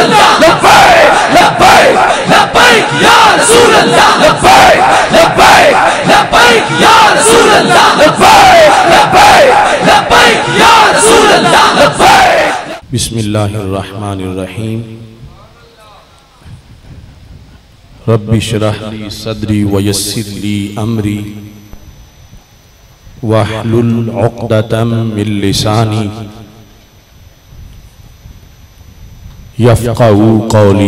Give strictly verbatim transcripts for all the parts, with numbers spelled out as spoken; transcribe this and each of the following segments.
अल्लाह, लब्बैक लब्बैक लब्बैक या रसूल अल्लाह, लब्बैक लब्बैक लब्बैक या रसूल अल्लाह, लब्बैक लब्बैक लब्बैक या रसूल अल्लाह, लब्बैक। बिस्मिल्लाहिर रहमानिर रहीम। रब्बि श्रह ली सदरी व यस्सिर ली अमरी वहलुल उक़दतम मिन लिसानी यफ़क़हू क़ौली।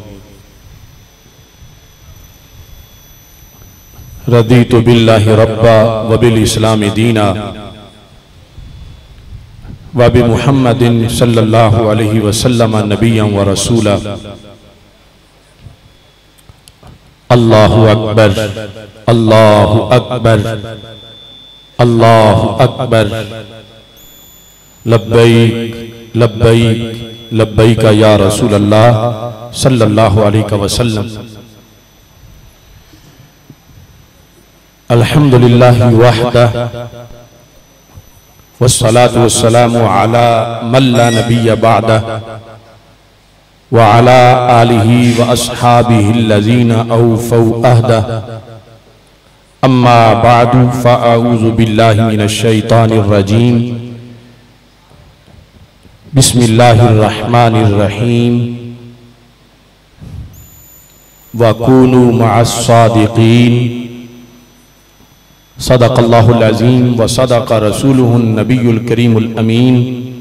रदीतु बिल्लाहि रब्बा व बिल इस्लामि दीना व बि मुहम्मदिन सल्लल्लाहु अलैहि वसल्लम नबिय्यन व रसूला। अल्लाहु अकबर, अल्लाहु अकबर, अल्लाहु अकबर। लब्बैक लब्बैक लब्बैक या रसूल अल्लाह सल्लल्लाहु अलैहि वसल्लम। अल्हम्दुलिल्लाहि वहदा वस्सलातु वस्सलामु अला मन ला नबिय्य बअदा व अला आलिहि व अस्हाबिहि अल्लज़ीना औफ़ौ अहदा। अम्मा बअदु फ़अऊज़ु बिल्लाहि मिनश शैतानिर रजीम। बिस्मिल्लाहिर रहमानिर रहीम। वकूनू मअस सादिक़ीन। सदक़ल्लाहुल अज़ीम व सदक़ रसूलुहुन नबियुल करीमुल अमीन।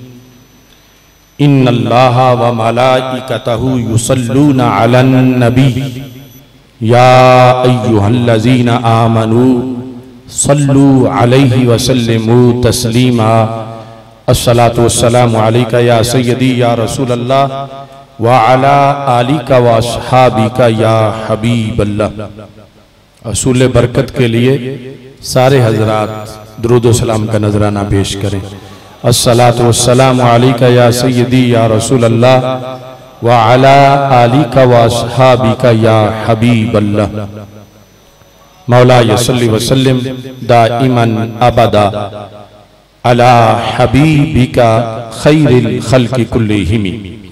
इन्नल्लाहा व मलाइकतहु युसल्लूना अलन नबी या अय्युहल्लज़ीना आमनू सल्लू अलैहि व सल्लिमू तस्लीमा। अस्सलातु वस्सलामु अलैका या सय्यदी या रसूल अल्लाह व अला आलिका व अस्हाबिका या हबीबल्लाह। असूल बरकत के लिए सारे हजरात दुरूद व सलाम का नजराना पेश करें। अस्सलातु वस्सलामु अलैका या सय्यदी या रसूल अल्लाह व अला आलिका व अस्हाबिका या हबीबल्लाह। मौला यसल्ली व सल्लिम दाइमन अबदा अला हबीबिका खैरिल खल्क़ि कुल्लिहिम।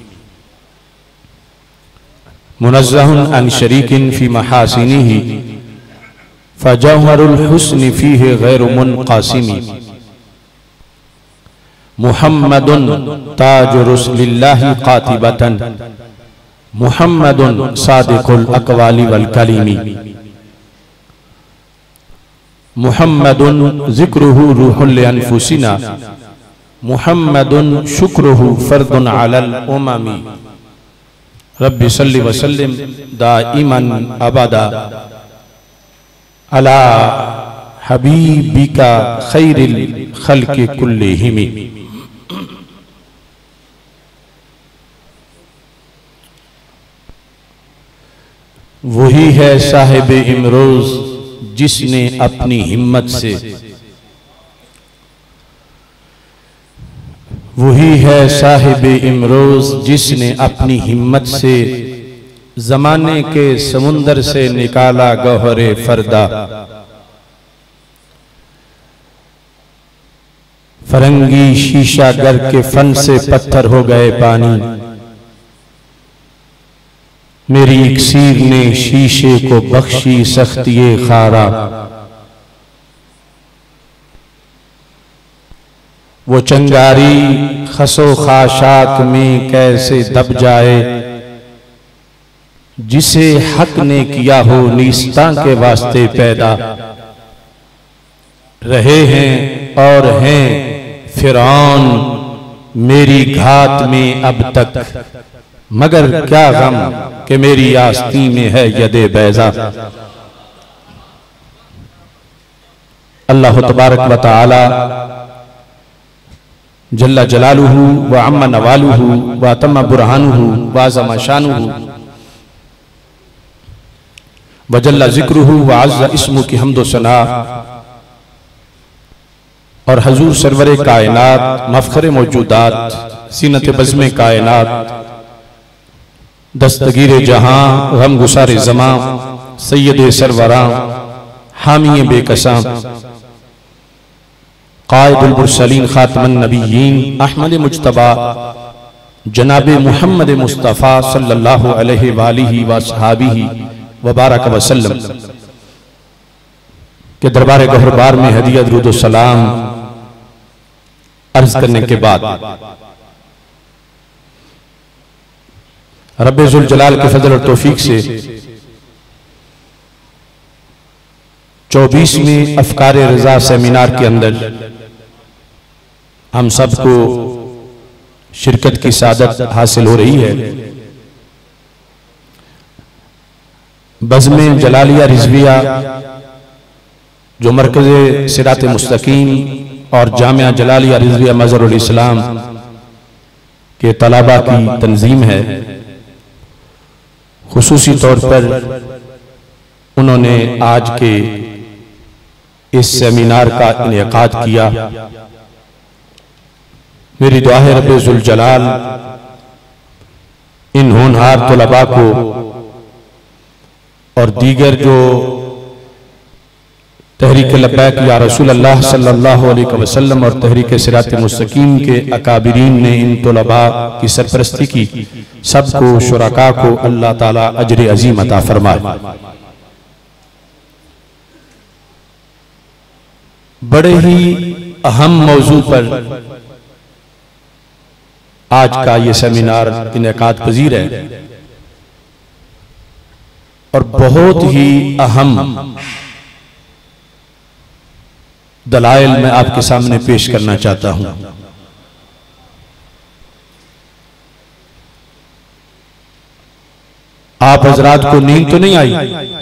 मुनज़्ज़हुन अन शरीकिन फी महासिनिही फजौहरुल हुस्नि फीहि गैरु मुनक़ासिमी। मुहम्मदुन ताजु रसूलिल्लाहि क़ातिबतन मुहम्मदुन सादिक़ुल अक़वाली वल कलीमी। मुहम्मदुन ज़िक्रुहु रूहुल अनफुसिना मुहम्मदुन शुक्रुहु फ़र्दुन अलल उममी। रब्बि सल्लि व सल्लिम दाइमन अबदा अला हबीबिका खैरिल खल्क़ि कुल्लिहिम। वही है साहिब इमरोज जिसने अपनी हिम्मत से वही है साहिब इमरोज जिसने अपनी हिम्मत से जमाने के समुंदर से निकाला गौहरे फरदा। फरंगी शीशा गर के फन से पत्थर हो गए पानी। मेरी इक्सीर ने शीशे को बख्शी सख्तिये खारा। वो चंगारी खसो खाशाक में कैसे दब जाए जिसे हक ने किया हो नीस्ता के वास्ते पैदा। रहे हैं और हैं फिरौन मेरी घात में अब तक, मगर क्या गम कि मेरी आस्ती में है यदे बैजा। अल्लाह तबारक व तआला जल्ला जलालुहु व अम्मा नवालुहु व तम्मा बुरहानुहु व अज़्ज़मा शानुहु व जल्ला ज़िक्रुहु व अज़्ज़ा इस्मुहु की हम्द व सना और हजूर सरवरे कायनात मफ़ख़रे मौजूदात सीनत बज़्मे कायनात दस्तगीर जहां गम गुसारे ज़मां सैयद सरवरां हामी बेकसां कायदुल मुरसलीन खातमुन नबिय्यीन अहमद मुज्तबा जनाबे मुहम्मद मुस्तफ़ा सल्लल्लाहु अलैहि वालिहि वसहाबिहि वबारक वसल्लम के दरबार गौहरबार में हदिया दुरूद व सलाम अर्ज करने के बाद रब्बे जुल जलाल के फजल और तौफीक से चौबीसवीं अफकार रजा सेमिनार के अंदर हम सबको शिरकत की सादत हासिल हो रही है। बज़्म जलालिया रिज़विया जो मरकज़ सिरात मुस्तकीम और जामिया जलालिया रिज़विया मज़हरुल इस्लाम के तलबा की तंजीम है, खुसूसी तौर पर उन्होंने आज के इस सेमिनार का इनेकाद किया। मेरी दुआ है रब्बे जुल जलाल इन होनहार तलबा को और दीगर जो तहरीक लब्बैक या रसूल अल्लाह सल्लल्लाहु अलैहि वसल्लम और तहरीक सिरात मुस्तकीम के अकाबिरीन ने इन तलबा की सरपरस्ती की, सबको शुरका को अल्लाह ताला अजर अजीम अता फरमाए। बड़े ही अहम मौजू पर आज का ये सेमिनार इनेकाद पजीर है और बहुत ही अहम दलाइल मैं आपके सामने पेश करना चाहता हूं। आप हजरात को नींद तो नहीं आई?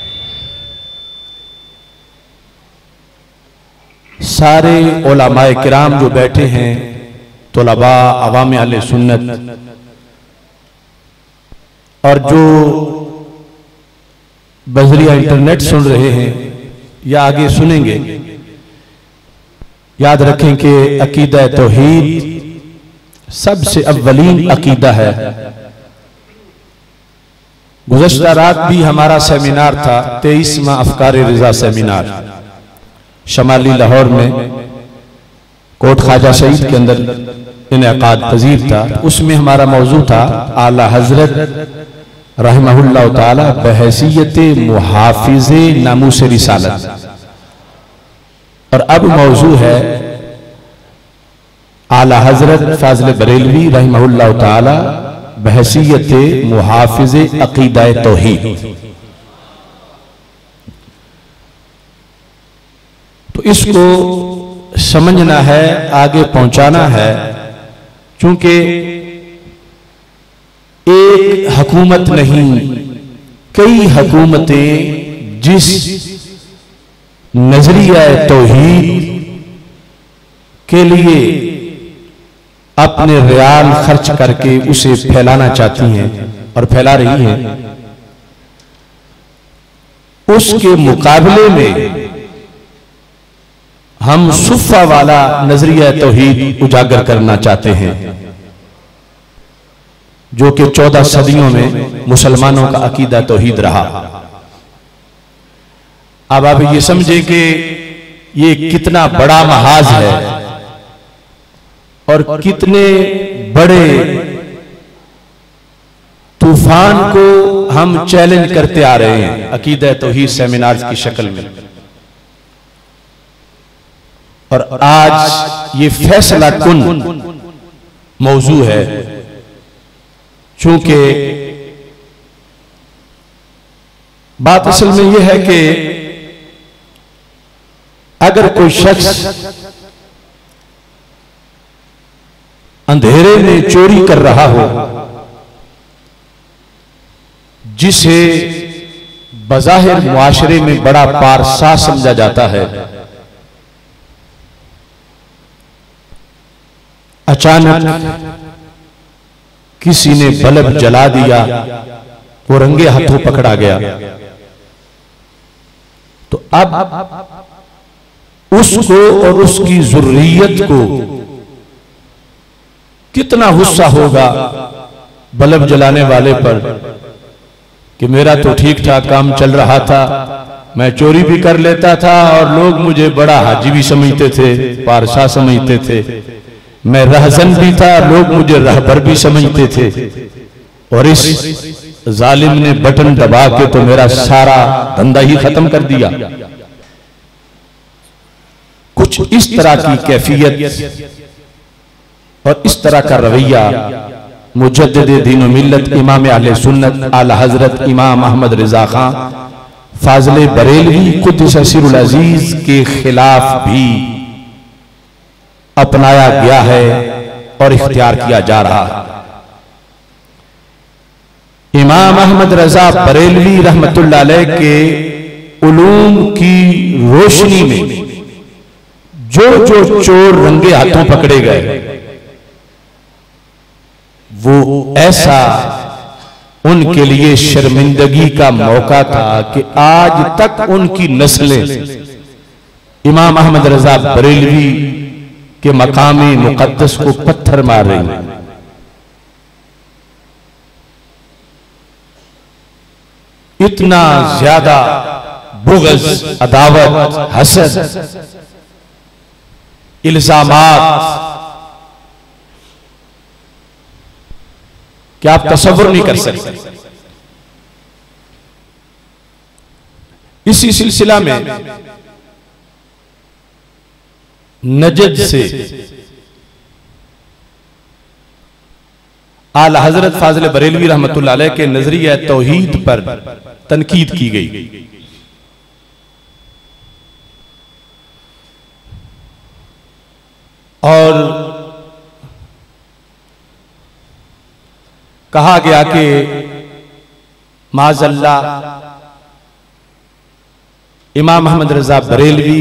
सारे उलमाए किराम जो बैठे हैं, तलबा, अवाम अहले सुन्नत और जो बजरिया इंटरनेट सुन रहे हैं या आगे सुनेंगे, याद रखें कि अकीदा तौहीद सबसे अव्वलीन अकीदा है। गुज़श्ता रात भी हमारा सेमिनार था, तेईसवां अफकार रिजा सेमिनार शमाली लाहौर में कोट ख्वाजा शहीद के अंदर इनेकाद पजीर था। उसमें हमारा मौजू था आला हजरत रहमहुल्लाह ताला बहैसियत मुहाफिज़े नामूस रिसालत, और अब मौजू है आला हजरत फाज़िल बरेलवी रहमहुल्लाह ताला बहैसियत मुहाफिज़े अक़ीदा तौहीद। तो इसको समझना है, आगे पहुंचाना है, क्योंकि एक हुकूमत नहीं, कई हुकूमतें जिस नजरिया तौहीद के लिए अपने रियाल खर्च करके उसे फैलाना चाहती हैं और फैला रही हैं, उसके मुकाबले में हम सुफ़ा वाला नजरिया तौहीद उजागर करना चाहते हैं, जो कि चौदह सदियों में मुसलमानों का अकीदा तौहीद रहा। अब आप ये समझे कि ये कितना बड़ा महाज है और कितने बड़े तूफान को हम चैलेंज करते आ रहे हैं अकीदा तौहीद सेमिनार्स की शक्ल में। और आज ये फैसला कुन मौजू है, चूंकि बात असल में यह है कि अगर कोई शख्स अंधेरे में चोरी कर रहा हो, जिसे बज़ाहिर मुआशरे में बड़ा पारसा समझा जाता है, अचानक किसी ने बल्ब जला दिया, वो रंगे हाथों पकड़ा गया, तो अब उसको और उसकी ज़ुर्रियत को कितना गुस्सा होगा बल्ब जलाने वाले पर कि मेरा तो ठीक ठाक काम चल रहा था, मैं चोरी भी कर लेता था और लोग मुझे बड़ा हाजी भी समझते थे, पारसा समझते थे, मैं रहजन भी था, लोग मुझे रहबर भी समझते थे, और इस जालिम ने बटन दबा के तो मेरा सारा धंधा ही खत्म कर दिया। कुछ इस तरह की कैफियत और इस तरह का रवैया मुजद्दिद दीन व मिल्लत इमाम अहले सुन्नत आला हजरत इमाम अहमद रजा खां फाज़िल बरेलवी कुद्दस सिरुल अजीज के खिलाफ भी अपनाया गया है और इख्तियार किया जा रहा है। इमाम अहमद रजा बरेलवी रहमतुल्लाह अलैह के उलूम की रोशनी में जो जो चोर रंगे हाथों पकड़े गए, वो ऐसा उनके लिए शर्मिंदगी का मौका था कि आज तक उनकी नस्लें इमाम अहमद रजा बरेलवी के मकामी मुकद्दस को पत्थर मार रही हैं। इतना ज्यादा बुग़्ज़, अदावत, हसद, इल्जामात कि आप तसव्वुर नहीं कर सकते। इसी सिलसिला में नजद से आला हजरत फाज़िल बरेलवी रहमतुल्लाह अलैह के नजरिया तौहीद पर तनकीद की गई। और कहा गया कि माज़अल्लाह इमाम अहमद रजा बरेलवी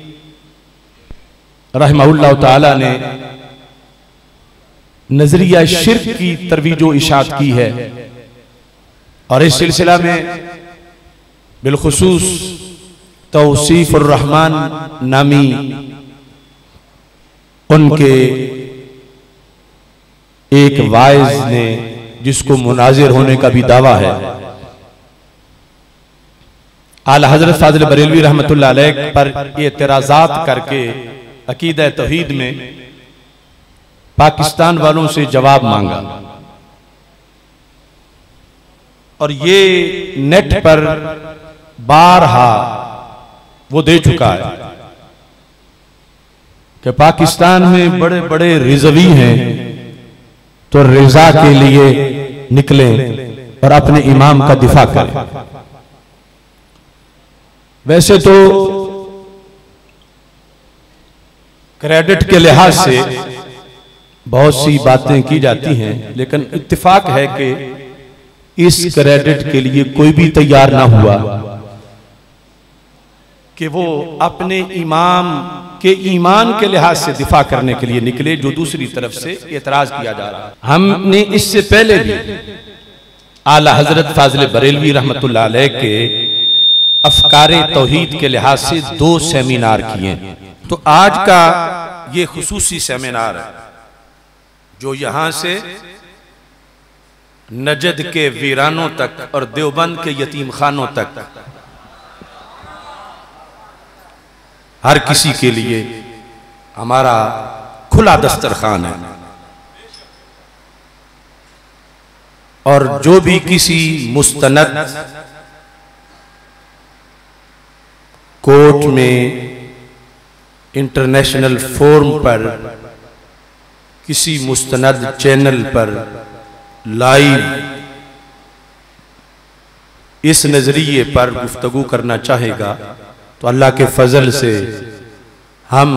रहमहुल्लाह ताला ने नजरिया शिर्क की तरवीज व इशाअत की है। और इस सिलसिला में बिलखुसूस तौसीफुर रहमान नामी उनके एक वाइज ने, जिसको मुनाजिर होने का भी दावा है, आला हजरत फाज़िल बरेलवी रहमतुल्लाह अलैह पर एतराज़ात करके अकीदा तौहीद में पाकिस्तान वालों से जवाब मांगा। और ये नेट पर बारहा वो दे चुका है कि पाकिस्तान में बड़े बड़े रिजवी हैं, तो रिजा के लिए निकलें और अपने इमाम का दिफा करें। वैसे तो क्रेडिट के लिहाज से बहुत सी बातें की जाती हैं, लेकिन इत्तेफाक है कि इस क्रेडिट के लिए कोई भी तैयार ना हुआ कि वो अपने इमाम के ईमान के लिहाज से दिफा करने के लिए निकले, जो दूसरी तरफ से एतराज किया जा रहा है। हमने इससे पहले भी आला हजरत फाज़िल बरेलवी रहमतुल्लाह अलैह के अफकारे तौहीद के लिहाज से दो सेमिनार किए। तो आज का ये खुसूसी सेमिनार है जो यहां से नजद के वीरानों तक और देवबंद के यतीम खानों तक हर किसी के लिए हमारा खुला दस्तरखान है। और जो भी किसी मुस्तनद कोर्ट में, इंटरनेशनल फोरम पर, किसी मुस्तनद चैनल पर लाइव इस नजरिए पर गुफ्तगू करना चाहेगा तो अल्लाह के फजल से हम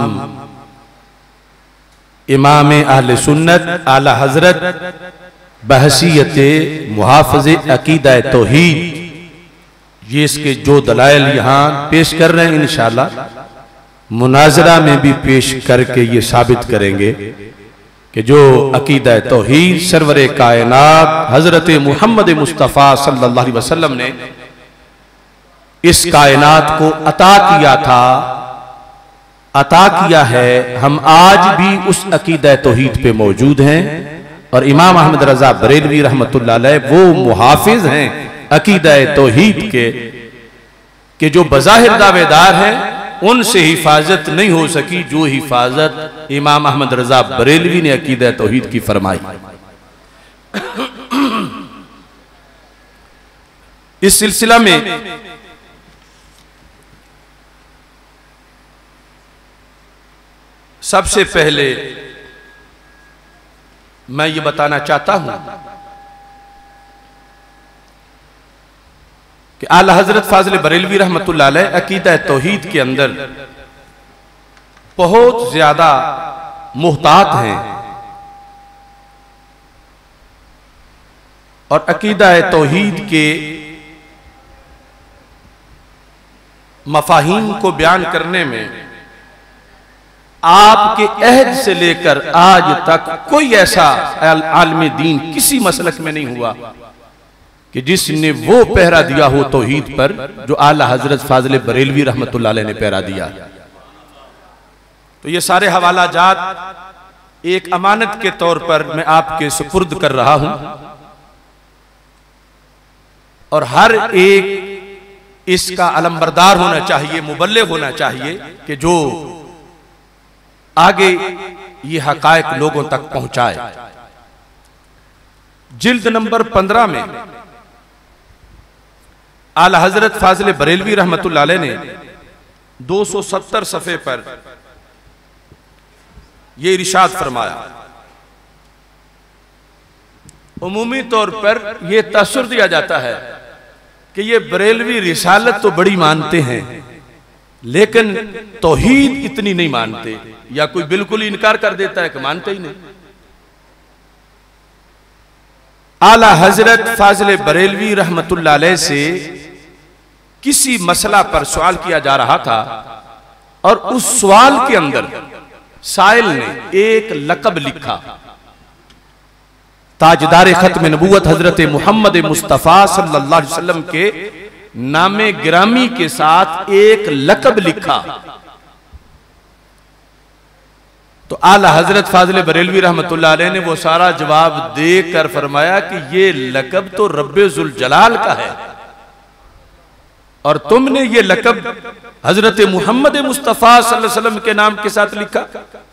इमाम अहले सुन्नत आला हजरत बहसीयत मुहाफ़िज़े अकीदा तौहीद, ये इसके जो दलाइल यहाँ पेश कर रहे हैं इंशाअल्लाह मुनाजरा में भी पेश करके ये साबित करेंगे कि जो अकीदा तौहीद सरवरे कायनात हजरत मुहम्मद मुस्तफ़ा सल्लल्लाहु अलैहि वसल्लम ने इस कायनात को अता किया था, अता किया है, हम आज भी उस अकीदा तौहीद पे मौजूद हैं। और इमाम अहमद रजा बरेलवी रहमतुल्लाह अलैह वो मुहाफिज हैं अकीदा तौहीद के, के जो बज़ाहिर दावेदार हैं उनसे हिफाजत नहीं हो सकी जो हिफाजत इमाम अहमद रजा बरेलवी ने अकीदा तौहीद की फरमाई। इस सिलसिला में सबसे पहले मैं ये बताना चाहता हूं कि आला हजरत फाजिल बरेलवी रहमतुल्लाह अलैह अकीदा तौहीद के अंदर बहुत ज्यादा मुहतात हैं और अकीदा तौहीद के मफाहीम को बयान करने में आपके अहद से लेकर आज तक कोई ऐसा आलमी दीन किसी मसलक में नहीं हुआ कि जिसने वो पहरा दिया हो तौहीद पर जो आला हजरत फाजिल बरेलवी रहमतुल्लाह अलैह ने पहरा दिया। तो ये सारे हवाला जात एक अमानत के तौर पर मैं आपके सुपुर्द कर रहा हूं और हर एक इसका अलमबरदार होना चाहिए, मुबल्लिग होना चाहिए कि जो आगे ये हकायक लोगों तक पहुंचाए। जिल्द नंबर पंद्रह में आला हजरत फाजिल बरेलवी रहमतुल्लाह अलैह ने दो सौ सत्तर सफ़े पर यह इरशाद फरमाया। उमूमी तौर पर यह तसर दिया जाता है कि ये बरेलवी रिसालत तो बड़ी मानते हैं लेकिन तौहीद इतनी नहीं मानते, या कोई बिल्कुल इनकार कर देता है कि मानते ही नहीं। आला हजरत फाजिल बरेलवी रहमतुल्लाह अलैह से किसी मसला पर सवाल किया जा रहा था और उस सवाल के अंदर साइल ने एक लकब लिखा। ताजदार खत्म नबूवत हजरत मोहम्मद मुस्तफ़ा सल्लल्लाहु अलैहि वसल्लम के नामे गिरामी के साथ एक लकब लिखा। तो आला हजरत फाजिल बरेलवी रहमतुल्लाह अलैह ने वो सारा जवाब देकर फरमाया कि ये लकब तो रब्बे जुल जलाल का है और तुमने ये लकब हजरत मोहम्मद मुस्तफ़ा सल्लल्लाहु अलैहि वसल्लम के नाम के साथ लिखा।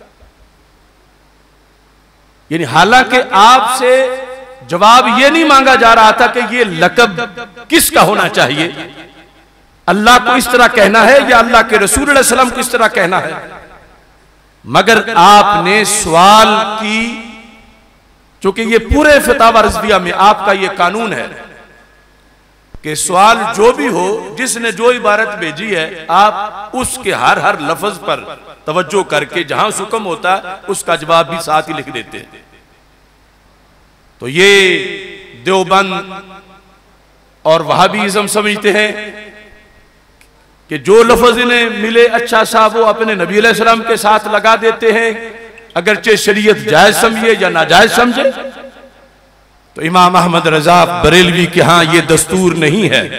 यानी हालांकि आपसे जवाब यह नहीं मांगा जा रहा था कि यह लकब किसका होना चाहिए, अल्लाह को इस तरह कहना है या अल्लाह के रसूल सल्लल्लाहु अलैहि वसल्लम को इस तरह कहना है, मगर आपने सवाल की। चूंकि ये पूरे फतावा रज़विया में आपका ये कानून है कि सवाल जो भी हो, जिसने जो इबारत भेजी है, आप उसके हर हर लफ्ज पर तवज्जो करके जहां हुक्म होता है उसका जवाब भी साथ ही लिख देते हैं। तो ये देवबंद और वहाबीज़म समझते हैं कि जो लफ्ज इन्हें मिले अच्छा सा वो अपने नबी अलैहि सलाम के साथ लगा देते हैं, अगरचे शरीयत जायज समझे या नाजायज समझे। तो इमाम अहमद रजा बरेलवी के यहां ये दस्तूर नहीं है।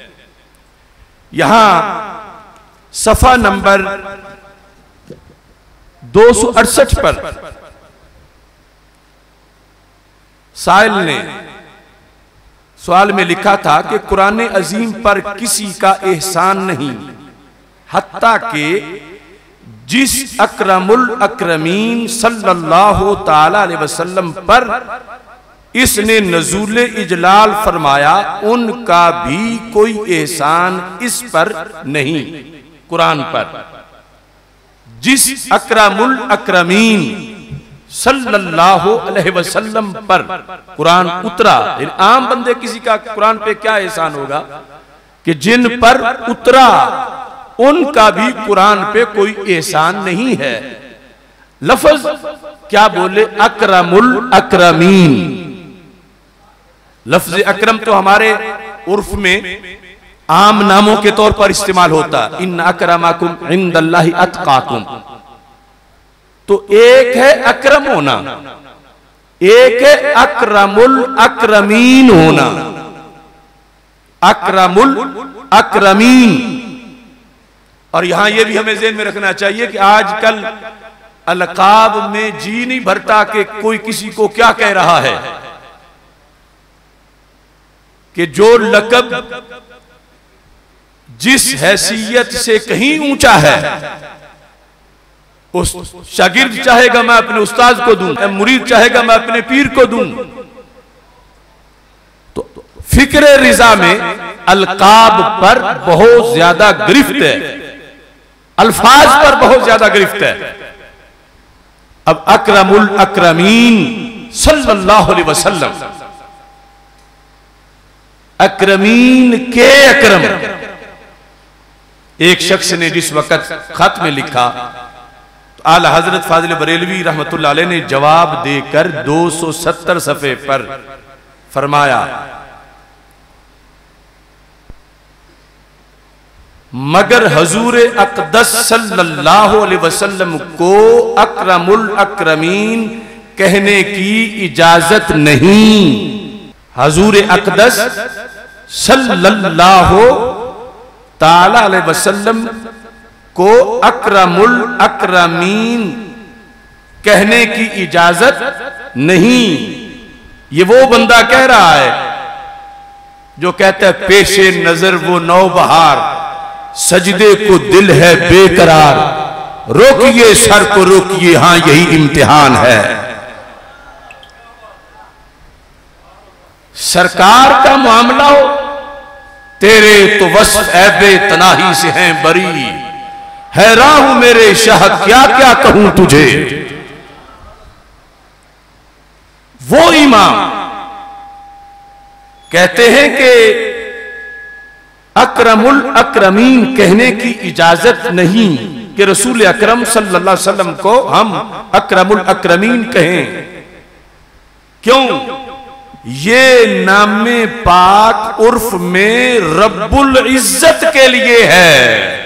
यहां सफा नंबर दो सौ अड़सठ पर साइल ने सवाल में लिखा था कि कुरान अजीम पर किसी का एहसान नहीं हत्ता के जिस अकरमुल अकरमीन सल्लल्लाहु ताला अलैहि वसल्लम पर इसने नज़ूल इजलाल फरमाया, उनका भी कोई एहसान इस पर नहीं। कुरान पर जिस अकरमुल अकरमीन सल्लल्लाहु अलैहि वसल्लम पर कुरान उतरा, आम बंदे किसी का कुरान पे क्या एहसान होगा कि जिन पर उतरा उनका भी कुरान पे कोई एहसान नहीं है। लफ्ज क्या बोले, अकरमुल अकरमीन। लफ्ज अकरम तो हमारे उर्फ में आम नामों के तौर पर इस्तेमाल होता है, इन अकरमकुम इंदल्लाहि अतकाकुम। तो एक है अकरम होना, एक है अकरमुल अकरमीन होना। अकरमुल अकरमीन। और यहां यह भी हमें ज़हन में रखना चाहिए कि आजकल अलकाब में जी नहीं भरता कि कोई किसी को क्या कह रहा है, कि जो लकब जिस हैसियत से कहीं ऊंचा है, उस शागिर्द चाहेगा मैं अपने उस्ताद को दूं, मुरीद चाहेगा मैं अपने पीर को दूं। तो फिक्र रिजा में अलकाब पर बहुत ज्यादा गिरफ्त है, अल्फाज पर बहुत ज्यादा गिरफ्त है। अब अकरमुल अकरमीन सल्लल्लाहु अलैहि वसल्लम, अकरमीन के अकरम। एक शख्स ने जिस वक्त खत में लिखा तो आला हजरत फाजिल बरेलवी रहमतुल्लाह अलैह ने जवाब देकर दो सौ सत्तर सफ़े पर फरमाया, मगर हजूर अक़दस सल्लल्लाहु अलैहि वसल्लम को अकरमुल अकरमीन कहने की इजाजत नहीं। हजूर अक़दस सल्लल्लाहु ताला अलैहि वसल्लम को अकरमुल अकरमीन कहने की इजाजत नहीं। ये वो बंदा कह रहा है जो कहता है पेशे नजर वो नौबहार, सजदे को दिल है बेकरार, रोकिए सर को रोकिए हां यही इम्तिहान है। सरकार का मामला हो, तेरे तो वस्फ ऐबे तनाही से हैं बरी, हैरान हूं मेरे शाह क्या क्या कहूं तुझे। वो इमाम कहते हैं कि अकरमुल अकरमीन कहने की इजाजत नहीं कि रसूल अकरम सल्लल्लाहु अलैहि वसल्लम को हम अकरमुल अकरमीन कहें। क्यों? ये नामे पाक उर्फ में रब्बुल इज्जत के लिए है।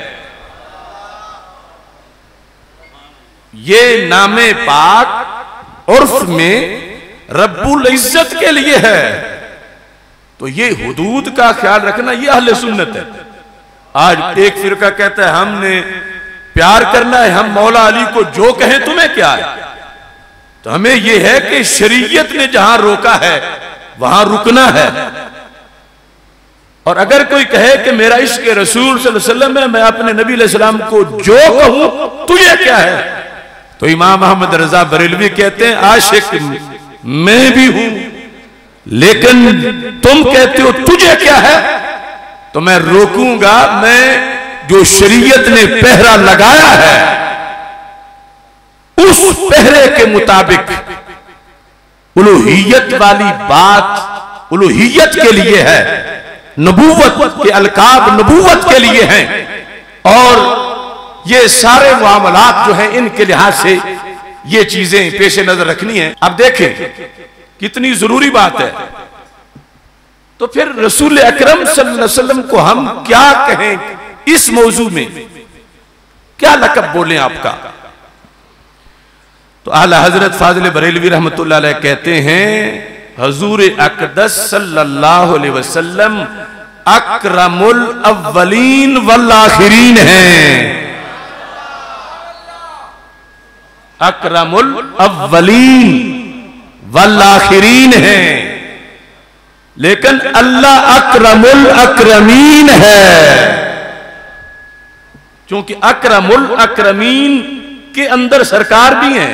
ये नामे पाक उर्फ में रब्बुल इज्जत के लिए है। तो ये हुदूद का ख्याल रखना, ये अहले सुन्नत है। आज एक फिरका कहता है हमने प्यार करना है, हम मौला अली को जो कहें तुम्हें क्या है। तो हमें यह है कि शरीयत ने जहां रोका है वहां रुकना है। और अगर कोई कहे कि मेरा इश्क रसूल सल्लल्लाहु अलैहि वसल्लम है, मैं अपने नबी अलैहि सलाम को जो कहूं तुझे क्या है, तो इमाम अहमद रजा बरेलवी कहते हैं आशिक मैं भी हूं, लेकिन तुम कहते हो तुझे क्या है, तो मैं रोकूंगा। मैं जो शरीयत ने पहरा लगाया है उस पहरे के मुताबिक उलूहियत वाली बात उलूहियत के लिए है, नबूवत के अलकाब नबूवत के लिए हैं। और ये सारे मामलात जो हैं इनके लिहाज से ये चीजें पेश नजर रखनी है। अब देखें कितनी जरूरी बात है। तो फिर रसूल अकरम सल्लल्लाहु अलैहि वसल्लम को हम क्या कहें, इस मौजू में क्या लकब बोलें आपका। तो आला हजरत फाजिल बरेलवी रहमतुल्लाह अलैह कहते हैं हजूर अक़दस सल्लल्लाहु अलैहि वसल्लम अकरमुल अव्वलीन वल आखिरीन हैं। अकरमुल अव्वलीन वल आखिरीन हैं, लेकिन अल्लाह अकरमुल अकरमीन है। क्योंकि अकरमुल अकरमीन के अंदर सरकार भी है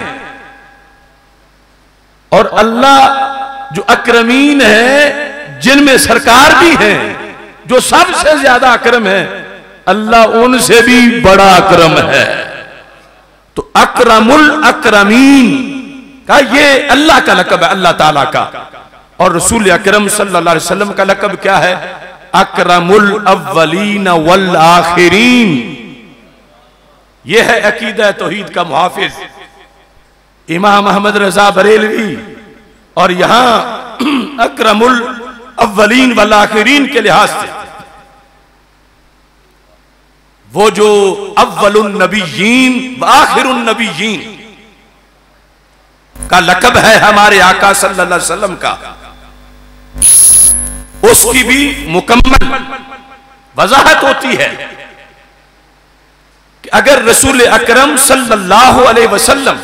और अल्लाह जो अकरमीन है जिनमें सरकार भी है, जो सबसे ज्यादा अकरम है, अल्लाह उनसे भी बड़ा अकरम है। तो अकरमुल अकरमीन का ये अल्लाह का लकब है, अल्लाह ताला का। और रसूल अकरम सल्लल्लाहु अलैहि वसल्लम का लकब क्या है? अकरमुल अव्वलीन वल आखिरीन। यह है अकीदा तौहीद का मुहाफिज इमाम अहमद रजा बरेलवी। और यहां अकरमुल अव्वलीन वल आखिरीन के लिहाज से वो जो अव्वलुन नबीयीन व आखिरुन नबीयीन का लकब है हमारे आका सल्लल्लाहु अलैहि वसल्लम का, उसकी भी मुकम्मल वजाहत होती है कि अगर रसूल अकरम सल्लल्लाहु अलैहि वसल्लम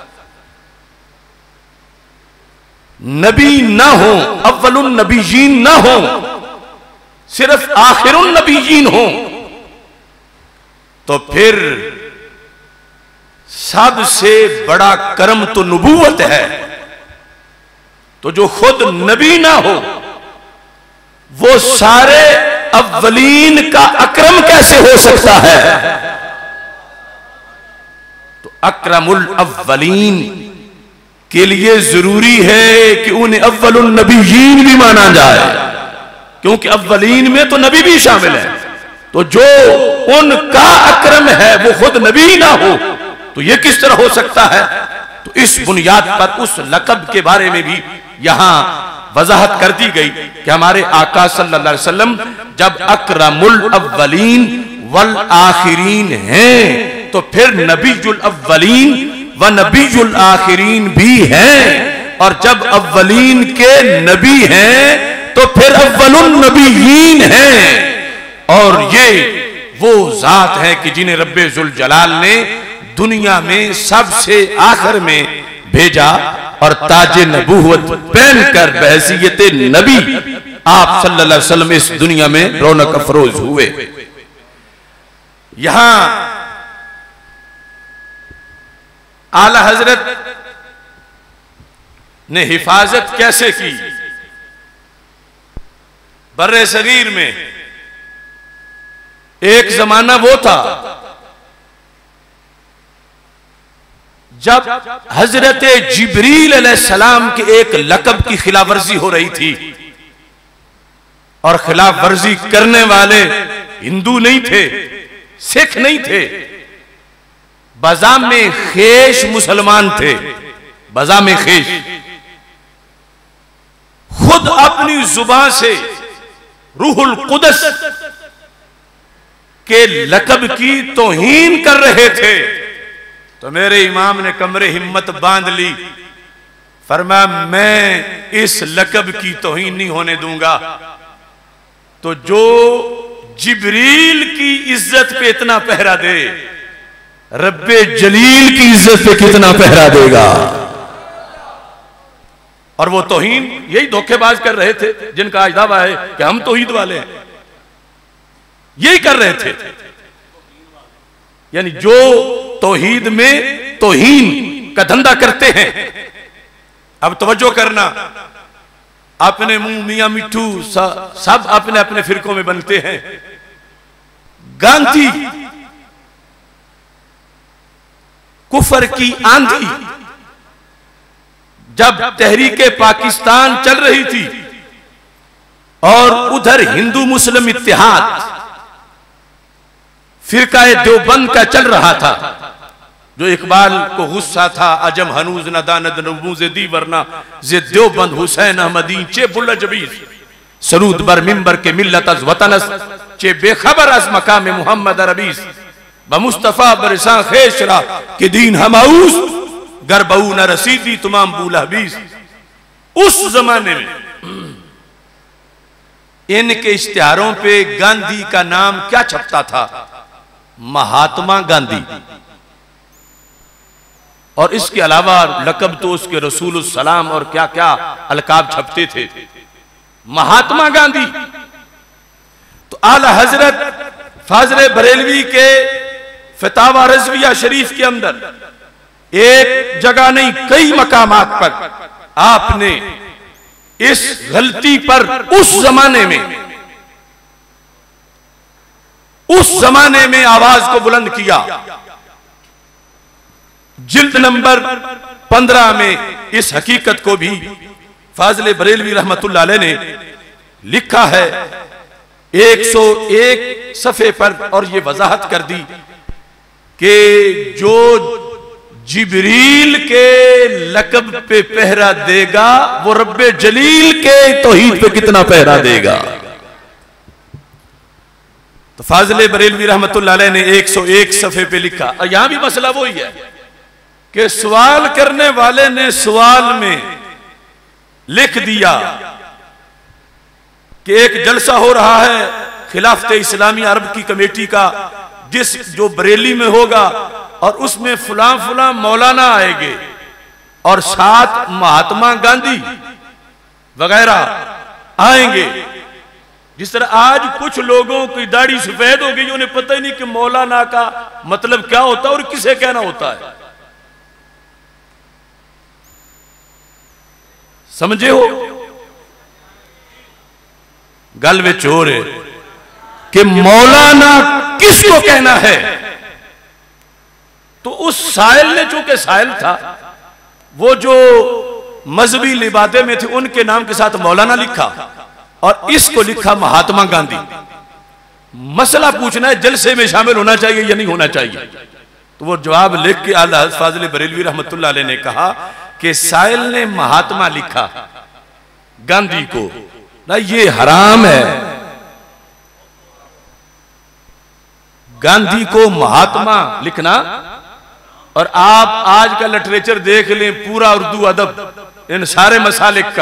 नबी ना हो, अव्वलुन नबीयीन ना हो, सिर्फ आखिरुन नबीयीन हो, तो फिर सबसे बड़ा कर्म तो नबूवत है। तो जो खुद नबी ना हो वो सारे अव्वलीन का अक्रम कैसे हो सकता है? तो अक्रमुल अव्वलीन के लिए जरूरी है कि उन्हें अव्वलुन नबीयीन भी माना जाए, क्योंकि अव्वलीन में तो नबी भी शामिल है। तो जो उनका अक्रम है वो खुद नबी ना हो तो ये किस तरह हो सकता है? तो इस बुनियाद पर उस लक़ब के बारे में भी यहां वजाहत कर दी गई कि हमारे आका सल्लल्लाहु अलैहि वसल्लम जब अक्रमुल अव्वलीन वल आखिरीन हैं तो फिर नबीयुल अव्वलीन व नबीयुल आखिरीन भी हैं, और जब अव्वलीन के नबी हैं तो फिर अव्वलुन नबीयीन हैं। और ये वो जात है कि जिन्हें रब्बे जुल जलाल ने दुनिया में सबसे आखिर में भेजा और ताजे नबूवत पहनकर बहैसियत नबी आप सल्लल्लाहु अलैहि वसल्लम इस दुनिया में रौनक अफरोज हुए। यहां आला हजरत ने हिफाजत कैसे की? बर्रे सगीर में एक जमाना वो था जब हजरत जिब्रील अलैहिस्सलाम के एक लक़ब की खिलाफवर्जी हो रही थी, और खिलाफवर्जी करने वाले हिंदू नहीं थे, सिख नहीं थे, बज़ाम में खेश मुसलमान थे। बज़ाम में खेश खुद अपनी जुबान से रूहुल कुदस के लक़ब की तौहीन कर रहे थे। तो मेरे इमाम ने कमरे हिम्मत बांध ली, फरमाया मैं इस लक़ब की तौहीन नहीं होने दूंगा। तो जो जिब्रील की इज्जत पे इतना पहरा दे, रब्बे जलील की इज्जत पे कितना पहरा देगा? और वो तौहीन यही धोखेबाज कर रहे थे जिनका आज दावा है कि हम तौहीद वाले हैं, यही कर रहे थे। यानी जो तौहीद में तौहीन का धंधा करते हैं। अब तवज्जो करना, अपने मुंह मियां मिट्ठू सब अपने अपने फिरकों में बनते हैं। गांधी कुफर की आंधी जब तहरीके पाकिस्तान चल रही थी और उधर हिंदू मुस्लिम इत्तेहाद फिरकाए देवबंद का चल रहा था, जो इकबाल को गुस्सा था अजम हनूज न दानद नबूज़े दी वरना जे देवबंद हुसैन अहमदी चे बुल्ला जबीज सरूद बर मिंबर के मिल्लत अज वतनस चे बेखबर अज मकाम मोहम्मद अरबीस ब मुस्तफा बरसा खेशरा के दीन हमाऊस गरबऊ न रसीदी तमाम बूला बीस। उस जमाने में इनके इश्तिहारों पे गांधी का नाम क्या छपता था? महात्मा गांधी। और इसके अलावा लक़ब तो उसके रसूल सलाम और क्या क्या अलकाब छपते थे। महात्मा गांधी। तो आला हजरत फाजले बरेलवी के फतावा रज़विया शरीफ के अंदर एक जगह नहीं कई मकामात पर आपने इस गलती पर उस जमाने में उस जमाने में आवाज को बुलंद किया। जिल्द नंबर पंद्रह में इस हकीकत को भी फाजले बरेलवी रहमतुल्लाह अलैह ने लिखा है एक सौ एक सफ़े पर, और ये वजाहत कर दी कि जो जिब्रील के लक़ब पे पहरा देगा वो रब्बे जलील के तौहीद पे कितना पहरा देगा। तो फाजले बरेलवी रहमतुल्लाह अलैह ने एक सौ एक सफ़े पे लिखा। और यहां भी मसला वही है कि सवाल करने वाले ने सवाल में लिख दिया कि एक जलसा हो रहा है खिलाफत इस्लामी अरब की कमेटी का, जिस जो बरेली में होगा, और उसमें फुला फुला मौलाना आएंगे और साथ महात्मा गांधी वगैरह आएंगे। जिस तरह आज कुछ लोगों की दाढ़ी सफेद हो गई, उन्हें पता ही नहीं कि मौलाना का मतलब क्या होता है और किसे कहना होता है। समझे हो गल विच हो रहे कि मौलाना किसको कहना है। तो उस साहिल ने, चूंकि साहिल था, वो जो मजहबी लिबादे में थे उनके नाम के साथ मौलाना लिखा और इसको लिखा महात्मा गांधी। मसला पूछना है जलसे में शामिल होना चाहिए या नहीं होना चाहिए। तो वो जवाब लिख के आला हज़रत फाज़िल बरेलवी रहमतुल्लाह अलैह ने कहा कि साहिल ने महात्मा लिखा गांधी को, ना ये हराम है। गांधी को महात्मा लिखना, और आप आज का लिटरेचर देख लें, पूरा उर्दू अदब इन सारे मसालिक का,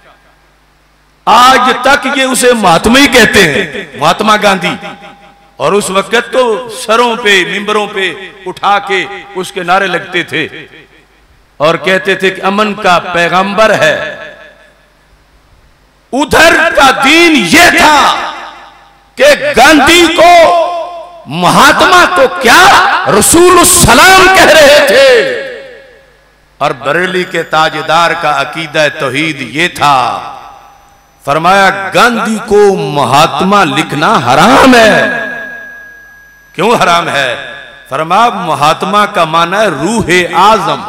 आज तक ये उसे महात्मा ही कहते हैं, महात्मा गांधी। और उस वक्त तो सरों पे मिंबरों पे उठा के उसके नारे लगते थे और कहते थे कि अमन का पैगंबर है। उधर का दीन यह था कि गांधी को महात्मा तो क्या रसूल सलाम कह रहे थे, और बरेली के ताजदार का अकीदा तौहीद ये था। फरमाया गांधी को महात्मा लिखना हराम है। क्यों हराम है? फरमाया महात्मा का माना है रूह आजम।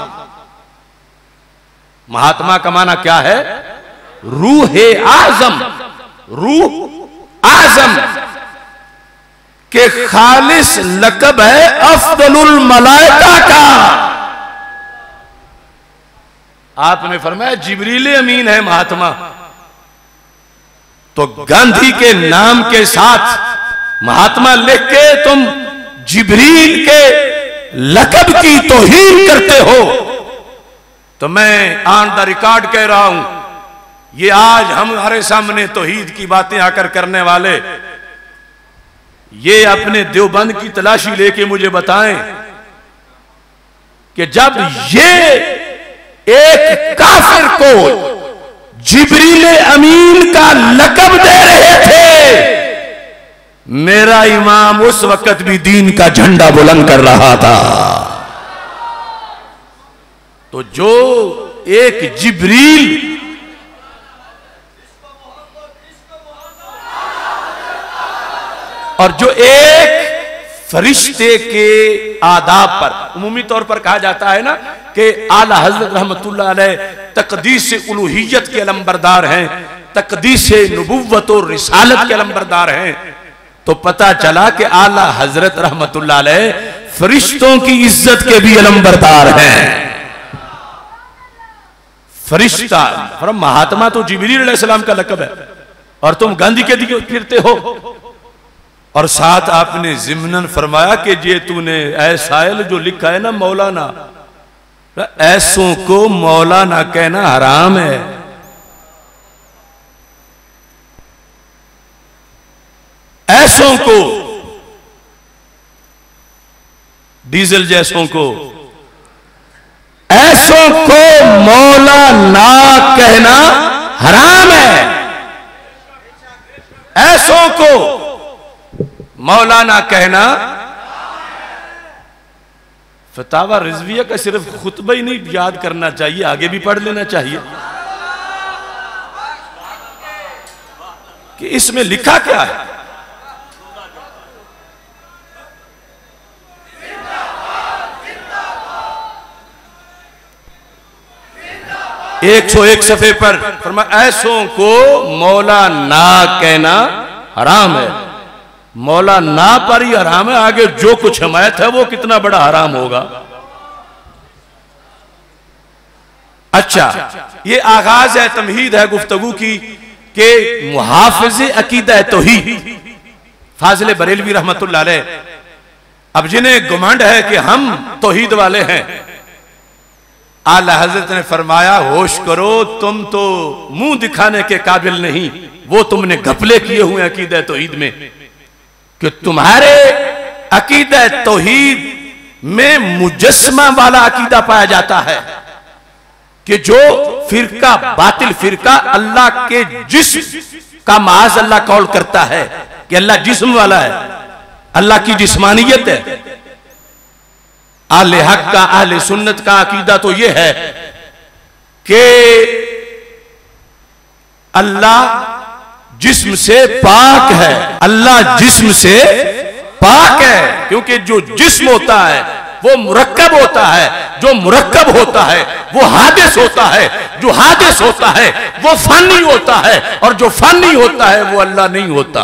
महात्मा का माना क्या है? रूह आजम। रूह आजम के खालिस लक़ब है अफ़ज़लुल मलाइका का। आपने फरमाया जिब्रील अमीन है महात्मा, तो गांधी के नाम के साथ महात्मा लिख के तुम जिब्रील के लक़ब की तौहीन करते हो। तो मैं ऑन द रिकॉर्ड कह रहा हूं, ये आज हमारे सामने तौहीद की बातें आकर करने वाले ये अपने देवबंद की तलाशी लेके मुझे बताएं कि जब ये एक काफिर को जिब्रील अमीन का लक़ब दे रहे थे, मेरा इमाम उस वक्त भी दीन का झंडा बुलंद कर रहा था। तो जो एक जिब्रील और जो एक फरिश्ते के आदाब पर, उमूमी तौर पर कहा जाता है ना कि आला हज़रत रहमतुल्लाह अलैह तक़दीस उलूहियत के अलंबरदार हैं, तक़दीस नबुव्वत और रिसालत के अलंबरदार हैं। तो पता चला कि आला हज़रत रहमतुल्लाह अलैह फरिश्तों की इज्जत के भी अलंबरदार हैं। फरिश्ता और महात्मा तो जिब्रील अलैहिस्सलाम का लक़ब है, और तुम गांधी के दिए फिरते हो। और साथ आपने ज़िम्नन फरमाया कि ये तूने ऐ साहिल जो लिखा है ना मौलाना, ऐसों को मौलाना कहना हराम है। ऐसों को, डीजल जैसों को, ऐसों को मौलाना कहना हराम है। ऐसों को मौलाना कहना। फतावा रिजविया का सिर्फ खुतबा ही नहीं याद करना चाहिए, आगे भी पढ़ लेना चाहिए कि इसमें लिखा क्या है। एक सौ एक सफे पर फरमाया ऐसों को मौला ना कहना हराम है। मौला ना पर ही हराम है, आगे जो कुछ हमायत है वो कितना बड़ा हराम होगा। अच्छा, ये आगाज है, तमहीद है गुफ्तगू की कि मुहाफिज़ अकीदा तौहीद फाज़िल बरेलवी रहमतुल्लाह अलैह, अब जिन्हें गुमंड है कि हम तौहीद वाले हैं, आला हज़रत ने फरमाया होश करो, तुम तो मुंह दिखाने के काबिल नहीं, वो तुमने घपले किए हुए अकीदा तौहीद में कि तुम्हारे अकीदा तौहीद में मुजस्समा वाला अकीदा पाया जाता है कि जो फिरका बातिल फिरका अल्लाह के जिस्म का माज अल्लाह कौल करता है कि अल्लाह जिस्म वाला है, अल्लाह की जिस्मानियत है। आले हक का, आले सुन्नत का अकीदा तो यह है कि अल्लाह जिस्म से पाक है, अल्लाह जिस्म से पाक है, क्योंकि जो जिस्म होता है वो मुरक्कब होता है, जो मुरक्कब होता है वो हादिस होता है, जो हादिस होता है वो फानी होता है, और जो फानी होता है वो अल्लाह नहीं होता।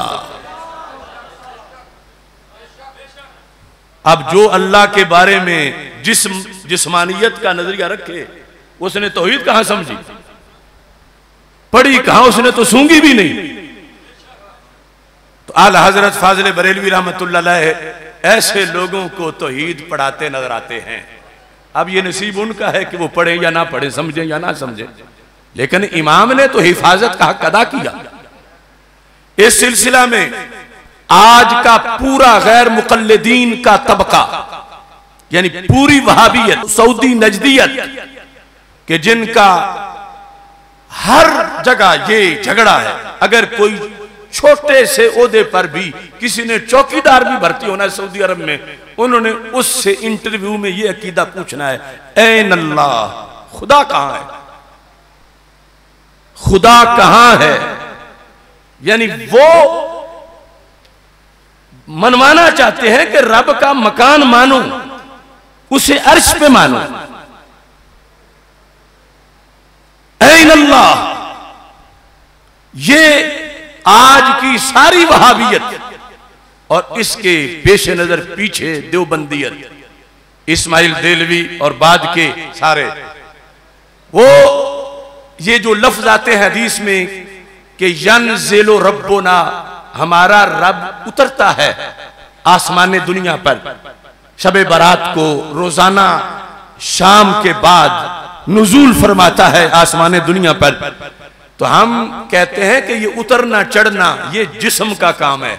अब जो अल्लाह के बारे में जिस्म जिस्मानियत का नजरिया रखे उसने तौहीद कहां समझी, पढ़ी कहां, उसने तो सूंगी भी नहीं। तो आला हजरत फाजिल बरेलवी रहमतुल्लाह अलैह ऐसे लोगों को तौहीद पढ़ाते नजर आते हैं। अब ये नसीब उनका है कि वो पढ़ें या ना पढ़ें, समझें या ना समझें, लेकिन इमाम ने तो हिफाजत का हक अदा किया। इस सिलसिला में आज का पूरा गैर मुकल्लिदीन का तबका, यानी पूरी वहाबियत, सऊदी नजदियत के जिनका हर जगह ये झगड़ा है, अगर कोई छोटे से ओहदे पर भी किसी ने चौकीदार भी भर्ती होना है सऊदी अरब में, उन्होंने उससे इंटरव्यू में ये अकीदा पूछना है, ऐन अल्लाह, खुदा कहां है, खुदा कहां है। यानी वो मनवाना चाहते हैं कि रब का मकान मानो, उसे अर्श पे मानो। ऐन अल्लाह, ये आज की सारी वहाबियत और इसके पेश नजर पीछे देवबंदियत, इस्माइल देलवी और बाद के सारे, वो ये जो लफ्ज आते हैं हदीस में कि यनज़िलु रब्बुना, हमारा रब उतरता है आसमान दुनिया पर शबे बारात को, रोजाना शाम के बाद नुज़ूल फरमाता है आसमान दुनिया पर। तो हम कहते हैं कि ये उतरना चढ़ना ये जिस्म का काम है,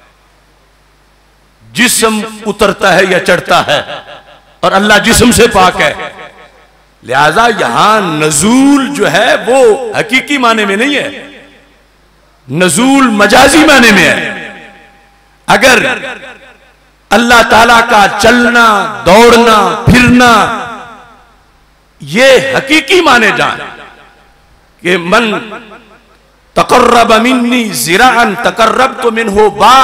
जिस्म उतरता है या चढ़ता है, और अल्लाह जिस्म से पाक है। लिहाजा यहां नज़ूल जो है वो हकीकी माने में नहीं है, नज़ूल मजाजी माने में है। अगर अल्लाह ताला का चलना, दौड़ना, फिरना ये हकीकी माने जाए कि मन तकर्रब मिन्नी ज़िराअन तकर्रबतु मिन्हु बा,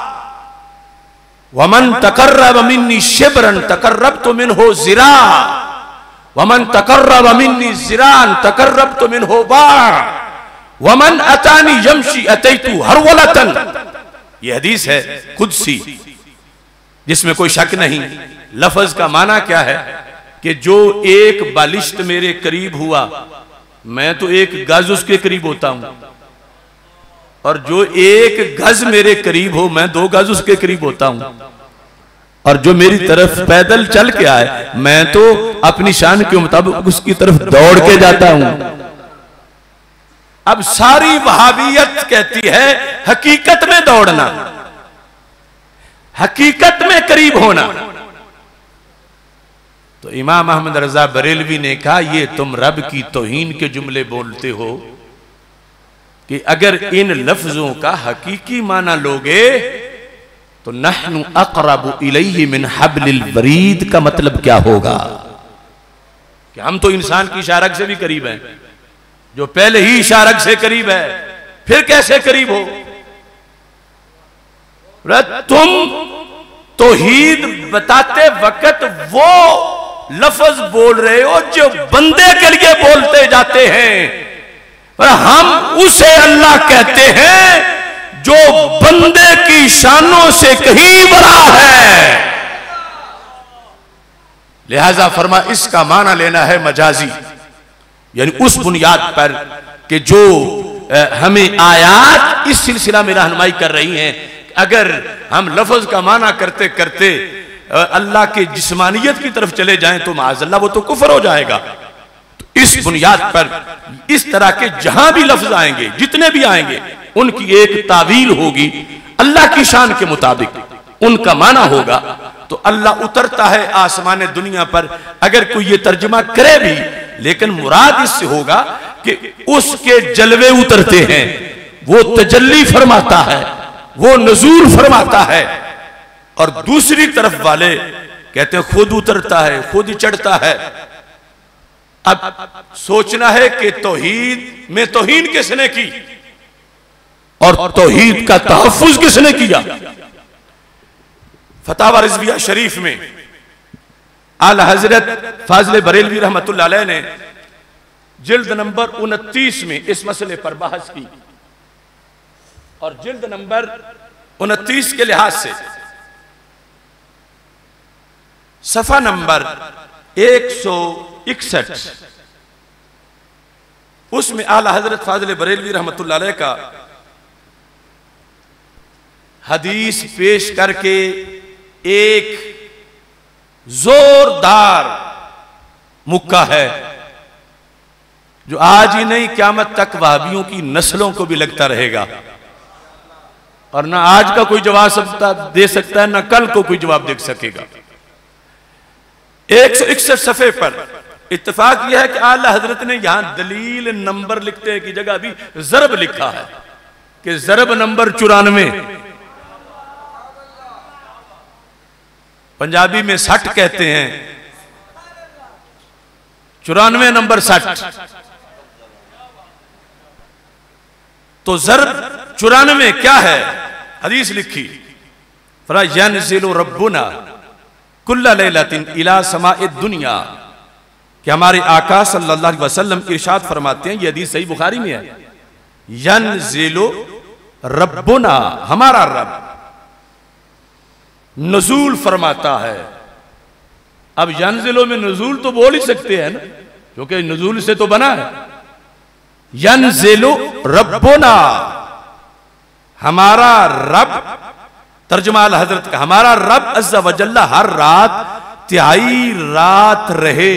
वमन तकर्रब मिन्नी शिब्रन तकर्रबतु मिन्हु ज़िरा, वमन तकर्रब मिन्नी ज़िराअन तकर्रबतु मिन्हु बा, वमन अतानी यमशी अतैतु हरवलतन। यह हदीस है कुदसी जिसमें कोई शक नहीं। लफ्ज का माना क्या है कि जो एक बालिश्त मेरे करीब हुआ मैं तो एक गज उसके करीब होता हूं, और जो एक गज मेरे करीब हो मैं दो गज उसके करीब होता हूं, और जो मेरी तरफ पैदल चल के आए मैं तो अपनी शान के मुताबिक उसकी तरफ दौड़ के जाता हूं। अब सारी वहाबियत कहती है हकीकत में दौड़ना, हकीकत में करीब होना। तो इमाम अहमद रजा बरेलवी ने कहा ये तुम रब की तौहीन के जुमले बोलते हो कि अगर इन लफ्जों का हकीकी माना लोगे तो नहनु अक़रबु इलैहि मिन हब्लिल वरीद का मतलब क्या होगा कि हम तो इंसान की इशारक से भी करीब हैं, जो पहले ही इशारक से करीब है, फिर कैसे करीब हो। तुम तौहीद बताते वक्त वो लफ्ज बोल रहे हो जो बंदे के लिए बोलते जाते हैं, और हम उसे अल्लाह कहते हैं जो बंदे की शानों से कहीं बड़ा है। लिहाजा फरमा इसका माना लेना है मजाजी, यानी उस बुनियाद पर कि जो हमें आयात इस सिलसिला में रहनुमाई कर रही हैं। अगर हम लफ्ज का माना करते करते अल्लाह के जिस्मानियत की तरफ चले जाएं तो माज़अल्लाह वो तो कुफर हो जाएगा। तो इस बुनियाद पर इस तरह के जहां भी लफ्ज आएंगे, जितने भी आएंगे, उनकी एक तावील होगी अल्लाह की शान के मुताबिक, उनका माना होगा। तो अल्लाह उतरता है आसमान दुनिया पर, अगर कोई ये तर्जुमा करे भी, लेकिन मुराद इससे होगा कि उसके जलवे उतरते हैं, वो तजल्ली फरमाता है, वो नजूल फरमाता है, और दूसरी तरफ वाले कहते हैं खुद उतरता है, खुद चढ़ता है। अब सोचना है कि तौहीद में तौहीन किसने की और तौहीद का तहफ्फुज किसने किया। फतावा रिजविया शरीफ में आला हजरत फाजिल बरेलवी रहमतुल्लाह अलैह ने जिल्द नंबर उनतीस में इस मसले पर बहस की, और जिल्द नंबर उनतीस के लिहाज से सफा नंबर एक सौ इकसठ, उसमें आला हजरत फाजिल बरेलवी रहमतुल्लाह अलैह का हदीस पेश करके एक जोरदार मुक्का है जो आज ही नहीं क़यामत तक वहाबियों की नस्लों को भी लगता रहेगा, और ना आज का कोई जवाब सकता दे सकता है, ना कल को कोई जवाब दे सकेगा। एक सौ इकसठ सफे पर इत्तेफाक यह है कि आला हजरत ने यहां दलील नंबर लिखते की जगह भी जरब लिखा है कि जरब नंबर चौरानवे, पंजाबी में सठ कहते हैं, चौरानवे नंबर सठ, तो जरब चौरानवे क्या है। हदीस लिखी फरा यनज़िलु रब्बुना कुल्ला लैलतिन इला समाए दुनिया, कि हमारे आका सल्लल्लाहु अलैहि वसल्लम इरशाद फरमाते हैं, ये हदीस सही बुखारी में है, यनज़िलु रब्बुना, हमारा रब नजूल फरमाता है। अब यनज़िलो में नजूल तो बोल ही सकते हैं ना, क्योंकि नजूल से तो बना है। यनज़िलु रब्बुना, हमारा रब, तर्जुमा आला हजरत का, हमारा रब अज़्ज़ा वजल्ला हर रात तिहाई रात रहे,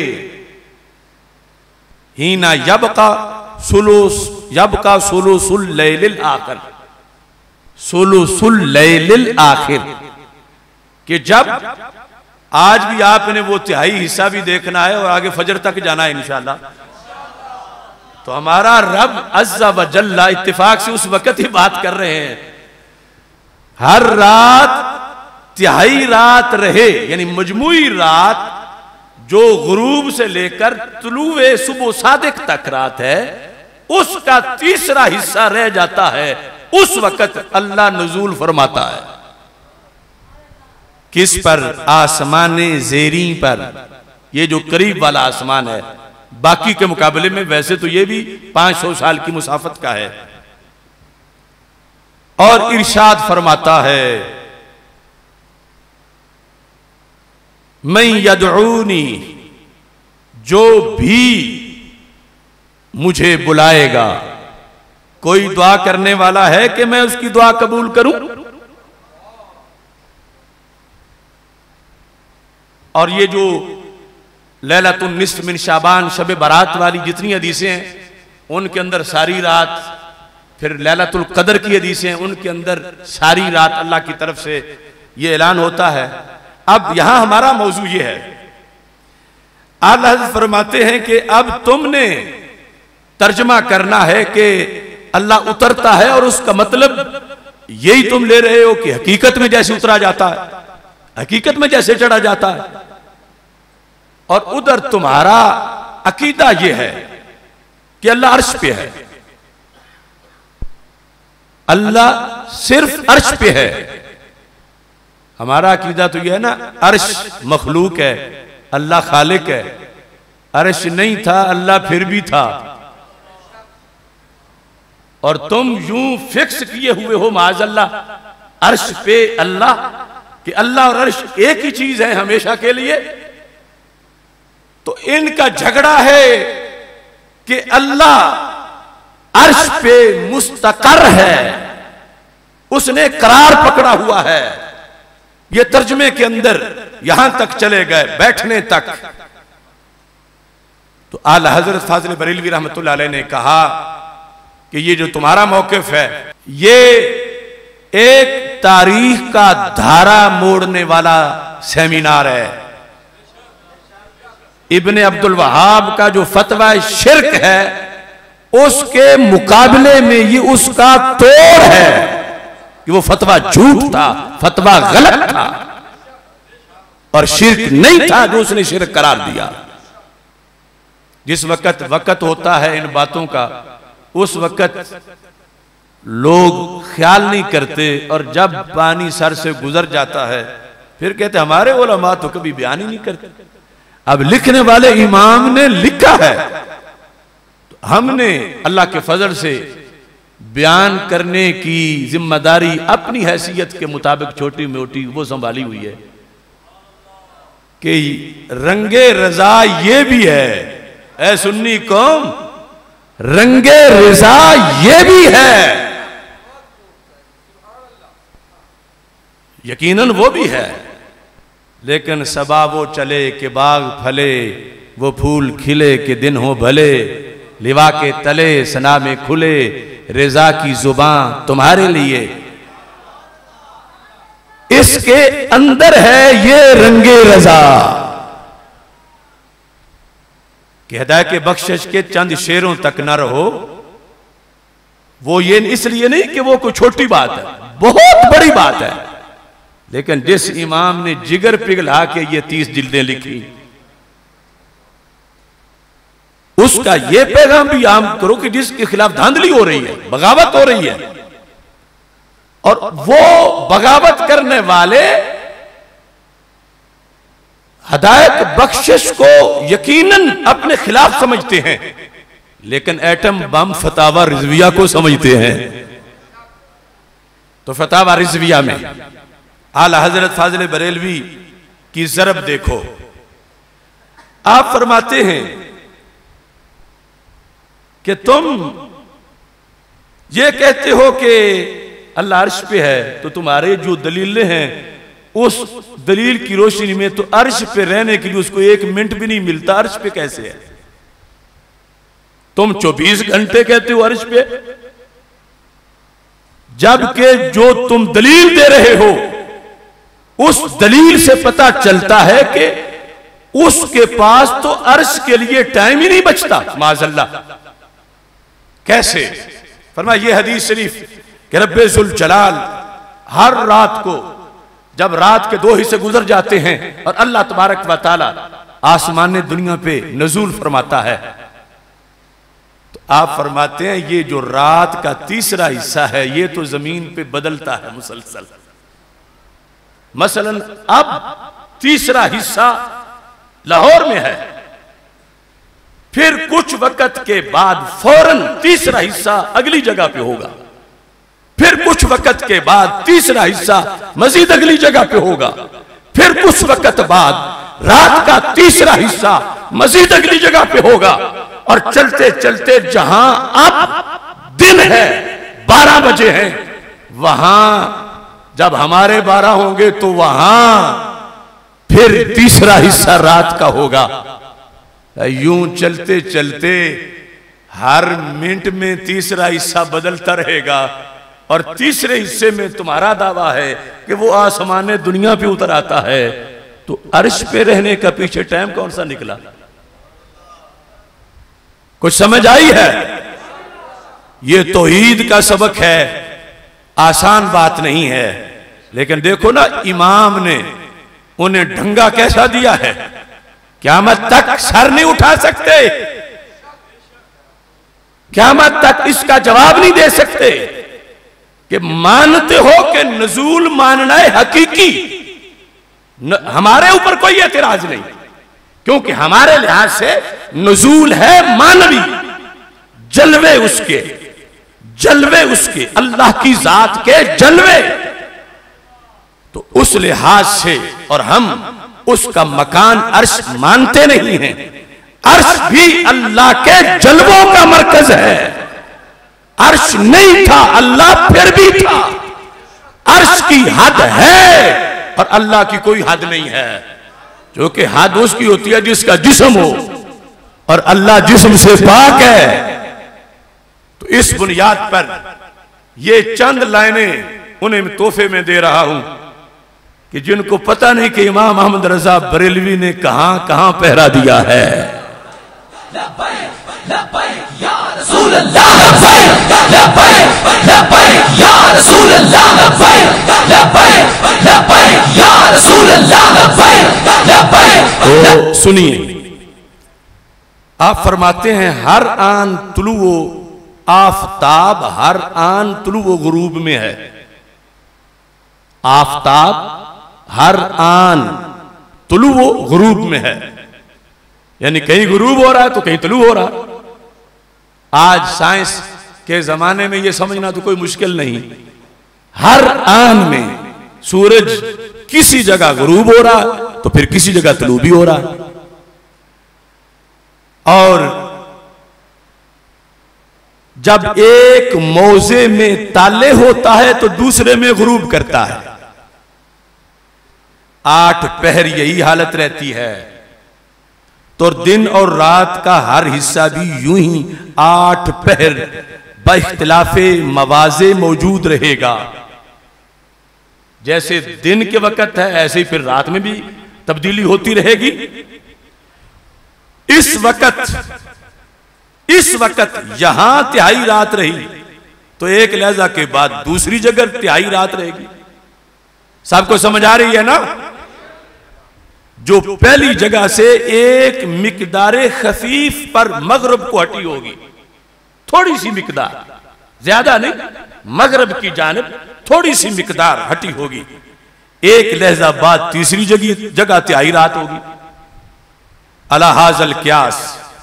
हीना यबका सुलूस यबका सुलूसुल लैलिल आखिर, सुलूसुल लैलिल आखिर, कि जब आज भी आपने वो तिहाई हिस्सा भी देखना है और आगे फजर तक जाना है इंशाअल्लाह, तो हमारा रब अज़्ज़ा वजल्ला इत्तिफाक से उस वक्त ही बात कर रहे हैं, हर रात तिहाई रात रहे, यानी मजमुई रात जो गुरूब से लेकर तुलुए सुबह सादिक तक रात है, उसका तीसरा हिस्सा रह जाता है, उस वक्त अल्लाह नजूल फरमाता है। किस पर? आसमाने ज़ेरी पर, ये जो करीब वाला आसमान है, बाकी के मुकाबले में वैसे तो ये भी पांच सौ साल की मुसाफत का है। और इरशाद फरमाता है, मैं यदऊनी, जो भी मुझे बुलाएगा, कोई दुआ करने वाला है कि मैं उसकी दुआ कबूल करूं। और ये जो लैलतुन निस्फ मिन शाबान, शब बारात वाली जितनी हदीसें हैं, उनके अंदर सारी रात, फिर लैलतुल कदर की हदीसें, उनके अंदर सारी रात अल्लाह की तरफ से ये ऐलान होता है। अब यहां हमारा मौजू ये है, आला हज़रत फरमाते हैं कि अब तुमने तर्जमा करना है कि अल्लाह उतरता है, और उसका मतलब यही तुम ले रहे हो कि हकीकत में जैसे उतरा जाता है, हकीकत में जैसे चढ़ा जाता है, और उधर तुम्हारा अकीदा यह है कि अल्लाह अर्श पे है, अल्लाह सिर्फ अर्श पे है। हमारा अकीदा तो यह है ना, अर्श मखलूक है, अल्लाह खालिक है। अर्श नहीं था, अल्लाह फिर भी था, और तुम यूं फिक्स किए हुए हो माज़अल्लाह अर्श पे अल्लाह, कि अल्लाह और अर्श एक ही चीज है हमेशा के लिए। तो इनका झगड़ा है कि अल्लाह अर्श पे मुस्तकर है, उसने करार पकड़ा हुआ है। ये तर्जमे के अंदर यहां तक चले गए, बैठने तक। तो आला हजरत फाजिल बरेलवी रहमतुल्लाह अलैह ने कहा कि ये जो तुम्हारा मौकिफ है, ये एक तारीख का धारा मोड़ने वाला सेमिनार है। इब्ने अब्दुल वहाब का जो फतवा शिर्क है, उसके मुकाबले में ये उसका तोड़ है कि वो फतवा झूठ था, फतवा गलत था और शिर्क नहीं था जो उसने शिर्क करार दिया। जिस वक्त वक्त होता है इन बातों का, उस वक्त लोग ख्याल नहीं करते और जब पानी सर से गुजर जाता है फिर कहते हमारे उलमा तो कभी बयान ही नहीं करते। अब लिखने वाले इमाम ने लिखा है, तो हमने अल्लाह के फजल से बयान करने की जिम्मेदारी अपनी हैसियत के मुताबिक छोटी मोटी वो संभाली हुई है कि रंगे रजा ये भी है, ऐ सुन्नी कौम रंगे रजा ये भी है, यकीनन वो भी है, लेकिन सबा वो चले कि बाग फले, वो फूल खिले कि दिन हो भले, लिवा के तले सना में खुले, रजा की जुबान तुम्हारे लिए। इसके अंदर है ये रंगे रजा कि हिदायत के बख्शिश के चंद शेरों तक न रहो। वो ये इसलिए नहीं कि वो कोई छोटी बात है, बहुत बड़ी बात है, लेकिन जिस इमाम ने जिगर पिघला के ये तीस जिल्दें लिखी, उसका ये पैगाम भी आम करो कि जिसके खिलाफ धांधली हो रही है, बगावत हो रही है, और वो बगावत करने वाले हिदायत बख्शिश को यकीनन अपने खिलाफ समझते हैं, लेकिन एटम बम फतावा रिजविया को समझते हैं। तो फतावा रिजविया में आला हजरत फाजिल बरेलवी की ज़रब देखो। आप फरमाते हैं कि तुम ये कहते हो कि अल्लाह अर्श पे है, तो तुम्हारे जो दलीलें हैं उस दलील की रोशनी में तो अर्श पे रहने के लिए उसको एक मिनट भी नहीं मिलता, अर्श पे कैसे है? तुम चौबीस घंटे कहते हो अर्श पे, जबकि जो तुम दलील दे रहे हो उस दलील से पता चलता है कि उसके पास तो अर्श के लिए टाइम ही नहीं बचता। माज़अल्लाह कैसे? फरमाया ये हदीस शरीफ कि रब्बे जुल जलाल हर रात को जब रात के दो हिस्से गुजर जाते हैं और अल्लाह तबारक व तआला आसमान दुनिया पे नजूल फरमाता है, तो आप फरमाते हैं ये जो रात का तीसरा हिस्सा है ये तो जमीन पे बदलता है मुसलसल। मसलन अब तीसरा हिस्सा लाहौर में है, फिर कुछ वक्त के बाद फौरन तीसरा हिस्सा अगली जगह पे होगा, फिर कुछ वक्त के बाद तीसरा हिस्सा मजीद अगली जगह पे होगा, फिर कुछ वक्त बाद रात का तीसरा हिस्सा मजीद अगली जगह पे होगा, और चलते चलते जहां अब दिन है बारह बजे हैं, वहां जब हमारे बारह होंगे तो वहां फिर तीसरा हिस्सा रात का होगा। यूं चलते चलते हर मिनट में तीसरा हिस्सा बदलता रहेगा, और तीसरे हिस्से में तुम्हारा दावा है कि वो आसमान दुनिया पे उतर आता है, तो अर्श पे रहने का पीछे टाइम कौन सा निकला? कुछ समझ आई है? ये तौहीद का सबक है, आसान बात नहीं है, लेकिन देखो ना इमाम ने उन्हें ढंगा कैसा दिया है, क़यामत तक सर नहीं उठा सकते, क़यामत तक इसका जवाब नहीं दे सकते कि मानते हो कि नजूल मानना है हकीकी, न, हमारे ऊपर कोई एतराज नहीं, क्योंकि हमारे लिहाज से नजूल है मानवी, जलवे उसके जलवे उसके अल्लाह की जात के जलवे, तो उस लिहाज से और हम उसका मकान अर्श मानते नहीं हैं। अर्श भी अल्लाह के जलवों का मरकज है। अर्श नहीं था, अल्लाह फिर भी था। अर्श की हद है और अल्लाह की कोई हद नहीं है, जो कि हद उसकी होती है जिसका जिस्म हो, और अल्लाह जिस्म से पाक है। तो इस बुनियाद पर ये चंद लाइनें उन्हें तोहफे में दे रहा हूं कि जिनको पता नहीं कि इमाम अहमद रजा बरेलवी ने कहां कहां पहरा दिया है। रसूल अल्लाह, लब्बैक लब्बैक लब्बैक या रसूल अल्लाह, लब्बैक लब्बैक लब्बैक या रसूल अल्लाह, लब्बैक लब्बैक। तो सुनिए, आप फरमाते हैं हर आन तुलुओ आफताब हर आन तुलुओ गुरूब में है। आफताब हर आन तुलुओ गुरूब में है, यानी कहीं गुरूब हो रहा है तो कहीं तुलू हो रहा। आज साइंस के जमाने में यह समझना तो कोई मुश्किल नहीं, हर आन में सूरज किसी जगह गुरूब हो रहा तो फिर किसी जगह तुलू भी हो रहा। और जब एक मौजे में ताले होता है तो दूसरे में गुरूब करता है। आठ पहर यही हालत रहती है, तो दिन और रात का हर हिस्सा भी यूं ही आठ पहर बइख्तिलाफे मवाजे मौजूद रहेगा। जैसे दिन के वक्त है ऐसे ही फिर रात में भी तब्दीली होती रहेगी। इस वक्त इस वक्त यहां तिहाई रात रही तो एक लहजा के बाद दूसरी जगह तिहाई रात रहेगी। सबको समझ आ रही है ना? जो पहली जगह से एक मिकदारे खफीफ पर मगरब को हटी होगी, थोड़ी सी मिकदार, ज्यादा नहीं, मगरब की जानिब थोड़ी सी मिकदार हटी होगी, एक लहजा बाद तीसरी जगह जगह तिहाई रात होगी। अला हाजल क्यास,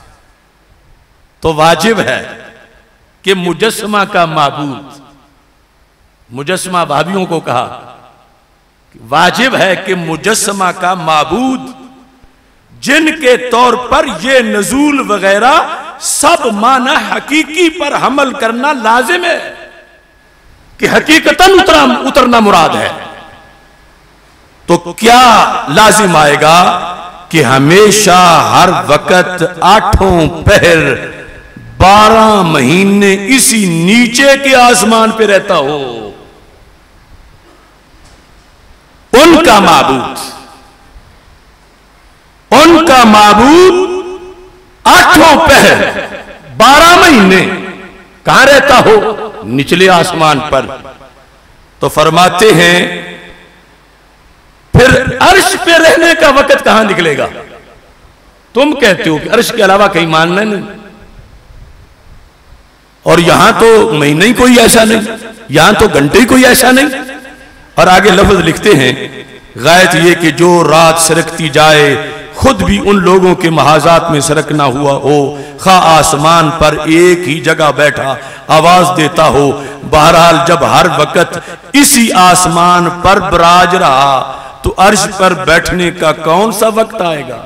तो वाजिब है कि मुजस्समा का माबूद, मुजस्समा भाभियों को कहा वाजिब है कि मुजस्समा का माबूद जिनके तौर पर यह नजूल वगैरह सब माना हकीकी पर हमल करना लाजिम है कि हकीकतन उतरा उतरना मुराद है। तो क्या लाजिम आएगा कि हमेशा हर वक्त आठों पहर बारह महीने इसी नीचे के आसमान पे रहता हो। उनका माबूद उनका माबूद आठों पहर बारह महीने कहां रहता हो? निचले आसमान पर। तो फरमाते हैं फिर अर्श पे रहने का वक्त कहां निकलेगा? तुम कहते हो कि अर्श के अलावा कहीं मानना नहीं, और यहां तो महीना ही कोई ऐसा नहीं, यहां तो घंटे ही कोई ऐसा नहीं। और आगे लफ्ज लिखते हैं गायत ये कि जो रात सरकती जाए खुद भी उन लोगों के महाजात में सरक ना हुआ हो, खा आसमान पर एक ही जगह बैठा आवाज देता हो। बहरहाल जब हर वक्त इसी आसमान पर बराज रहा तो अर्श पर बैठने का कौन सा वक्त आएगा?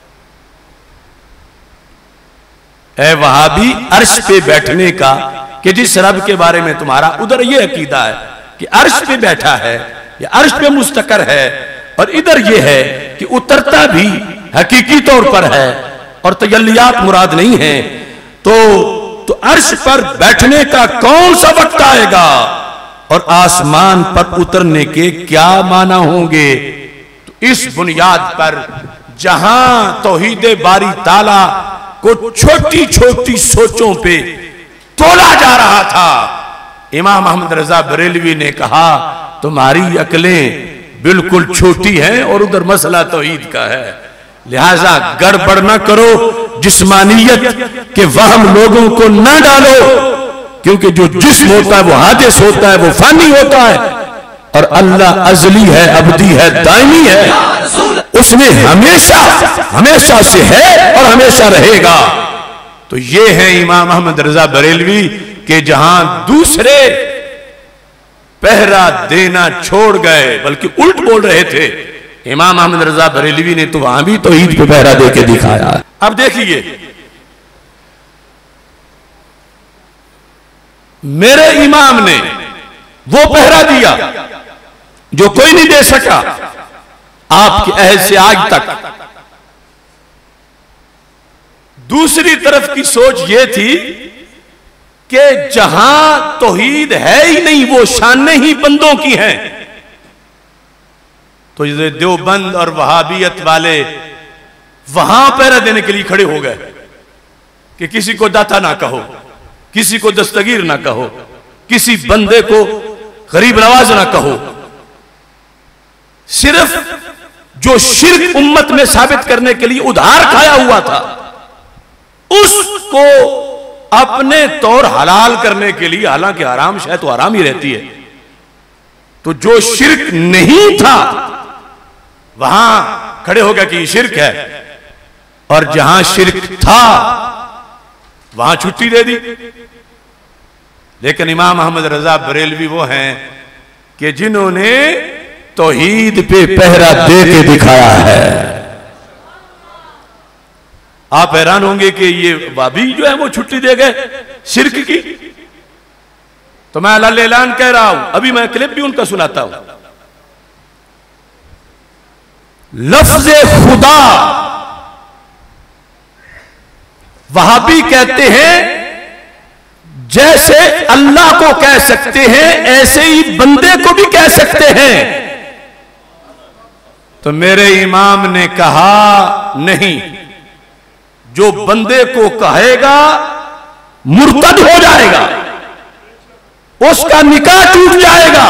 ऐ वहाबी, अर्श पे बैठने का, कि जिस रब के बारे में तुम्हारा उधर यह अकीदा है कि अर्श पे बैठा है या अर्श पे मुस्तकर है, और इधर यह है कि उतरता भी हकीकी तौर पर है और तजल्लियात मुराद नहीं है, तो तो अर्श पर बैठने का कौन सा वक्त आएगा और आसमान पर उतरने के क्या माना होंगे? तो इस बुनियाद पर जहां तौहीद बारी ताला को छोटी छोटी सोचों पे तोला जा रहा था, इमाम अहमद रजा बरेलवी ने कहा तुम्हारी अकलें बिल्कुल छोटी हैं और उधर मसला तौहीद का है, लिहाजा गड़बड़ न करो, जिस्मानियत के वहम लोगों को न डालो, क्योंकि जो जिस्म होता है वो हादिस होता है, वो फानी होता है, और अल्लाह अजली है, अबदी है, दायमी है, उसमें हमेशा हमेशा से है और हमेशा रहेगा। तो ये है इमाम अहमद रजा बरेलवी के जहां दूसरे पहरा देना छोड़ गए बल्कि उल्ट बोल रहे थे, इमाम अहमद रजा बरेलवी ने तो वहां भी तौहीद पे पहरा दे के दिखाया। अब देखिए, मेरे इमाम ने वो पहरा दिया जो कोई नहीं दे सका आपके अहद से आज तक। दूसरी तरफ की सोच यह थी कि जहां तौहीद है ही नहीं वो शानें ही बंदों की हैं, तो ये देवबंद और वहाबियत वाले वहां पहरा देने के लिए खड़े हो गए कि किसी को दाता ना कहो, किसी को दस्तगीर ना कहो, किसी बंदे को गरीब नवाज ना कहो। सिर्फ जो शिर्क उम्मत में साबित करने के लिए उधार खाया हुआ था, उसको अपने तौर हलाल करने के लिए, हालांकि हराम शायद तो हराम ही रहती है, तो जो शिर्क नहीं था वहां खड़े हो गया कि शिर्क है, और जहां शिर्क था वहां छुट्टी दे दी। लेकिन इमाम अहमद रजा बरेलवी वो हैं कि जिन्होंने तौहीद पे पहरा दे के दिखाया है। आप हैरान होंगे कि ये वाबी जो है वो छुट्टी दे गए शिर्क की। तो मैं अल्लाह ऐलान कह रहा हूं, अभी मैं क्लिप भी उनका सुनाता हूं। लफ्ज खुदा वहाबी कहते हैं जैसे अल्लाह को कह सकते हैं ऐसे ही बंदे को भी कह सकते हैं। तो मेरे इमाम ने कहा नहीं, जो बंदे को कहेगा मुर्तद हो जाएगा, उसका निकाह टूट जाएगा।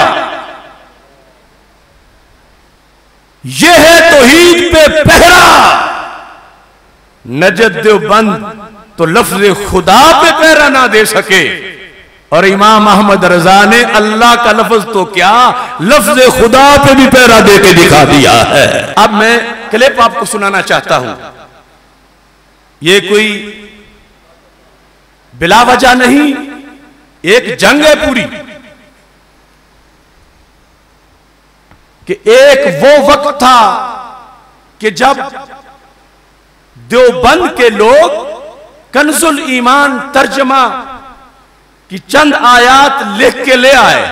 यह है तौहीद पे पहरा। नजद देवबंद तो लफ्ज खुदा पे पहरा ना दे सके, और इमाम अहमद रजा ने अल्लाह का लफ्ज तो क्या, लफ्ज खुदा पे भी पहरा दे के दिखा दिया है। अब मैं क्लिप आपको सुनाना चाहता हूं। ये कोई बिला वजह नहीं, एक जंग है पूरी, कि एक वो वक्त था कि जब देवबंद के लोग कंजुल ईमान तर्जमा की चंद आयात लिख के ले आए।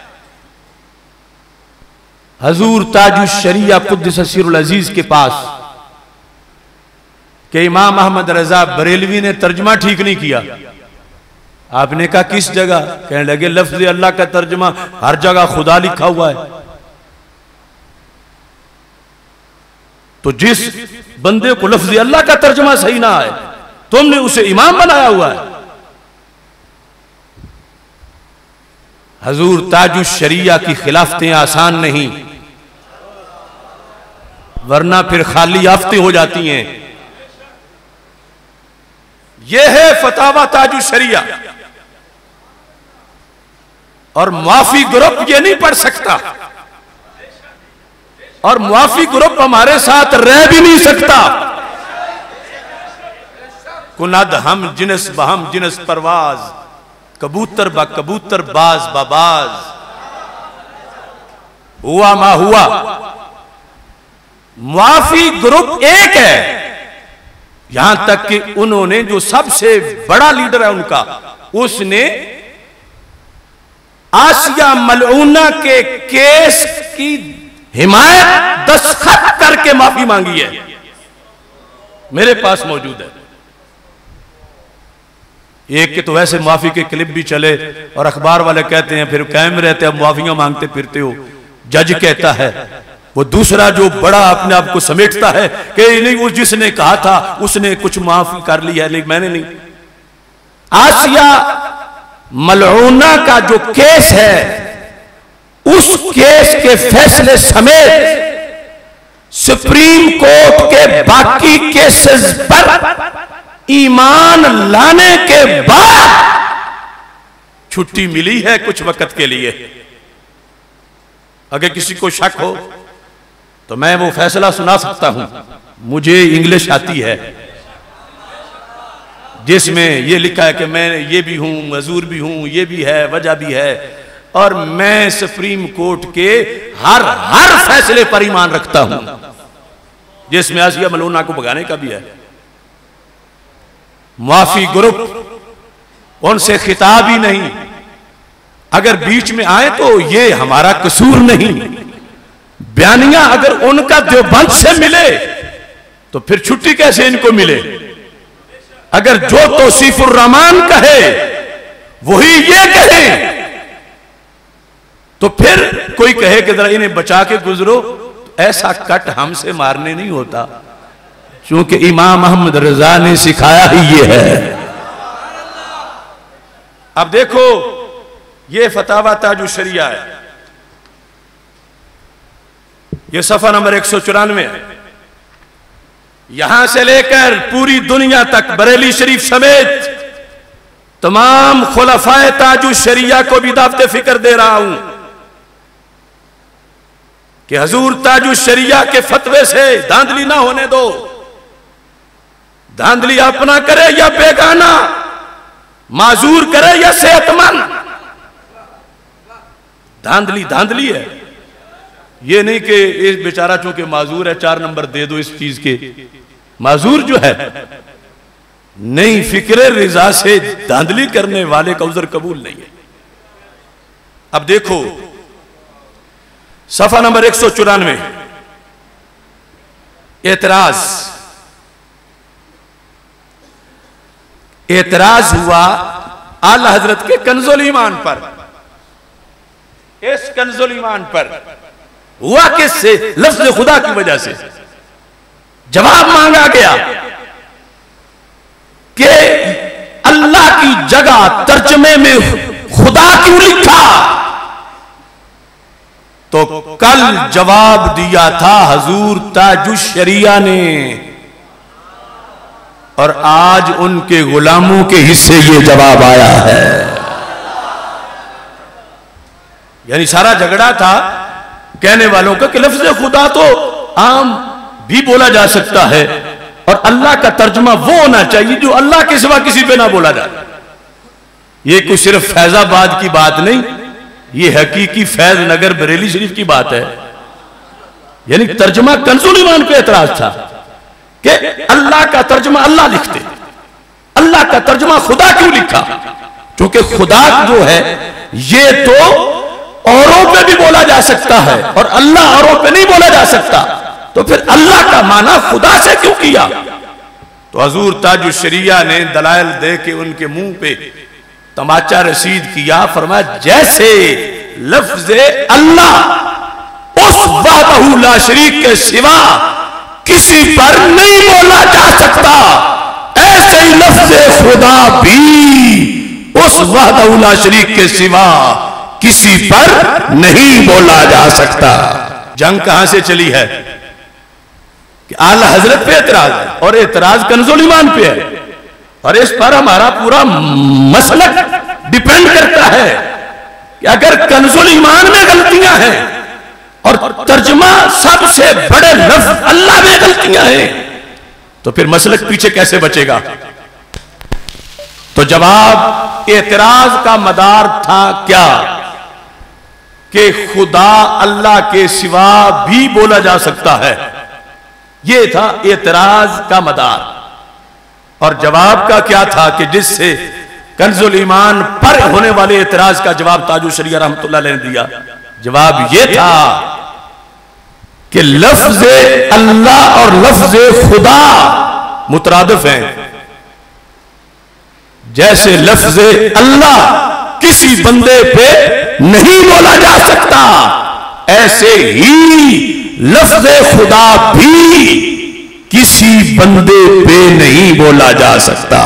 हजूर ताजुश शरिया कुद्दस सिरुल अजीज के पास कि इमाम अहमद रजा बरेलवी ने तर्जमा ठीक नहीं किया। आपने कहा किस जगह? कहने लगे लफ्ज अल्लाह का तर्जमा हर जगह खुदा लिखा हुआ है। तो जिस बंदे को लफ्ज अल्लाह का तर्जमा सही ना आए, तुमने उसे इमाम बनाया हुआ है। हजूर ताजुश शरिया की खिलाफतें आसान नहीं, वरना फिर खाली याफ्ते हो जाती हैं। यह है फतावा ताजुश शरिया, और मुआफी ग्रुप ये नहीं पढ़ सकता, और मुआफी ग्रुप हमारे साथ रह भी नहीं सकता। कुनद हम जिनस बहम जिनस परवाज, कबूतर बा कबूतर बाज बाबाज, हुआ मा हुआ। मुआफी ग्रुप एक है, यहां तक कि उन्होंने जो सबसे बड़ा लीडर है उनका, उसने आसिया मलऊना के केस की हिमायत दस्तखत करके माफी मांगी है, मेरे पास मौजूद है। एक के तो वैसे माफी के क्लिप भी चले और अखबार वाले कहते हैं फिर कायम रहते हैं, माफियां मांगते फिरते हो। जज कहता है, वो दूसरा जो बड़ा अपने आप को समेटता है कि नहीं वो जिसने कहा था उसने कुछ माफी कर ली है, लेकिन मैंने नहीं। आसिया मलऊना का जो केस है, उस केस के फैसले समेत सुप्रीम कोर्ट के बाकी केसेस पर ईमान लाने के बाद छुट्टी मिली है कुछ वक्त के लिए। अगर किसी को शक हो तो मैं वो फैसला सुना सकता हूं, मुझे इंग्लिश आती है, जिसमें ये लिखा है कि मैं ये भी हूं, मजूर भी हूं, ये भी है, वजह भी है, और मैं सुप्रीम कोर्ट के हर हर फैसले पर ईमान रखता हूं, जिसमें आसिया मलूना को भगाने का भी है। मुआफी ग्रुप उनसे खिताब ही नहीं, अगर बीच में आए तो ये हमारा कसूर नहीं। बयानिया अगर उनका देवबंद से मिले तो फिर छुट्टी कैसे इनको मिले? अगर जो तौसीफुर रहमान कहे वही ये कहे तो फिर कोई कहे कि जरा इन्हें बचा के गुजरो, तो ऐसा कट हमसे मारने नहीं होता, क्योंकि इमाम अहमद रजा ने सिखाया ही ये है। अब देखो ये फतावा ताजुश शरिया है, ये सफा नंबर एक सौ चौरानवे है। यहां से लेकर पूरी दुनिया तक बरेली शरीफ समेत तमाम खुलफाए ताजुश शरिया को भी दावत फिक्र दे रहा हूं कि हजूर ताजुश शरिया के फतवे से धांधली ना होने दो। धांधली अपना करे या बेगाना, माजूर करे या सेहतमंद, धांधली धांधली है। ये नहीं कि इस बेचारा चूंकि माजूर है चार नंबर दे दो इस चीज के। माजूर जो है नहीं, फिक्र रिजा से धांधली करने वाले का उज़र कबूल नहीं है। अब देखो सफा नंबर एक सौ चौरानवे, एतराज एतराज हुआ आला हजरत के कंजुल ईमान पर। इस कंजुल ईमान पर हुआ किससे? लफ्ज़ खुदा की वजह से। जवाब मांगा गया कि अल्लाह की जगह तर्जमे में खुदा क्यों लिखा? तो कल जवाब दिया था हजूर ताजुश शरिया ने, और आज उनके गुलामों के हिस्से ये जवाब आया है। यानी सारा झगड़ा था कहने वालों का कि लफ्ज़ खुदा तो आम भी बोला जा सकता है और अल्लाह का तर्जमा वो होना चाहिए जो अल्लाह के सिवा किसी पे ना बोला जाए। ये कुछ सिर्फ फैजाबाद की बात नहीं, ये हकीकी फैज नगर बरेली शरीफ की बात है। यानी तर्जमा कंजुल ईमान पे एतराज था कि अल्लाह का तर्जमा अल्लाह लिखते, अल्लाह का तर्जमा खुदा क्यों लिखा? क्योंकि खुदा जो है ये तो औरों पे भी बोला जा सकता है और अल्लाह औरों पे नहीं बोला जा सकता, तो फिर अल्लाह का माना खुदा से क्यों किया? तो हजूर ताजुश शरिया ने दलाइल दे के उनके मुंह पे तमाचा रसीद किया। फरमाया जैसे लफ्ज़ अल्लाह उस वहदहू ला शरीक के सिवा किसी पर नहीं बोला जा सकता, ऐसे ही लफ्ज़ खुदा भी उस वहदहू ला शरीक के सिवा किसी पर नहीं बोला जा सकता। जंग कहां से चली है कि आला हजरत पे एतराज है और एतराज कंजुल ईमान पे है, और इस पर हमारा पूरा मसलक डिपेंड करता है कि अगर कंजुल ईमान में गलतियां हैं और तर्जमा सबसे बड़े लफ्ज़ अल्लाह में गलतियां हैं, तो फिर मसलक पीछे कैसे बचेगा? तो जवाब एतराज का मदार था क्या कि खुदा अल्लाह के सिवा भी बोला जा सकता है। यह था एतराज का मदार। और जवाब का क्या था कि जिससे कंजुल ईमान पर होने वाले एतराज का जवाब ताजुश शरिया रहमतुल्लाह अलैह ने दिया। जवाब यह था कि लफ्ज़ अल्लाह और लफ्ज़ खुदा मुतरादिफ हैं। जैसे लफ्ज़ अल्लाह किसी बंदे पे नहीं बोला जा सकता, ऐसे ही लफ्ज़ खुदा भी किसी बंदे पे नहीं बोला जा सकता।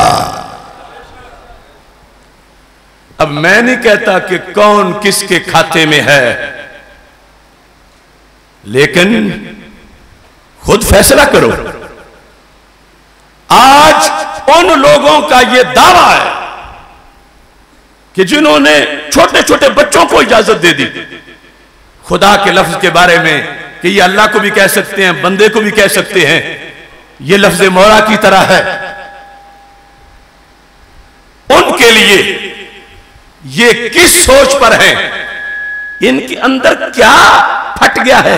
अब मैं नहीं कहता कि कौन किसके खाते में है, लेकिन खुद फैसला करो। आज उन लोगों का यह दावा है कि जिन्होंने छोटे छोटे बच्चों को इजाजत दे दी खुदा के लफ्ज के बारे में कि ये अल्लाह को भी कह सकते हैं, बंदे को भी कह सकते हैं, ये लफ्ज मौला की तरह है, उनके लिए ये किस सोच पर है, इनके अंदर क्या फट गया है,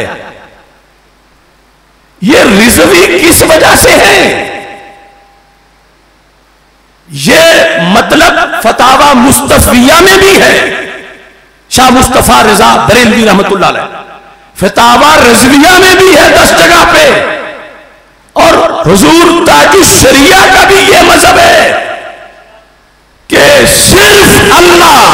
ये रिजवी किस वजह से है? ये मतलब फतावा मुस्तफिया में भी है, शाह मुस्तफा रजा बरेलवी रहमतुल्लाह अलैह। फतावा रजविया में भी है दस जगह पे, और हुजूर ताजुश शरिया का भी ये मजहब है कि सिर्फ अल्लाह,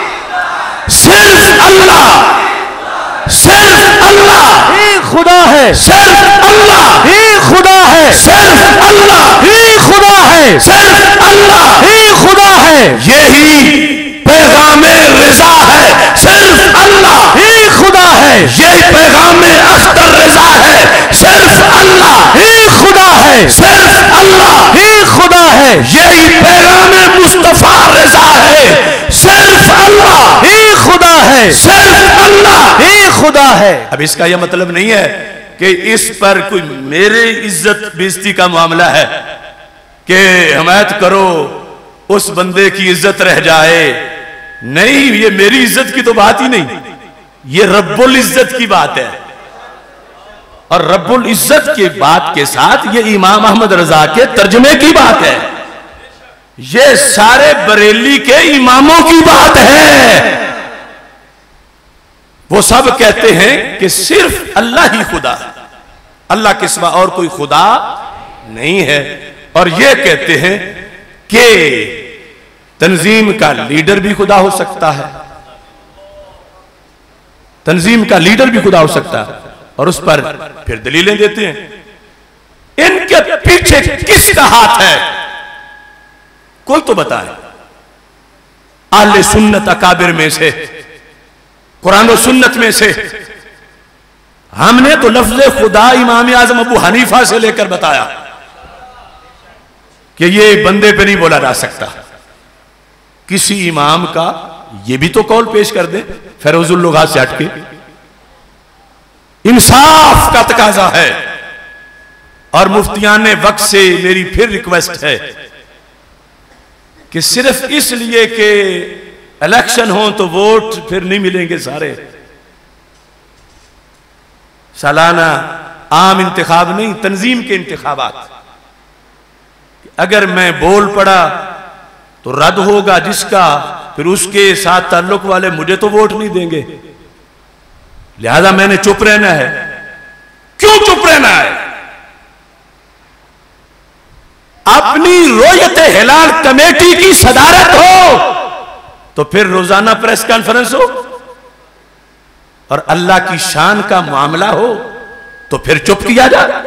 सिर्फ अल्लाह, सिर्फ अल्लाह ही खुदा है, सिर्फ अल्लाह ही खुदा है, सिर्फ अल्लाह ही खुदा है, सिर्फ अल्लाह ही खुदा है। यही रजा है, सिर्फ अल्लाह ही खुदा है, यही पैगाम अख्तर रजा है, सिर्फ अल्लाह ही खुदा है, सिर्फ अल्लाह ही खुदा है, यही पैगाम मुस्तफा रजा है, सिर्फ अल्लाह ही खुदा है, सिर्फ अल्लाह ही खुदा है। अब इसका यह मतलब नहीं है कि इस पर कोई मेरे इज्जत बेइज्जती का मामला है कि हमायत करो उस बंदे की इज्जत रह जाए। नहीं, ये मेरी इज्जत की तो बात ही नहीं, ये रब्बुल इज्जत की बात है। और रब्बुल इज्जत की बात के साथ ये इमाम अहमद रजा के तर्जमे की बात है, ये सारे बरेली के इमामों की बात है। वो सब कहते हैं कि सिर्फ अल्लाह ही खुदा है, अल्लाह के सिवा और कोई खुदा नहीं है। और ये कहते हैं कि तंजीम का लीडर भी खुदा हो सकता है, तंजीम का लीडर भी खुदा हो सकता है। और उस पर फिर दलीलें देते हैं। इनके पीछे किसका हाथ है, कोई तो बताए। आले सुन्नत अकाबिर में से, कुरान और सुन्नत में से हमने तो लफ्ज खुदा इमाम आजम अबू हनीफा से लेकर बताया कि ये बंदे पे नहीं बोला जा सकता। किसी इमाम का ये भी तो कौल पेश कर दे फेरोजुल लुगात से हटके। इंसाफ का तकाजा है। और मुफ्तियान वक्त से मेरी फिर रिक्वेस्ट है कि सिर्फ इसलिए कि इलेक्शन हो तो वोट फिर नहीं मिलेंगे सारे, सालाना आम इंतखाब नहीं, तंजीम के इंतखाबात। अगर मैं बोल पड़ा तो रद्द होगा जिसका, फिर उसके साथ ताल्लुक वाले मुझे तो वोट नहीं देंगे, लिहाजा मैंने चुप रहना है। क्यों चुप रहना है? अपनी रोयत हिलाल कमेटी की सदारत हो तो फिर रोजाना प्रेस कॉन्फ्रेंस हो, और अल्लाह की शान का मामला हो तो फिर चुप किया जाए।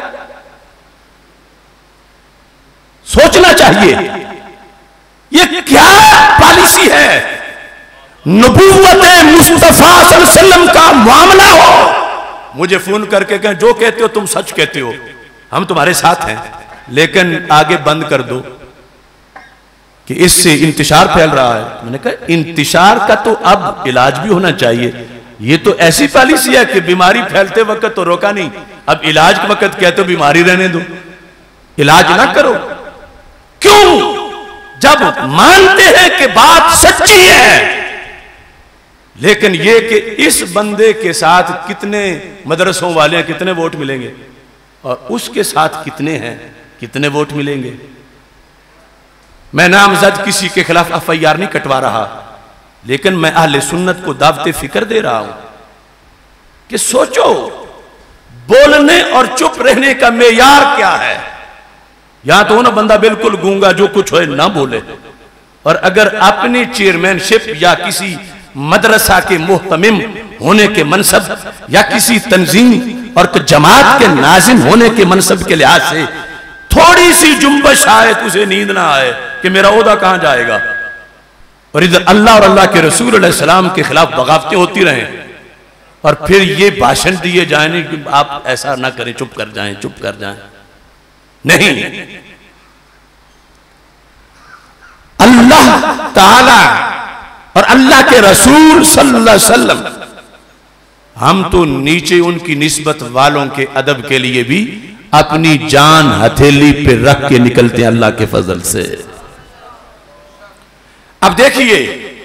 सोचना चाहिए ये क्या पॉलिसी है। नबूवत मुस्तफा सल्लल्लाहु अलैहि वसल्लम का मामला हो, मुझे फोन करके कहें जो कहते हो तुम सच कहते हो, हम तुम्हारे साथ हैं, लेकिन आगे बंद कर दो कि इससे इंतशार फैल रहा है। मैंने कहा इंतशार का तो अब इलाज भी होना चाहिए। ये तो ऐसी पॉलिसी है कि बीमारी फैलते वक्त तो रोका नहीं, अब इलाज के वक्त कहते हो बीमारी रहने दो, इलाज ना करो। क्यों? जब मानते हैं कि बात सच्ची है, लेकिन ये कि इस बंदे के साथ कितने मदरसों वाले हैं, कितने वोट मिलेंगे, और उसके साथ कितने हैं, कितने वोट मिलेंगे। मैं नामजद किसी के खिलाफ एफ आई आर नहीं कटवा रहा, लेकिन मैं अहले सुन्नत को दावते फिक्र दे रहा हूं कि सोचो बोलने और चुप रहने का मेयार क्या है। यहां तो ना बंदा बिल्कुल गूंगा, जो कुछ हो ना बोले, और अगर अपनी चेयरमैनशिप या किसी मदरसा के मुहतमिम होने के मनसब या किसी तंजीम और जमात के नाजिम होने के मनसब के लिहाज से थोड़ी सी जुम्बश आए तो उसे नींद ना आए कि मेरा ओहदा कहां जाएगा, और इधर अल्लाह और अल्लाह के रसूल अलैहि सलाम के खिलाफ बगावतें होती रहें, और फिर ये भाषण दिए जाए नहीं कि आप ऐसा ना करें, चुप कर जाएं, चुप कर जाएं। नहीं, अल्लाह ताला और अल्लाह के रसूल सल्लल्लाहु अलैहि वसल्लम, हम तो नीचे उनकी निस्बत वालों के अदब के लिए भी अपनी जान हथेली पे रख के निकलते हैं अल्लाह के फजल से। अब देखिए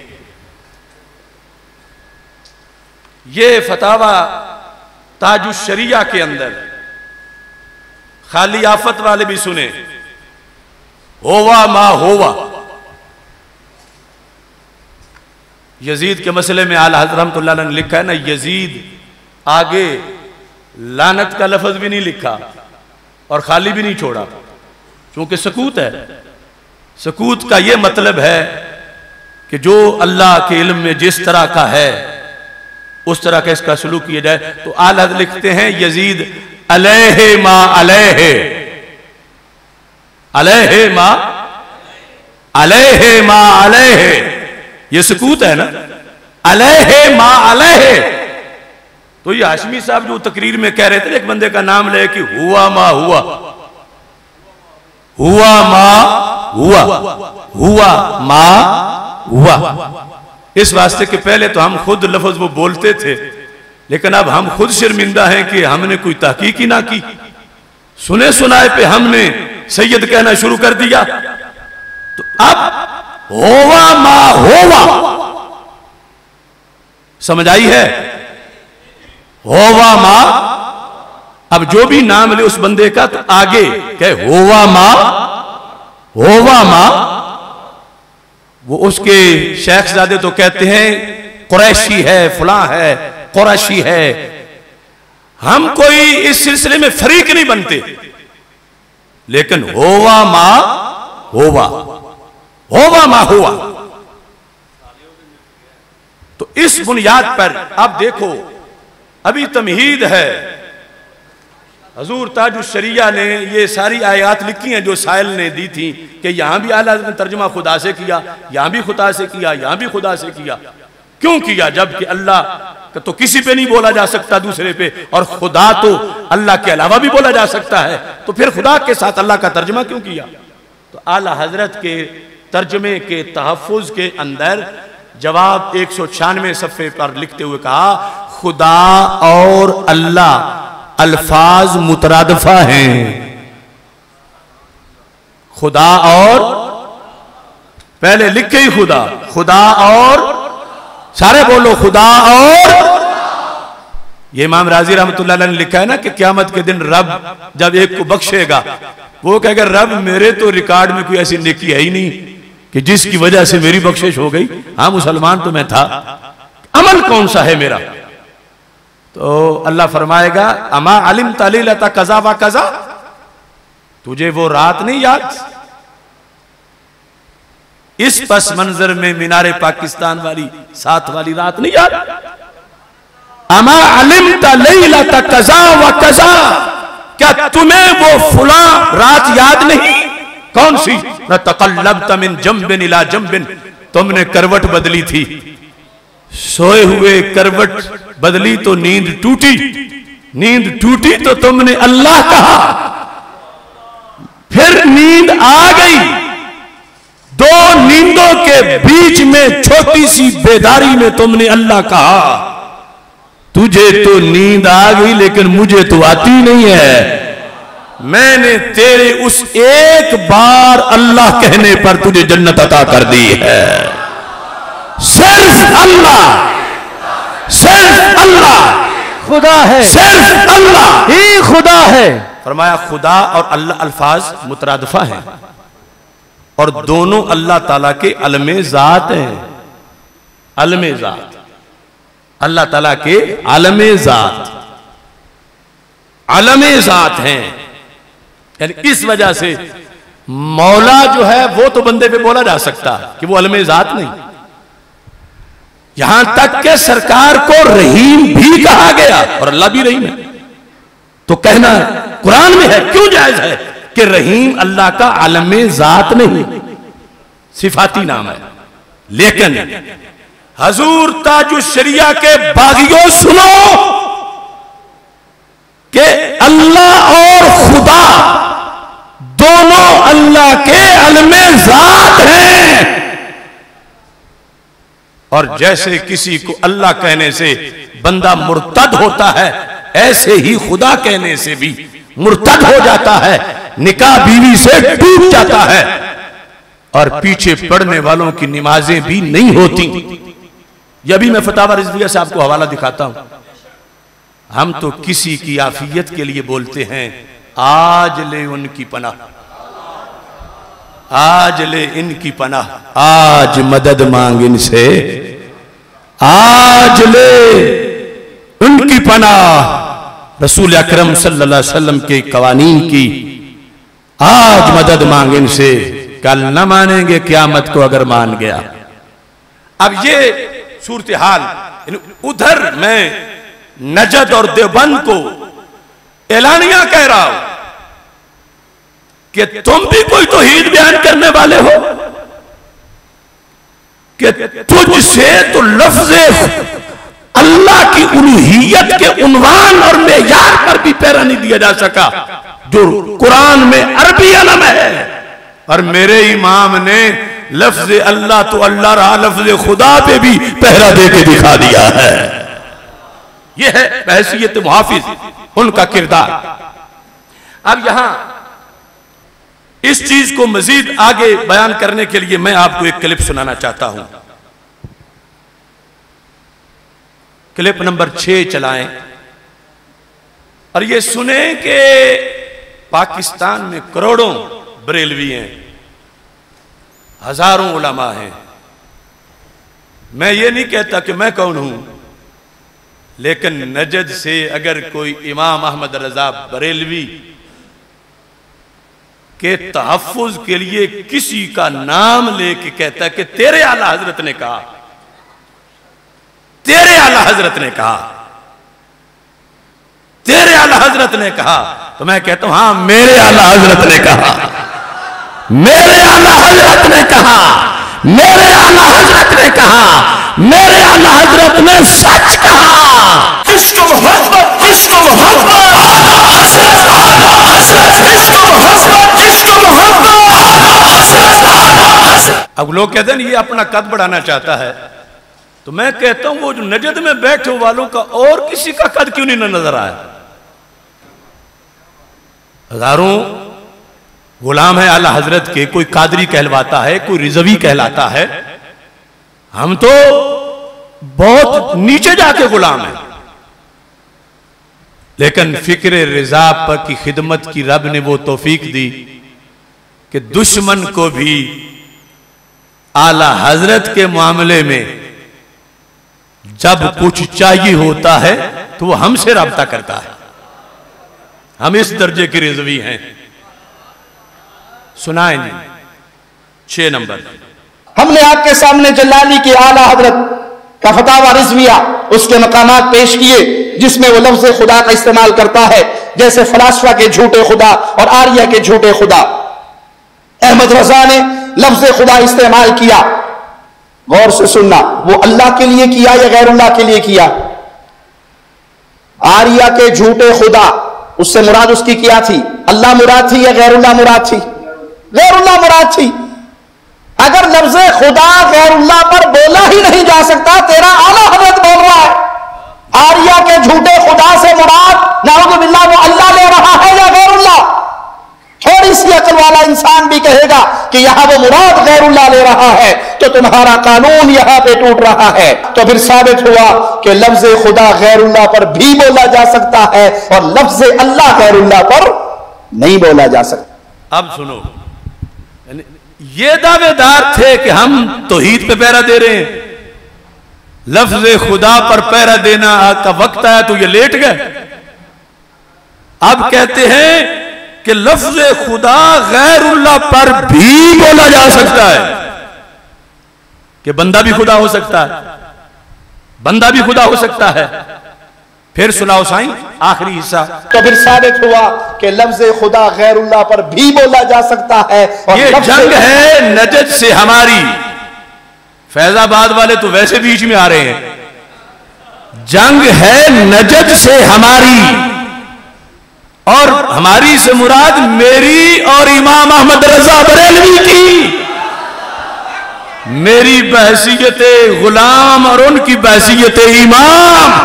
ये फतावा ताजुश शरिया के अंदर खाली आफत वाले भी सुने, होवा मा होवा। यजीद के मसले में आला हज़रत रहमतुल्लाह अलैह ने लिखा है ना, यजीद आगे लानत का लफ्ज भी नहीं लिखा और खाली भी नहीं छोड़ा, क्योंकि सकूत है। सकूत का यह मतलब है कि जो अल्लाह के इल्म में जिस तरह का है उस तरह का इसका सलूक किया जाए। तो आला हज़रत लिखते हैं यजीद अलैहि मा अलैहि, अलैहि मा अलैहि मा अलैहि, ये सकूत है ना। अलैहे मा अलैहे। तो ये हाशमी साहब जो तकरीर में कह रहे थे एक बंदे का नाम ले कि हुआ मा हुआ, हुआ मा हुआ, हुआ मा हुआ। इस वास्ते के पहले तो हम खुद लफ्ज वो बोलते थे, लेकिन अब हम खुद शर्मिंदा हैं कि हमने कोई तहकीक ही ना की। सुने सुनाए पे हमने सैयद कहना शुरू कर दिया। तो अब होवा मा होवा समझ आई है? होवा मा, अब जो भी नाम ले उस बंदे का तो आगे कहे होवा मा होवा मा। वो उसके शेखजादे तो कहते हैं कुरैशी है, फलां है, कुरैशी है। हम कोई इस सिलसिले में फरीक नहीं बनते, लेकिन होवा मा होवा, होवा मा हुआ। तो इस बुनियाद पर अब देखो, अभी तमहीद है। हजूर ताजुश शरिया ने ये सारी आयात लिखी हैं जो साहिल ने दी थी कि यहां भी आला ने तर्जुमा खुदा से किया, यहां भी खुदा से किया, यहां भी खुदा से किया। क्यों किया? जबकि अल्लाह तो किसी पे नहीं बोला जा सकता दूसरे पे, और खुदा तो अल्लाह के अलावा भी बोला जा सकता है, तो फिर खुदा के साथ अल्लाह का तर्जुमा क्यों किया? तो आला हजरत के तर्जमे के तहफ़्फ़ुज़ के अंदर जवाब एक सौ छियानवे सफ़े पर लिखते हुए कहा, खुदा और अल्लाह अल्फाज मुतरादफा हैं। खुदा और, पहले लिखे ही खुदा, खुदा और, सारे बोलो खुदा और। ये इमाम राजी रहमतुल्लाह अलैह ने लिखा है ना कि क़यामत के दिन रब जब एक को बख्शेगा, वो कहेगा रब मेरे तो रिकॉर्ड में कोई ऐसी नेकी है ही नहीं कि जिसकी वजह से मेरी बख्शिश हो गई। हाँ मुसलमान तो मैं था, अमल कौन सा है मेरा? तो अल्लाह फरमाएगा अमा अलिम तलीलता कजा व कजा, तुझे वो रात नहीं याद? इस पस मंजर में मीनारे पाकिस्तान वाली साथ वाली रात नहीं याद? अमा अलिम तलीलता कजा व कजा, क्या तुम्हें वो फुला रात याद नहीं? कौन सी? न तक़ल्लबत मिन जंबिन इला जंबिन, तुमने करवट बदली थी, सोए हुए करवट बदली तो नींद टूटी, नींद टूटी तो तुमने अल्लाह कहा, फिर नींद आ गई। दो नींदों के बीच में छोटी सी बेदारी में तुमने अल्लाह कहा। तुझे तो नींद आ गई लेकिन मुझे तो आती नहीं है। मैंने तेरे उस एक बार अल्लाह कहने पर तुझे जन्नत अता कर दी है। सिर्फ अल्लाह, सिर्फ अल्लाह खुदा है, सिर्फ अल्लाह ही खुदा है। फरमाया खुदा और अल्लाह अल्फाज मुतरादफा हैं और दोनों अल्लाह ताला के अलमे जात हैं। अलमे जात, अल्लाह ताला के अलमे जात, अलमे जात हैं। यानी इस वजह से मौला जो है वो तो बंदे पे बोला जा सकता है कि वो अलमे जात नहीं। यहां तक के सरकार को रहीम भी कहा गया और अल्लाह भी रहीम है, तो कहना कुरान में है, क्यों जायज है कि रहीम अल्लाह का आलमे जात नहीं, सिफाती नाम है। लेकिन हजूर ताजुश शरिया के बागियों सुनो कि अल्लाह और खुदा दोनों अल्लाह के अलमे जात हैं। और जैसे किसी को अल्लाह कहने से बंदा मुर्तद होता है, ऐसे ही खुदा कहने से भी मुर्तद हो जाता है, निकाह बीवी से टूट जाता है और पीछे पड़ने वालों की नमाजें भी नहीं होती। यह भी मैं फतावा रिजविया से आपको हवाला दिखाता हूं। हम तो किसी की आफियत के लिए बोलते हैं, आज ले उनकी पनाह, आज ले इनकी पनाह, आज मदद मांग इनसे, आज ले उनकी पनाह। रसूल अकरम सल्लल्लाहु अलैहि वसल्लम के कवानीन की आज मदद मांग इनसे, कल न मानेंगे क़यामत को अगर मान गया। अब ये सूरत हाल, उधर मैं नजद और देवबंद को एलानिया कह रहा हूं कि तुम भी कोई तौहीद बयान करने वाले हो कि तुझसे तो लफ्ज़ अल्लाह की उलूहियत के उन्वान और मेयार पर भी पैरा नहीं दिया जा सका जो कुरान में अरबी अलम है। और मेरे इमाम ने लफ्ज़ अल्लाह तो अल्लाह रहा, लफ्ज़ खुदा पे भी पहरा दे के दिखा दिया है। यह है बहैसियत मुहाफिज उनका किरदार। अब यहां इस चीज को मजीद आगे बयान करने के लिए मैं आपको एक क्लिप सुनाना चाहता हूं। क्लिप नंबर छह चलाएं और ये सुने कि पाकिस्तान में करोड़ों बरेलवी हैं, हजारों उलमा हैं। मैं ये नहीं कहता कि मैं कौन हूं, लेकिन नजद से अगर कोई इमाम अहमद रजा बरेलवी के तहफ्फुज के लिए किसी का नाम लेके कहता है कि तेरे आला हजरत ने कहा, तेरे आला हजरत ने कहा, तेरे आला हजरत ने कहा, तो मैं कहता हूं हां मेरे आला हजरत ने कहा, मेरे आला हजरत ने कहा, मेरे आला हजरत ने कहा, मेरे आला हजरत ने सच कहा। इश्क मोहब्बत, इश्क मोहब्बत, इश्क मोहब्बत। अब लोग कहते हैं ये अपना कद बढ़ाना चाहता है, तो मैं कहता हूं वो जो नजद में बैठे वालों का और किसी का कद क्यों नहीं नजर आया? हजारों गुलाम है आला हजरत के, कोई कादरी कहलवाता है, कोई रिजवी कहलाता है, हम तो बहुत नीचे जाके गुलाम है। लेकिन फिक्र रिजा पर की खिदमत की रब ने वो तौफीक दी कि दुश्मन को भी आला हजरत के मामले में जब कुछ चाहिए होता है तो वो हमसे राब्ता करता है। हम इस दर्जे के रिजवी हैं। सुनाएं जी छह नंबर। हमने आपके सामने जलाली के आला हजरत का फतावा रिजविया उसके मकामात पेश किए जिसमें वो लफ्ज़ खुदा का इस्तेमाल करता है, जैसे फलासफा के झूठे खुदा और आर्या के झूठे खुदा। अहमद रजा ने लफ्ज़ खुदा इस्तेमाल किया, गौर से सुनना, वो अल्लाह के लिए किया या गैरुल्लाह के लिए किया? आर्या के झूठे खुदा, उससे मुराद उसकी क्या थी? अल्लाह मुराद थी या गैरुल्लाह मुराद थी? गैरुल्लाह मुराद थी। अगर लफ्ज़ खुदा गैरुल्लाह पर बोला ही नहीं जा सकता, तेरा आला हजरत बोल रहा है, आर्या के झूठे खुदा से मुराद नाउज़ु बिल्लाह वो अल्लाह ले रहा है या गैरुल्लाह? थोड़ी सी अकल वाला इंसान भी कहेगा कि यहां वो मुराद गैरुल्लाह ले रहा है, तो तुम्हारा कानून यहां पे टूट रहा है। तो फिर साबित हुआ कि लफ्ज़ खुदा गैरुल्लाह पर भी बोला जा सकता है और लफ्ज़ अल्लाह गैरुल्लाह पर नहीं बोला जा सकता। अब सुनो, ये दावेदार थे कि हम तौहीद पे पहरा दे रहे हैं, लफ्ज़ खुदा पर पहरा देना का वक्त आया तो ये लेट गए। अब कहते हैं कि लफ्ज़ खुदा गैरुल्लाह पर भी बोला जा सकता है, कि बंदा भी खुदा हो सकता है, बंदा भी खुदा हो सकता है। फिर सुनाओ साईं आखिरी हिस्सा। तो फिर साबित हुआ कि लफ्ज़ खुदा गैरुल्लाह पर भी बोला जा सकता है। और ये जंग है नजद से हमारी। फैजाबाद वाले तो वैसे बीच में आ रहे हैं। जंग है नजद से हमारी, और हमारी से मुराद मेरी और इमाम अहमद रजा बरेलवी की। मेरी बहसीयत गुलाम और उनकी बहसीयत इमाम।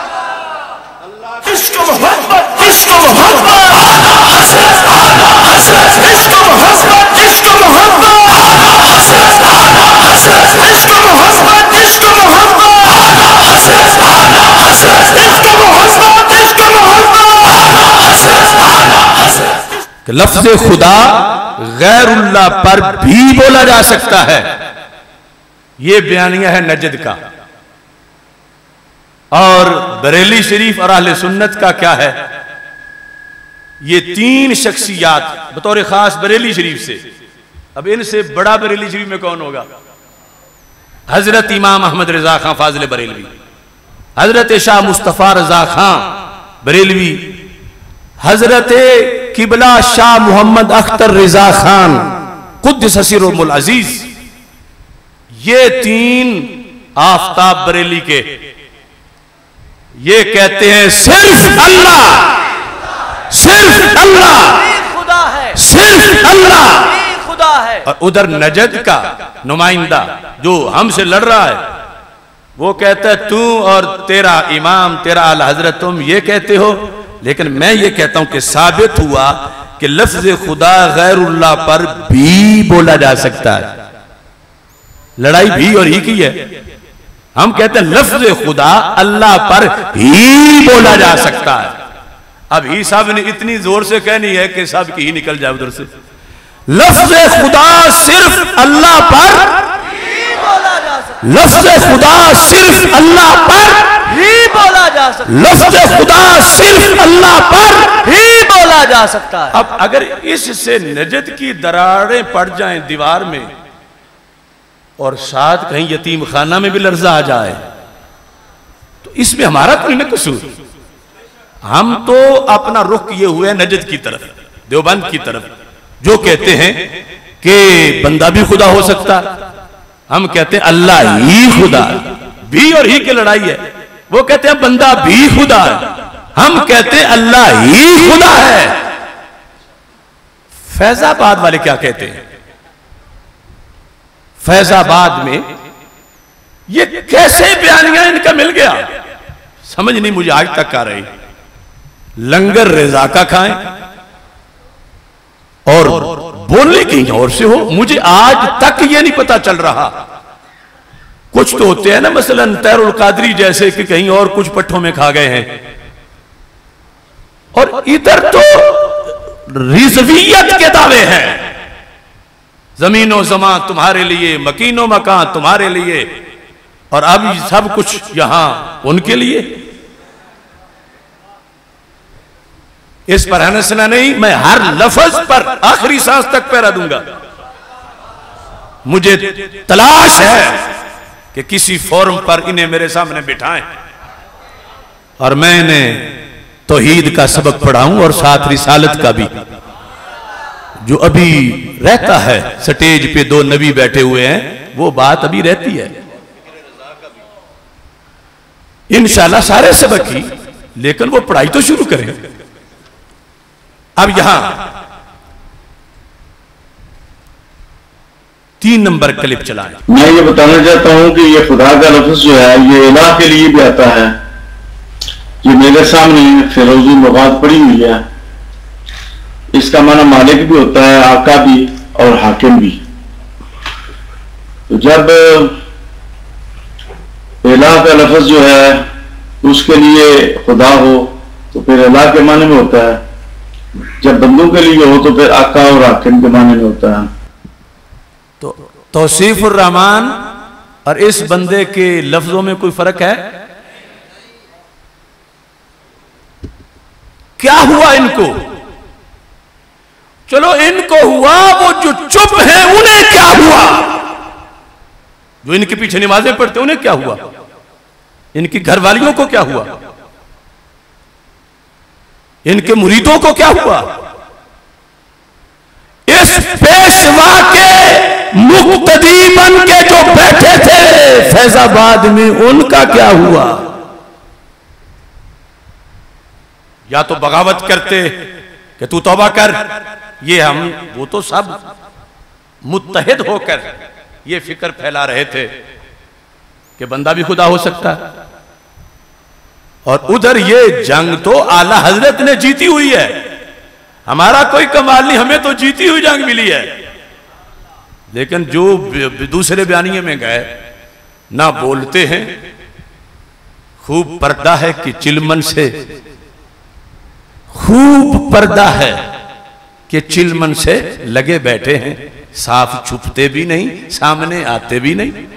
इश्क मोहब्बत, इश्क मोहब्बत, इश्क मोहब्बत, इश्क मोहब्बत, इश्क मोहब्बत, इश्क मोहब्बत, इश्क मोहब्बत। लफ्ज़ खुदा गैरुल्लाह पर भी बोला जा सकता है। यह बयानिया है नजद का। और बरेली शरीफ और अहले सुन्नत का क्या है? ये तीन शख्सियात बतौर खास बरेली शरीफ से, अब इनसे बड़ा बरेली शरीफ में कौन होगा? हजरत इमाम अहमद रजा खां फाजिल बरेलवी, हजरत शाह मुस्तफा रजा खां बरेलवी, हजरत किबला शाह मोहम्मद अख्तर रजा खान कुद्दस सिर्रुल अजीज। ये तीन आफताब बरेली के ये कहते हैं सिर्फ अल्लाह, सिर्फ अल्लाह, खुदा है, सिर्फ अल्लाह खुदा है। और उधर नजद का नुमाइंदा जो हमसे लड़ रहा है वो कहता है तू और तेरा इमाम तेरा आला हजरत तुम ये कहते हो, लेकिन मैं ये कहता हूं कि साबित हुआ कि लफ्ज खुदा गैरुल्लाह पर भी बोला जा सकता है। लड़ाई भी और ही की है। हम कहते हैं लफ्ज खुदा अल्लाह पर ही बोला जा सकता है। अब ही साहब ने इतनी जोर से कहनी है कि साहब की ही निकल जाए उधर से। लफ्ज खुदा सिर्फ अल्लाह पर ही बोला जा सकता, लफ्ज खुदा सिर्फ अल्लाह पर ही बोला जा सकता, लफ्ज खुदा सिर्फ अल्लाह पर ही बोला जा सकता है। अब अगर इससे नजद की दरारें पड़ जाएं दीवार में और साथ कहीं यतीम खाना में भी लर्जा आ जाए तो इसमें हमारा कोई न कसूर। हम तो अपना रुख किए हुए नजद की तरफ, देवबंद की तरफ, जो कहते हैं कि बंदा भी खुदा हो सकता। हम कहते हैं अल्लाह ही खुदा, भी और ही की लड़ाई है। वो कहते हैं बंदा भी खुदा है, हम कहते हैं अल्लाह ही खुदा है। फैजाबाद वाले क्या कहते हैं? फैजाबाद में ये कैसे बयानिया इनका मिल गया, समझ नहीं मुझे आज तक आ रही। लंगर रेजा का खाएं और बोलने कहीं और से हो, मुझे आज तक ये नहीं पता चल रहा। कुछ तो होते हैं ना, मसलन तैरुल कादरी जैसे कि कहीं और कुछ पट्टों में खा गए हैं, और इधर तो रिजवियत के दावे हैं। जमीनो जमा तुम्हारे लिए, मकीनो मकान तुम्हारे लिए, और अब सब कुछ यहां उनके लिए। इस पर हंसना नहीं, मैं हर लफ्ज पर आखिरी सांस तक पैरा दूंगा। मुझे तलाश है कि किसी फोरम पर इन्हें मेरे सामने बिठाएं और मैं इन्हें तौहीद का सबक पढ़ाऊं और साथ रिसालत का भी। जो अभी रहता है स्टेज पे दो नबी बैठे हुए हैं, वो बात अभी रहती है इंशाल्लाह सारे सबक ही, लेकिन वो पढ़ाई तो शुरू करें। अब यहां तीन नंबर क्लिप चलाएं। मैं ये बताना चाहता हूं कि ये खुदा का लफ्ज जो है ये इलाह के लिए भी आता है। ये मेरे सामने फिरोजी मवाद पड़ी हुई है। इसका माना मालिक भी होता है, आका भी और हाकिम भी। तो जब इलाह का लफ्ज जो है उसके लिए खुदा हो तो फिर इलाह के माने में होता है, जब बंदों के लिए हो तो फिर आका और हाकिम के माने में होता है। तो तौसीफुर रहमान और इस बंदे के लफ्जों में कोई फर्क है? क्या हुआ इनको? चलो इनको हुआ, वो जो चुप है उन्हें क्या हुआ? जो इनके पीछे नमाजें पढ़ते उन्हें क्या हुआ? इनकी घरवालियों को क्या हुआ? इनके मुरीदों को क्या हुआ? इस पेशवा के मुक्तदी बन के जो बैठे थे फैजाबाद में, उनका क्या हुआ? या तो बगावत करते कि तू तौबा कर, ये हम वो तो सब मुत्तहिद होकर ये फिक्र फैला रहे थे कि बंदा भी खुदा हो सकता है। और उधर ये जंग तो आला हजरत ने जीती हुई है, हमारा कोई कमाल नहीं, हमें तो जीती हुई जंग मिली है। लेकिन जो दूसरे बयानिए में गए ना बोलते हैं, खूब पर्दा है कि चिलमन से, खूब पर्दा है कि चिलमन से लगे बैठे हैं, साफ छुपते भी नहीं, सामने आते भी नहीं।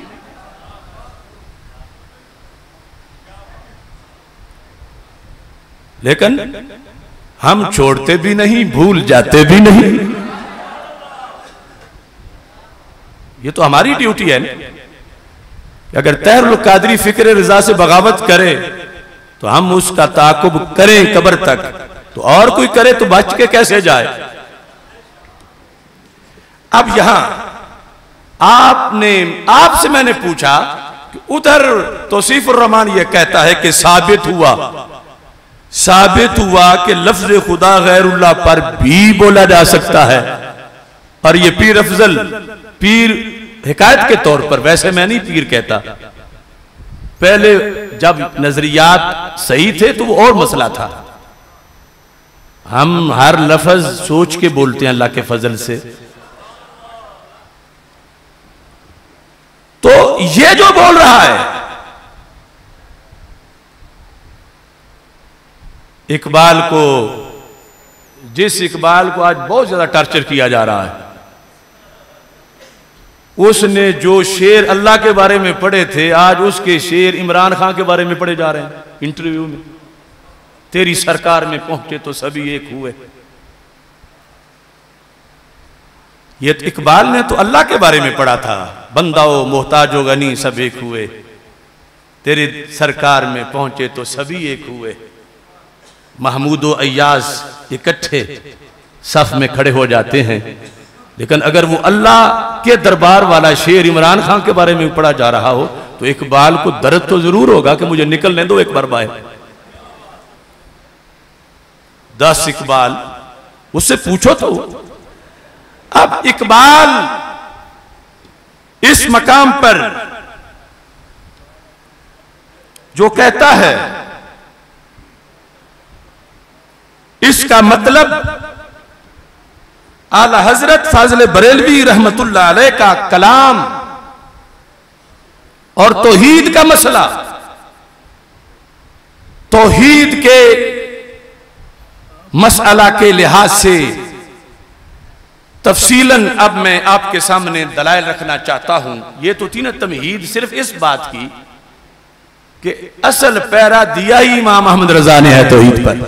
लेकिन हम छोड़ते भी नहीं, भूल जाते भी नहीं। ये तो हमारी ड्यूटी है ना कि अगर तैरुल कादरी फिक्र रजा से बगावत करे तो हम उसका ताकुब करें कब्र तक, तो और कोई करे तो बच के कैसे जाए। अब यहां आपने आपसे मैंने पूछा कि उधर तौसीफुर रहमान यह कहता है कि साबित हुआ साबित हुआ कि लफ्ज खुदा गैरुल्लाह पर भी बोला जा सकता है। और ये पीर अफजल पीर हिकायत के तौर पर, वैसे मैं नहीं पीर कहता, पहले जब नजरियात सही थे तो वो और मसला था। हम हर लफ्ज सोच के बोलते हैं अल्लाह के फजल से। तो ये जो बोल रहा है, इकबाल को, जिस इकबाल को आज बहुत ज्यादा टॉर्चर किया जा रहा है, उसने जो शेर अल्लाह के बारे में पढ़े थे, आज उसके शेर इमरान खान के बारे में पढ़े जा रहे हैं इंटरव्यू में। तेरी सरकार में पहुंचे तो सभी एक हुए। ये तो इकबाल ने तो अल्लाह के बारे में पढ़ा था, बंदाओ मोहताजो गनी सब एक हुए, तेरे सरकार में पहुंचे तो सभी एक हुए। महमूदो अय्याज इकट्ठे सफ में खड़े हो जाते हैं। लेकिन अगर वो अल्लाह के दरबार वाला शेर इमरान खान के बारे में पढ़ा जा रहा हो तो इकबाल को दर्द तो जरूर होगा कि मुझे निकलने दो एक बार बाहर। दस इकबाल, उससे पूछो तो। अब इकबाल इस मकाम पर जो कहता है, इसका मतलब आला हजरत फाजिल बरेलवी रहमतुल्लाह अलैह का कलाम और तौहीद का मसला, तौहीद के मसला के लिहाज से तफसीलन अब मैं आपके सामने दलाइल रखना चाहता हूं। यह तो थी ना तमहीद सिर्फ इस बात की कि असल पैरा दिया ही इमाम अहमद रजा ने है तौहीद पर।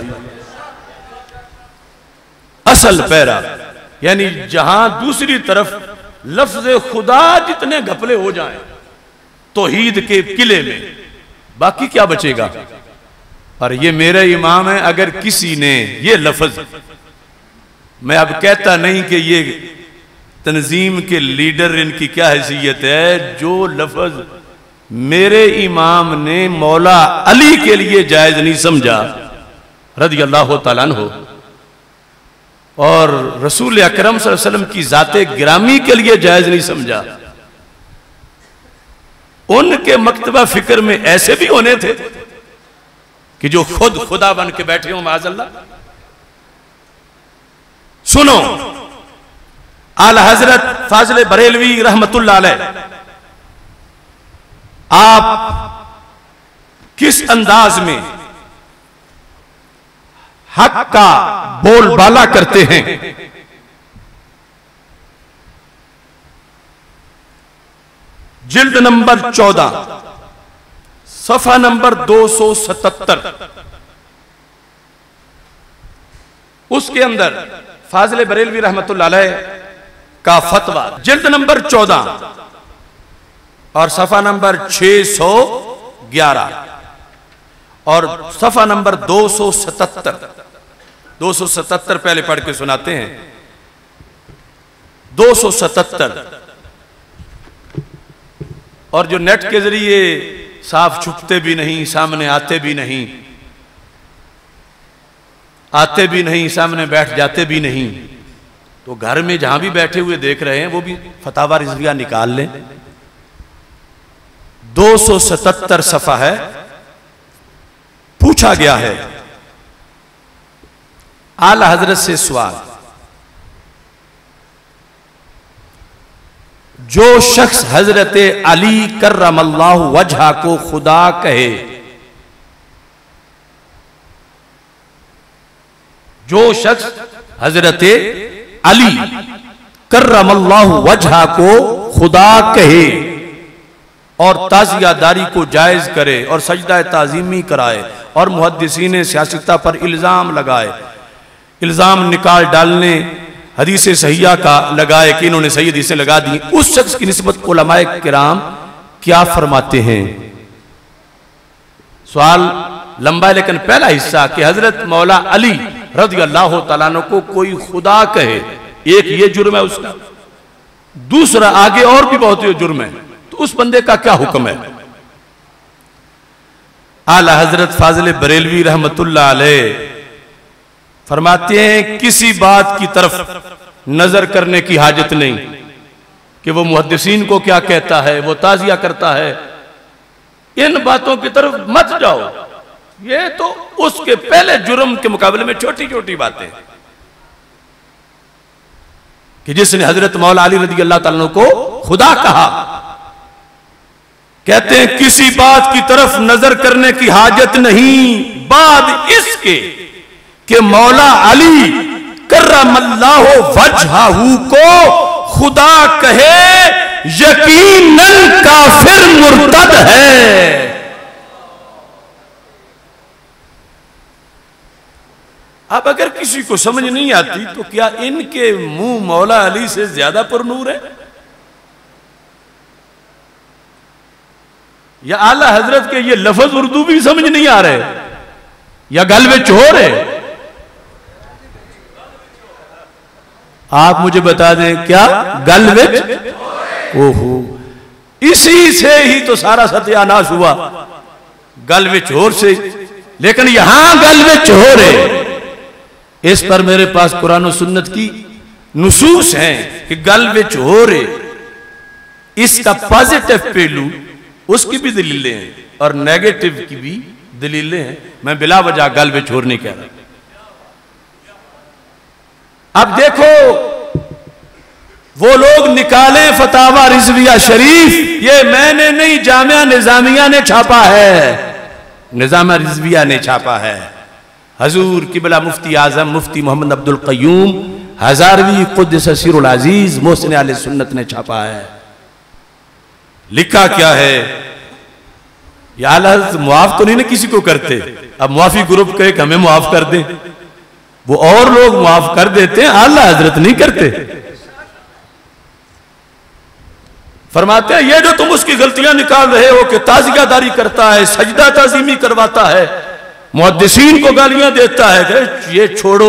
असल पैरा यानी जहां दूसरी तरफ लफ्ज खुदा जितने घपले हो जाएं तौहीद के किले में, बाकी क्या बचेगा। और ये मेरे इमाम है, अगर किसी ने ये लफ्ज, मैं अब कहता नहीं कि ये तंजीम के लीडर इनकी क्या हैसियत है, जो लफ्ज मेरे इमाम ने मौला अली के लिए जायज नहीं समझा रज़ी अल्लाह तआला अन्हु, और रसूल अकरम सल्लल्लाहु अलैहि वसल्लम की जाते गिरामी के लिए जायज नहीं समझा, उनके मकतबा फिक्र में ऐसे भी होने थे कि जो खुद खुदा बन के बैठे हो माज़अल्लाह। सुनो, आला हजरत फाजिल बरेलवी रहमतुल्लाह अलैह आप किस अंदाज में हक का बोलबाला करते हैं। जिल्द नंबर चौदह सफा नंबर दो सौ सतहत्तर, उसके अंदर फाजिल बरेलवी रहमतुल्लाह अलैह का फतवा, जिल्द नंबर चौदह और सफा नंबर छह सौ ग्यारह और सफा नंबर दो सौ सतहत्तर। दो सौ सतहत्तर पहले पढ़ के सुनाते हैं। दो सौ सतहत्तर, और जो नेट के जरिए साफ छुपते भी नहीं, सामने आते भी नहीं, आते भी नहीं, सामने बैठ जाते भी नहीं, तो घर में जहां भी बैठे हुए देख रहे हैं वो भी फतावा रिजविया निकाल लें। दो सौ सतहत्तर सफा है। पूछा गया है आला हजरत से सवाल, जो शख्स हजरत अली कर्रमल्लाहु वजहा को खुदा कहे, जो शख्स हजरत अली कर्रमल्लाहु वजहा को खुदा कहे और ताजियादारी को जायज करे और सजदा ताजीमी कराए और मुहद्दिसीन सियासता पर इल्जाम लगाए, इल्जाम निकाल डालने हदीस सहिया का लगाए कि इन्होंने सही हदीसें लगा दी, उस शख्स की निस्बत उलमाए किराम क्या फरमाते हैं। सवाल लंबा है लेकिन पहला हिस्सा कि हजरत मौला अली रज़ी अल्लाह तआला अन्हु को कोई खुदा कहे, एक ये जुर्म है उसका, दूसरा आगे और भी बहुत ही जुर्म है, तो उस बंदे का क्या हुक्म है? आला हजरत फाजिल बरेलवी रहमतुल्लाह अलैह फरमाते हैं किसी बात की तरफ नजर करने की हाजत नहीं कि वो मुहद्दिसीन को क्या कहता है, वो ताजिया करता है, इन बातों की तरफ मत जाओ। ये तो उसके पहले जुर्म के मुकाबले में छोटी छोटी बातें कि जिसने हजरत मौला अली रज़ी अल्लाह ताला को खुदा कहा। कहते हैं किसी बात की तरफ नजर करने की हाजत नहीं बाद इसके कि मौला अली कर्रमल्लाहु वजहहू को खुदा कहे, यकीनन काफिर मुर्तद है। अब अगर किसी को समझ नहीं आती तो क्या इनके मुंह मौला अली से ज्यादा पुरनूर है, या आला हजरत के ये लफ्ज उर्दू भी समझ नहीं आ रहे, या गल में चोर है? आप मुझे बता दें क्या गल में? ओहो, इसी से ही तो सारा सत्यानाश हुआ, गल में चोर से। लेकिन यहां गल में चोर है, इस पर मेरे पास कुरान और सुन्नत की नुसूस हैं कि गल में चोर है। इसका पॉजिटिव पहलू उसकी भी दलीलें हैं और नेगेटिव की भी दलीलें हैं। मैं बिला वजह गल में चोर नहीं कह रहा। अब देखो वो लोग निकाले फतावा रिजविया शरीफ, ये मैंने नहीं, जामिया निजामिया ने छापा है, निजामिया रिजविया ने छापा है। हजूर किबला मुफ्ती आजम मुफ्ती मोहम्मद अब्दुल कय्यूम हजारवी कुद्दस सिरुल अजीज मोहसिन आले सुन्नत ने छापा है। लिखा क्या है? या आला मुआफ तो नहीं ना किसी को करते, अब मुआफी ग्रुप कहे कि हमें मुआफ कर दें, वो और लोग मुआफ कर देते हैं, आला हजरत नहीं करते। फरमाते हैं ये जो तुम उसकी गलतियां निकाल रहे हो कि ताजियादारी करता है, सजदा ताजीमी करवाता है, मुहद्दिसीन को गालियां देता है, कि ये छोड़ो,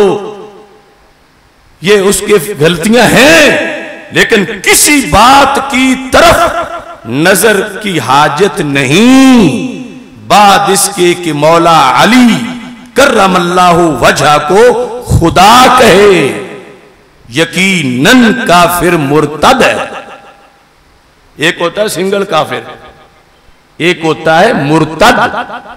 ये उसकी गलतियां हैं, लेकिन किसी बात की तरफ नजर की हाजत नहीं बाद इसके कि मौला अली कर्रमल्लाहु वजह को खुदा कहे, यकीनन काफिर मुर्तद है। एक होता है सिंगल काफिर, एक होता है मुर्तद।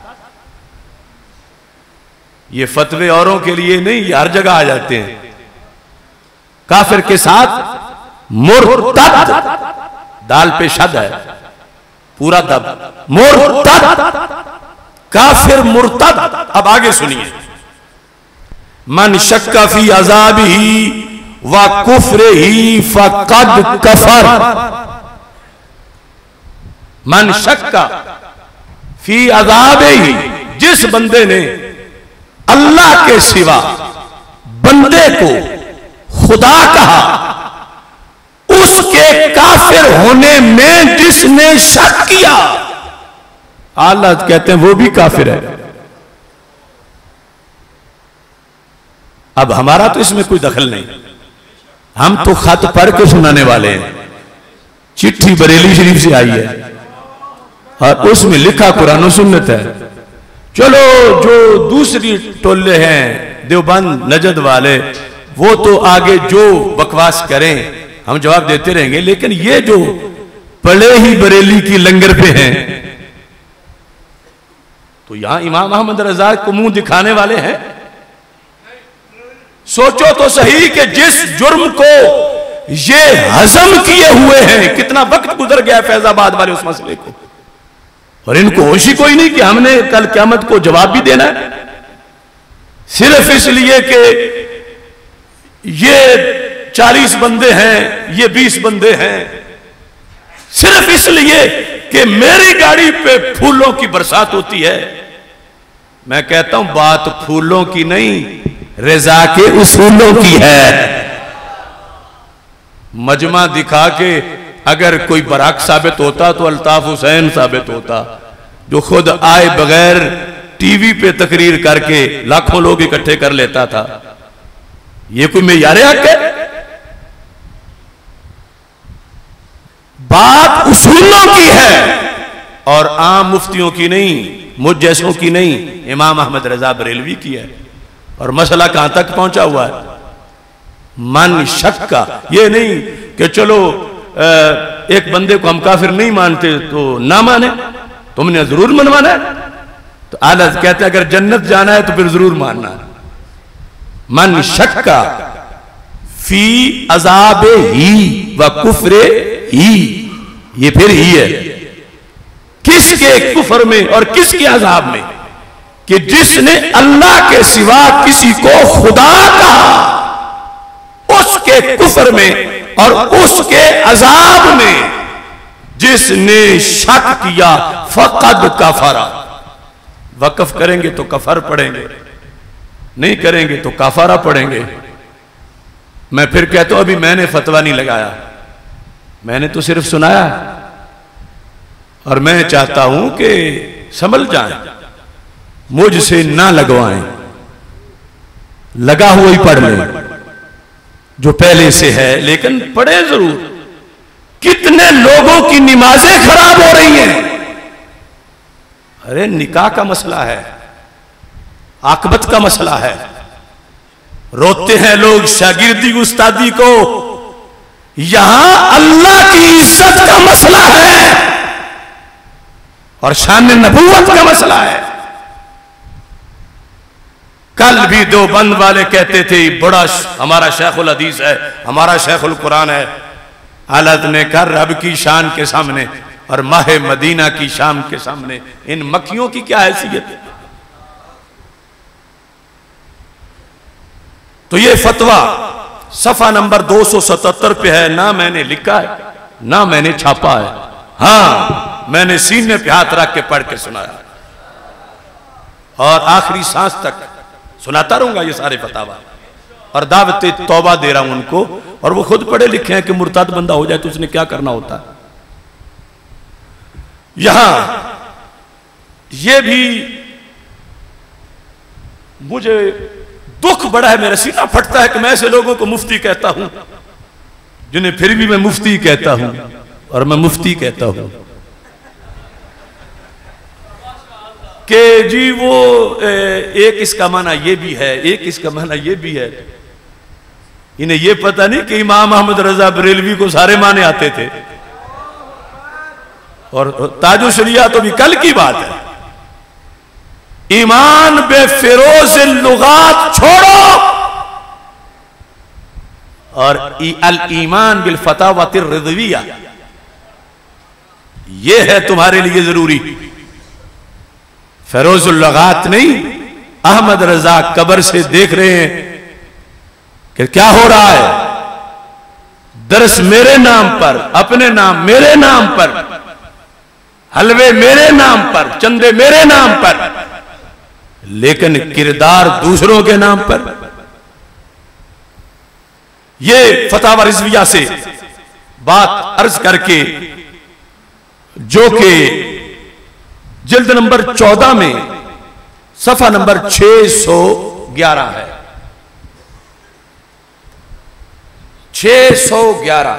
ये फतवे औरों के लिए नहीं, ये हर जगह आ जाते हैं। काफिर के साथ मुर्तद, दाल पे शद है, पूरा दब, मुर्तद, काफिर मुर्तद। अब आगे सुनिए, मन शक्का फी अज़ाबिही व कुफ्रिही फक़द कफर। मन शक्का फी अज़ाबिही, जिस बंदे ने अल्लाह के सिवा बंदे को खुदा कहा, उसके काफिर होने में जिसने शक किया, अल्लाह कहते हैं वो भी काफिर है। अब हमारा तो इसमें कोई दखल नहीं, हम तो खत पढ़ के सुनाने वाले हैं। चिट्ठी बरेली शरीफ से आई है और उसमें लिखा कुरान और सुन्नत है। चलो जो दूसरी टोले हैं देवबंद नजद वाले, वो तो आगे जो बकवास करें हम जवाब देते रहेंगे, लेकिन ये जो पड़े ही बरेली की लंगर पे हैं, तो यहां इमाम अहमद रजा को मुंह दिखाने वाले हैं। सोचो तो सही कि जिस जुर्म को ये हजम किए हुए हैं, कितना वक्त गुजर गया फैजाबाद वाले उस मसले को, और इनको होश ही कोई नहीं कि हमने कल क़यामत को जवाब भी देना है, सिर्फ इसलिए कि ये चालीस बंदे हैं, ये बीस बंदे हैं, सिर्फ इसलिए कि मेरी गाड़ी पे फूलों की बरसात होती है। मैं कहता हूं बात फूलों की नहीं, रजा के उसूलों की है। मजमा दिखा के अगर कोई बराक साबित होता तो अल्ताफ हुसैन साबित होता, जो खुद आए बगैर टीवी पे तकरीर करके लाखों लोग इकट्ठे कर लेता था। ये कोई मेयार हक है? बात उसूलों की है और आम मुफ्तियों की नहीं, मुझ जैसों की नहीं, इमाम अहमद रजा बरेलवी की है। और मसला कहां तक पहुंचा हुआ है? मन शक का। ये नहीं कि चलो एक बंदे को हम काफिर नहीं मानते तो ना माने, तुमने जरूर मनवाना है। तो आला कहते हैं अगर जन्नत जाना है तो फिर जरूर मानना है। मन शक का फी अजाबे ही व कुफरे ही, ये फिर ही है किसके कुफर में और किसके अजाब में, कि जिसने अल्लाह के सिवा किसी को खुदा कहा उसके कुफर में और उसके अजाब में। जिसने शक किया फकद कफरा। वक्फ करेंगे तो कफर पढ़ेंगे, नहीं करेंगे तो काफारा पढ़ेंगे। मैं फिर कहता हूं अभी मैंने फतवा नहीं लगाया, मैंने तो सिर्फ सुनाया। और मैं चाहता हूं कि संभल जाएं, मुझसे ना लगवाएं, लगा हुआ ही पढ़ लें जो पहले से है, लेकिन पढ़े जरूर। कितने लोगों की नमाजें खराब हो रही हैं। अरे निकाह का मसला है, आकबत का मसला है, रोते हैं लोग शागिर्दी उस्तादी को। यहां अल्लाह की इज्जत का मसला है और शान नबूवत का मसला है। कल भी दो बंद वाले कहते थे बड़ा हमारा शेखुल हदीस है, हमारा शेखुल कुरान है। हालत ने कर रब की शान के सामने और माह मदीना की शान के सामने इन मक्खियों की क्या हैसियत है। तो ये फतवा सफा नंबर दो सौ सतहत्तर पे है, ना मैंने लिखा है ना मैंने छापा है। हां मैंने सीने पे हाथ रख के पढ़ के सुनाया और आखिरी सांस तक सुनाता रहूंगा ये सारे फतावा और दावत तौबा दे रहा हूं उनको। और वो खुद पढ़े लिखे हैं कि मुर्ताद बंदा हो जाए तो उसने क्या करना होता है। यहां ये भी मुझे दुख बड़ा है, मेरा सीना फटता है कि मैं ऐसे लोगों को मुफ्ती कहता हूं जिन्हें फिर भी मैं मुफ्ती कहता हूं और मैं मुफ्ती कहता हूं कि जी वो एक इसका माना ये भी है, एक इसका माना ये भी है। इन्हें ये पता नहीं कि इमाम अहमद रजा बरेलवी को सारे माने आते थे और ताजो शरिया तो भी कल की बात है। ईमान बेफिरोज लुगात छोड़ो और अल ईमान बिल फतावतिर रिज़विया, ये है तुम्हारे लिए जरूरी। फिरोजुल लुगात नहीं। अहमद रजा कब्र से देख रहे हैं कि क्या हो रहा है। दरस मेरे नाम पर, अपने नाम मेरे नाम पर, हलवे मेरे नाम पर, चंदे मेरे नाम पर, लेकिन किरदार दूसरों के नाम पर। ये फतावा रिज़विया से बात अर्ज करके जो कि जिल्द नंबर चौदह में सफा नंबर छह सौ ग्यारह है, छह सौ ग्यारह।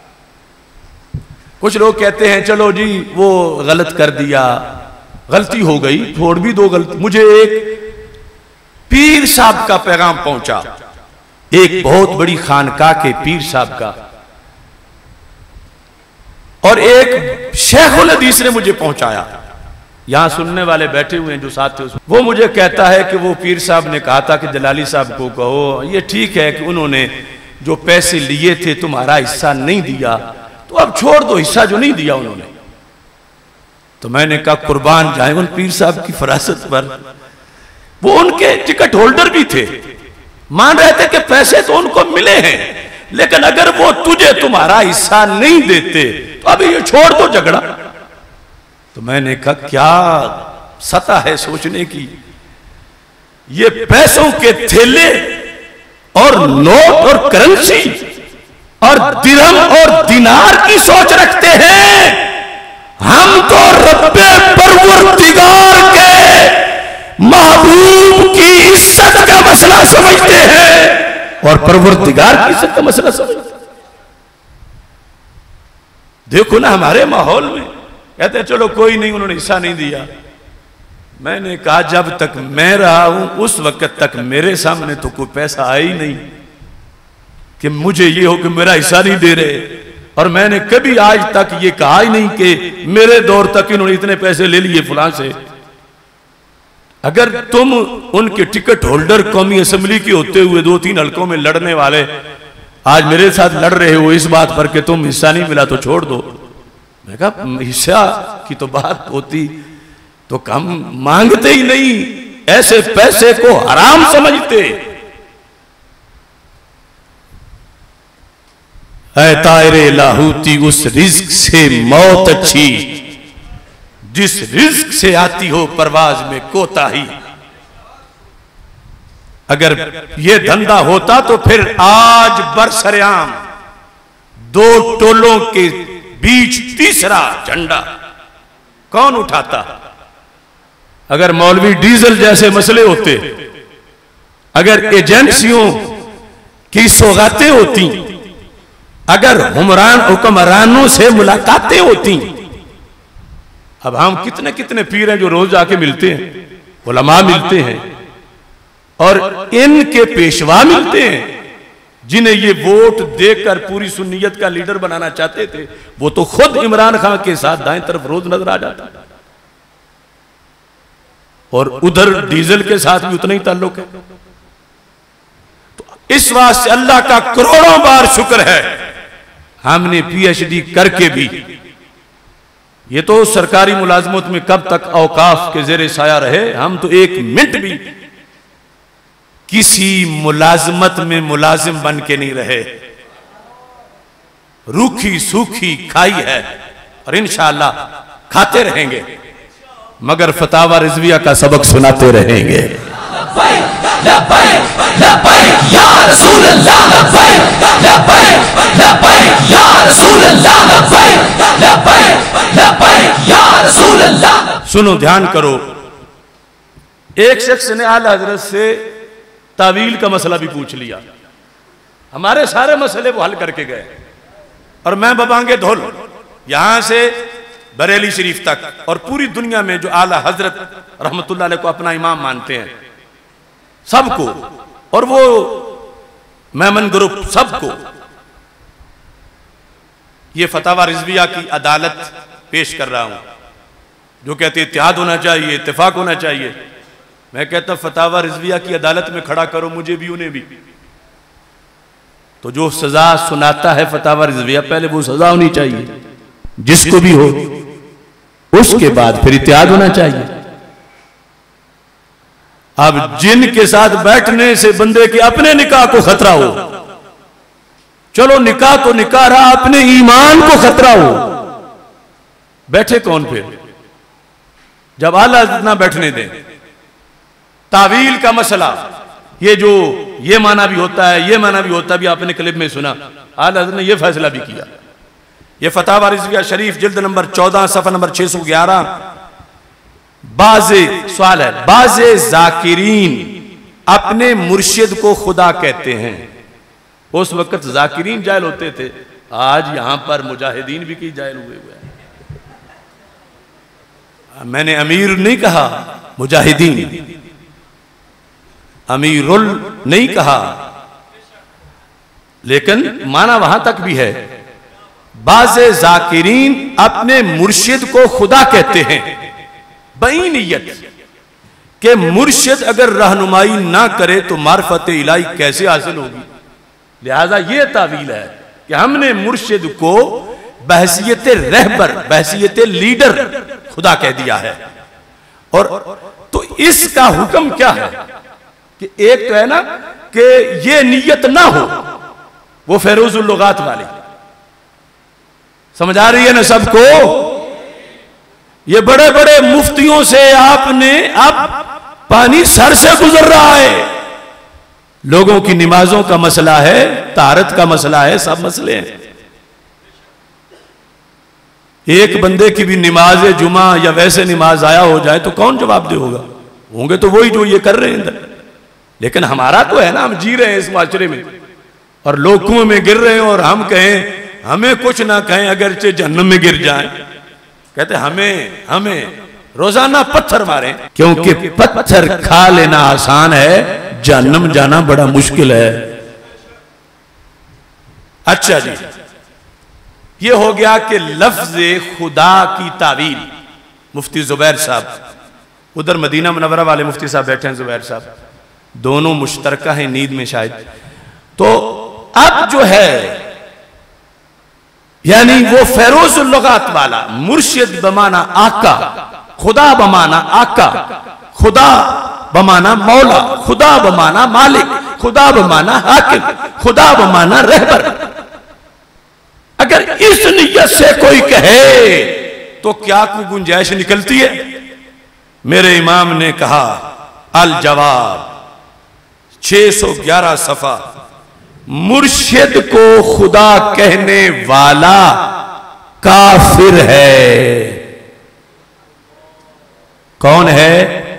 कुछ लोग कहते हैं चलो जी वो गलत कर दिया, गलती हो गई, छोड़ भी दो गलती। मुझे एक पीर साहब का पैगाम पहुंचा, एक बहुत बड़ी खानका के पीर साहब का, और एक शेखुल हदीस ने मुझे पहुंचाया। यहां सुनने वाले बैठे हुए हैं जो साथ थे, वो मुझे कहता है कि वो पीर साहब ने कहा था कि जलाली साहब को कहो ये ठीक है कि उन्होंने जो पैसे लिए थे तुम्हारा हिस्सा नहीं दिया, तो अब छोड़ दो हिस्सा जो नहीं दिया उन्होंने। तो मैंने कहा कुर्बान जाए उन पीर साहब की फरासत पर। वो उनके टिकट होल्डर भी थे, मान रहे थे कि पैसे तो उनको मिले हैं, लेकिन अगर वो तुझे तुम्हारा हिस्सा नहीं देते तो अभी ये छोड़ दो झगड़ा। तो मैंने कहा क्या सता है सोचने की। ये पैसों के थैले और नोट और करेंसी और दिरहम और दिनार की सोच रखते हैं। हम तो रब्बे परवरदिगार के महबूब की इज्जत का मसला समझते हैं और परवरदिगार की इज्जत का मसला समझते हैं। देखो ना हमारे माहौल में कहते हैं चलो कोई नहीं, उन्होंने हिस्सा नहीं दिया। मैंने कहा जब तक मैं रहा हूं उस वक्त तक मेरे सामने तो कोई पैसा आया ही नहीं कि मुझे ये हो कि मेरा हिस्सा नहीं दे रहे, और मैंने कभी आज तक ये कहा ही नहीं कि मेरे दौर तक इन्होंने इतने पैसे ले लिए फलां से। अगर तुम उनके टिकट होल्डर कौमी असेंबली के होते हुए दो तीन हलकों में लड़ने वाले आज मेरे साथ लड़ रहे हो इस बात पर कि तुम हिस्सा नहीं मिला तो छोड़ दो, मैं कहा हिस्सा की तो बात होती तो कम मांगते ही नहीं, ऐसे पैसे को हराम समझते। ऐ तायरे लाहूती उस रिज्क से मौत अच्छी जिस रिज्क से आती हो परवाज में कोताही। अगर ये धंधा होता तो फिर आज बरसरेआम दो टोलों के बीच तीसरा झंडा कौन उठाता? अगर मौलवी डीजल जैसे मसले होते, अगर एजेंसियों की सौगातें होती, अगर हुमरान हुक्मरानों से मुलाकातें होती। अब हम कितने कितने पीर हैं जो रोज आके मिलते हैं, उलमा मिलते हैं और इनके पेशवा मिलते हैं जिन्हें ये वोट देकर पूरी सुन्नियत का लीडर बनाना चाहते थे। वो तो खुद इमरान खान के साथ दाएं तरफ रोज नजर आ जाता और उधर डीजल के साथ भी उतना ही ताल्लुक है। तो इस वास्ते अल्लाह का करोड़ों बार शुक्र है हमने पीएचडी करके भी, ये तो सरकारी मुलाजमत में कब तक औकाफ के जेरे साया रहे, हम तो एक मिनट भी किसी मुलाजमत में मुलाजिम बन के नहीं रहे। रूखी सूखी खाई है और इंशाअल्लाह खाते रहेंगे, मगर फतावा रिजविया का सबक सुनाते रहेंगे। सुनो ध्यान करो, एक शख्स ने आला हजरत से तावील का मसला भी पूछ लिया। हमारे सारे मसले वो हल करके गए और मैं बबांगे धोल यहां से बरेली शरीफ तक और पूरी दुनिया में जो आला हजरत रहमतुल्लाह अलैह को अपना इमाम मानते हैं सबको, और वो मेमन ग्रुप सबको ये फतावा रिजविया की अदालत पेश कर रहा हूं जो कहते इत्तेहाद होना चाहिए, इत्तेफाक होना चाहिए। मैं कहता फतावा रिजविया की अदालत में खड़ा करो मुझे भी उन्हें भी। तो जो सजा सुनाता है फतावा रिजविया पहले वो सजा होनी चाहिए जिसको भी हो, उसके बाद फिर इत्तेहाद होना चाहिए। अब जिनके साथ बैठने से बंदे के अपने निकाह को खतरा हो, चलो निकाह तो निकाह रहा, अपने ईमान को खतरा हो, बैठे कौन फिर? जब आला ना बैठने दें। तावील का मसला, ये जो ये माना भी होता है ये माना भी होता है, भी आपने क्लिप में सुना, आला ने ये फैसला भी किया। ये फतावा रिजविया शरीफ जिल्द नंबर चौदह सफा नंबर छह सौ ग्यारह। बाजे सवाल है, बाजे जाकिरीन अपने मुर्शिद को खुदा कहते हैं। उस वक्त जाकिरीन जाहिल होते थे, आज यहां पर मुजाहिदीन भी की जाहिल हुए हुए हैं। मैंने अमीर नहीं कहा, मुजाहिदीन, अमीरुल नहीं कहा, लेकिन माना वहां तक भी है। बाज़े जाकिरीन अपने मुर्शिद को खुदा कहते हैं बईनियत के मुर्शिद अगर रहनुमाई ना करे तो मार्फत इलाही कैसे हासिल होगी। लिहाजा ये तावील है कि हमने मुर्शिद को बहसियत रहबर, बहसियत लीडर खुदा कह दिया है। और तो इसका हुक्म क्या है कि एक तो है ना कि ये नियत ना हो, वो फेरोजुल लुगात वाले, समझ आ रही है ना सबको? ये बड़े बड़े मुफ्तियों से आपने, अब पानी सर से गुजर रहा है। लोगों की नमाजों का मसला है, तारत का मसला है, सब मसले हैं। एक बंदे की भी नमाज जुमा या वैसे नमाज आया हो जाए तो कौन जवाब दे होगा? होंगे तो वही जो ये कर रहे हैं अंदर। लेकिन हमारा तो है ना, हम जी रहे हैं इस माशरे में और लोग कुएं में गिर रहे हैं और हम कहें हमें कुछ ना कहें अगरचे जहन्नम में गिर जाएं, कहते हमें हमें रोजाना पत्थर मारें, क्योंकि पत्थर खा लेना आसान है, जहन्नम जाना बड़ा मुश्किल है। अच्छा जी, ये हो गया कि लफ्ज खुदा की तावील। मुफ्ती जुबैर साहब, उधर मदीना मुनव्वरा वाले मुफ्ती साहब बैठे हैं, जुबैर साहब, दोनों मुश्तरका हैं नींद में शायद। तो अब जो है यानी वो फेरोजुल लुगात वाला मुर्शिद बमाना आका, खुदा बमाना आका, खुदा बमाना मौला, खुदा बमाना मालिक, खुदा बमाना हाकिम, खुदा बमाना रहबर। अगर इस नियत से कोई कहे तो क्या कोई गुंजाइश निकलती है? मेरे इमाम ने कहा अल जवाब छह सौ ग्यारह सफा, मुर्शिद को खुदा कहने वाला काफिर है। कौन है?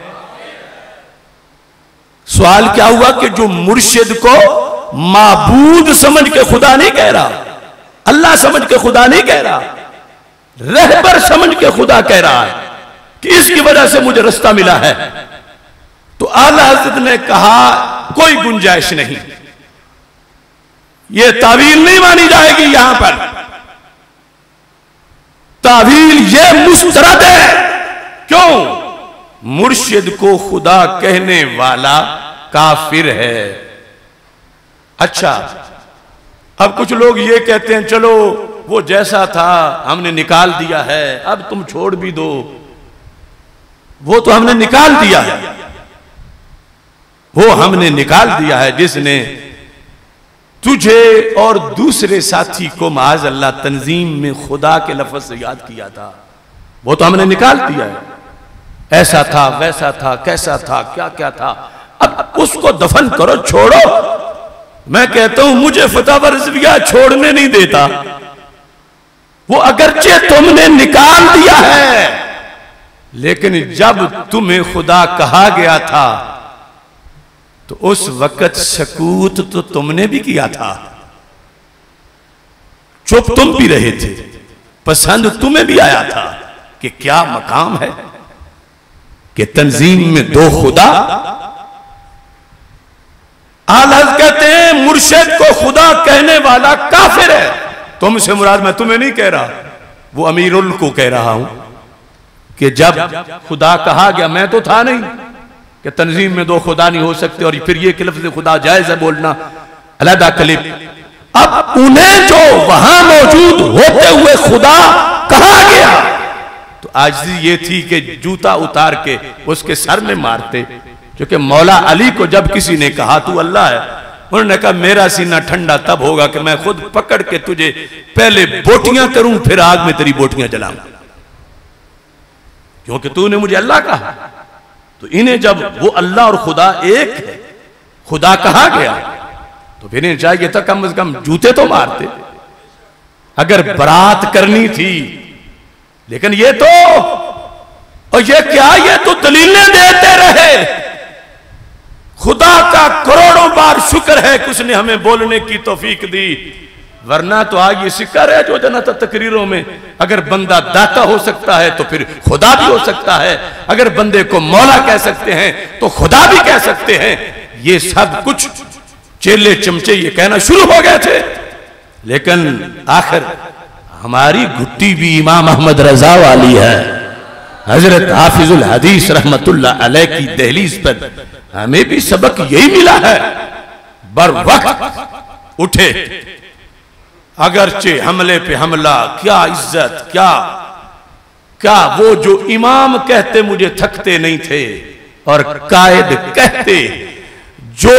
सवाल क्या हुआ कि जो मुर्शिद को माबूद समझ के खुदा नहीं कह रहा, अल्लाह समझ के खुदा नहीं कह रहा, रहबर समझ के खुदा कह रहा है कि इसकी वजह से मुझे रास्ता मिला है, तो आला हज़रत ने कहा कोई गुंजाइश नहीं, यह तावील नहीं मानी जाएगी। यहां पर तावील यह मुस्तरद है। क्यों? मुर्शिद को खुदा कहने वाला काफिर है। अच्छा, अब कुछ लोग ये कहते हैं चलो वो जैसा था हमने निकाल दिया है, अब तुम छोड़ भी दो, वो तो हमने निकाल दिया है, वो हमने निकाल दिया है जिसने तुझे और दूसरे साथी को माज अल्लाह तंजीम में खुदा के लफ्ज से याद किया था, वो तो हमने निकाल दिया है। ऐसा था, वैसा था, कैसा था, क्या क्या था, अब उसको दफन करो, छोड़ो। मैं कहता हूं मुझे फतवा रिजविया छोड़ने नहीं देता। वो अगरचे तुमने निकाल दिया है, लेकिन जब तुम्हें खुदा कहा गया था तो उस वक्त सकूत तो तुमने भी किया था, चुप तुम भी रहे थे, पसंद तुम्हें भी आया था कि क्या मकाम है कि तंजीम में दो खुदा। आलहज़ कहते हैं मुर्शिद को खुदा कहने वाला काफिर है। तुमसे मुराद मैं तुम्हें नहीं कह रहा, वो अमीरुल को कह रहा हूं कि जब खुदा कहा गया, मैं तो था नहीं कि तंजीम में दो खुदा नहीं हो सकते, और फिर ये कि लफ्ज़ खुदा जायज है बोलना, अलहदा कलिब। अब उन्हें जो वहां मौजूद होते हुए खुदा कहा गया तो आजिज़ी ये थी कि जूता उतार के उसके सर में मारते, क्योंकि मौला अली को जब किसी ने कहा तू अल्लाह है, उन्होंने कहा मेरा सीना ठंडा तब होगा कि मैं खुद पकड़ के तुझे पहले बोटियां करूं फिर आग में तेरी बोटियां जलाऊं, क्योंकि तूने मुझे अल्लाह कहा। तो इन्हें जब वो अल्लाह और खुदा एक है, खुदा कहा गया, तो फिर इन्हें चाहिए था कम से कम जूते तो मारते अगर बारात करनी थी। लेकिन ये तो, और ये क्या, ये तो दलीलें देते रहे। खुदा का करोड़ों बार शुक्र है कि उसने हमें बोलने की तौफीक दी, वरना तो आज ये शिक्र है जो जना था तकरीरों में, अगर बंदा दाता हो सकता है तो फिर खुदा भी हो सकता है, अगर बंदे को मौला कह सकते हैं तो खुदा भी कह सकते हैं। ये सब कुछ चेले चमचे ये कहना शुरू हो गए थे, लेकिन आखिर हमारी घुट्टी भी इमाम अहमद रजा वाली है। हजरत हाफिजुल हदीस रहमतुल्लाह अलैह की दहलीज पर हमें भी सबक यही मिला है, बर वक्त उठे, अगरचे हमले पे हमला, क्या इज्जत, क्या क्या वो जो इमाम कहते मुझे थकते नहीं थे, और कायद कहते जो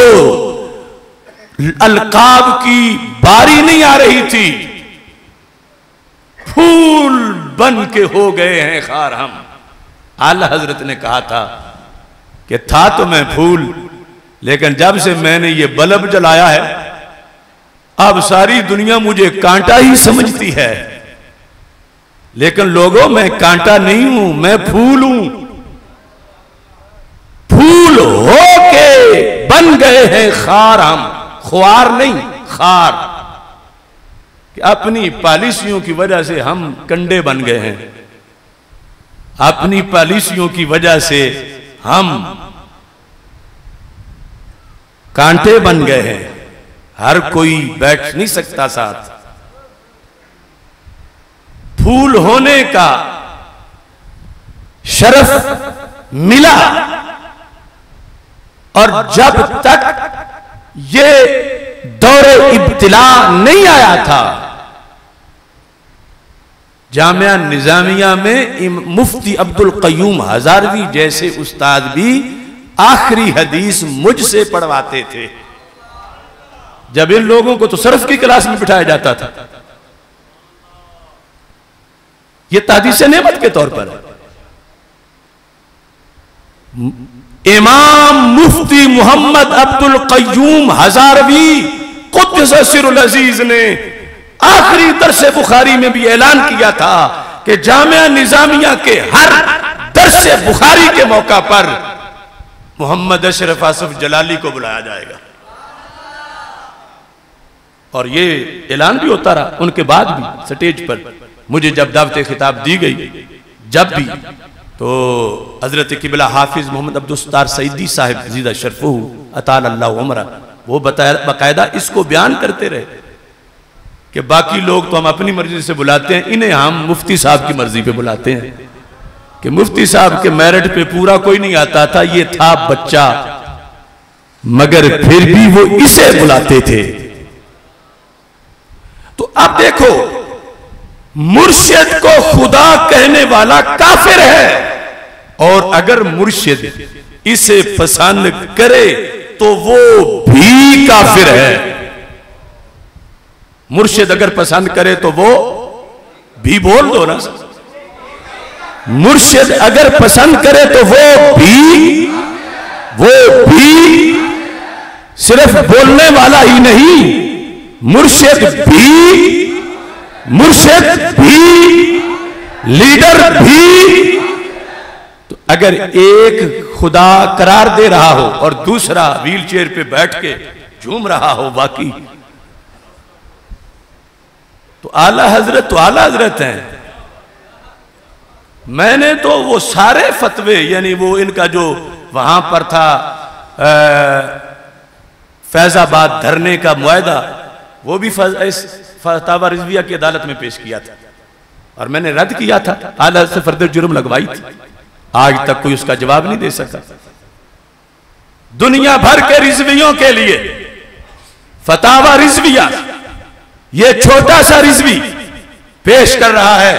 अलकाब की बारी नहीं आ रही थी, फूल बन के हो गए हैं खार हम। आला हजरत ने कहा था कि था तो मैं फूल, लेकिन जब से मैंने ये बल्ब जलाया है अब सारी दुनिया मुझे कांटा ही समझती है। लेकिन लोगों, मैं कांटा नहीं हूं, मैं फूल हूं। फूल होके बन गए हैं खार हम, ख्वार नहीं खार। कि अपनी पॉलिसियों की वजह से हम कंडे बन गए हैं, अपनी पॉलिसियों की वजह से हम कांटे बन गए हैं, हर कोई बैठ नहीं सकता साथ। फूल होने का शरफ मिला और जब तक ये दौरे इब्तिला नहीं आया था, जामिया निजामिया में मुफ्ती अब्दुल कय्यूम हजारवी जैसे उस्ताद भी आखिरी हदीस मुझसे पढ़वाते थे। जब इन लोगों को तो सरफ की क्लास में बिठाया जाता था, ये तादीस नेमत के तौर पर इमाम मुफ्ती मोहम्मद अब्दुल कय्यूम हजारवी कुद्दस सिरुल अजीज ने आखिरी दरसे बुखारी में भी ऐलान किया था कि जामिया निजामिया के हर दरसे बुखारी के मौका पर मोहम्मद अशरफ आसफ जलाली को बुलाया जाएगा। और ये ऐलान भी होता रहा उनके बाद भी स्टेज पर। मुझे जब दावत खिताब दी गई जब भी, तो हजरत किबला हाफिज मोहम्मद अब्दुल सत्तार सईदी साहिब जीदा शरफू अताल अल्लाह उमरा, वो बताया बाकायदा इसको बयान करते रहे कि बाकी लोग तो हम अपनी मर्जी से बुलाते हैं, इन्हें हम मुफ्ती साहब की मर्जी पे बुलाते हैं। कि मुफ्ती साहब के मेरिट पे पूरा कोई नहीं आता था, ये था बच्चा, मगर फिर भी वो इसे बुलाते थे। तो अब देखो, मुर्शिद को खुदा कहने वाला काफिर है, और अगर मुर्शिद इसे पसंद करे तो वो भी काफिर है। मुर्शिद अगर पसंद करे तो वो भी, बोल दो ना, मुर्शिद अगर पसंद करे तो वो भी, वो भी सिर्फ बोलने वाला ही नहीं, मुर्शिद भी, मुर्शिद भी, लीडर भी। तो अगर एक खुदा करार दे रहा हो और दूसरा व्हील चेयर पे बैठ के झूम रहा हो बाकी, तो आला हजरत तो आला हजरत हैं। मैंने तो वो सारे फतवे, यानी वो इनका जो वहां पर था फैजाबाद धरने का मुआहदा, वो भी फतावा रिजविया की अदालत में पेश किया था और मैंने रद्द किया था, आला से फर्द जुर्म लगवाई थी। आज तक कोई उसका जवाब नहीं दे सका। दुनिया भर के रिजवियों के लिए फतावा रिजविया, ये छोटा सा रिजवी पेश कर रहा है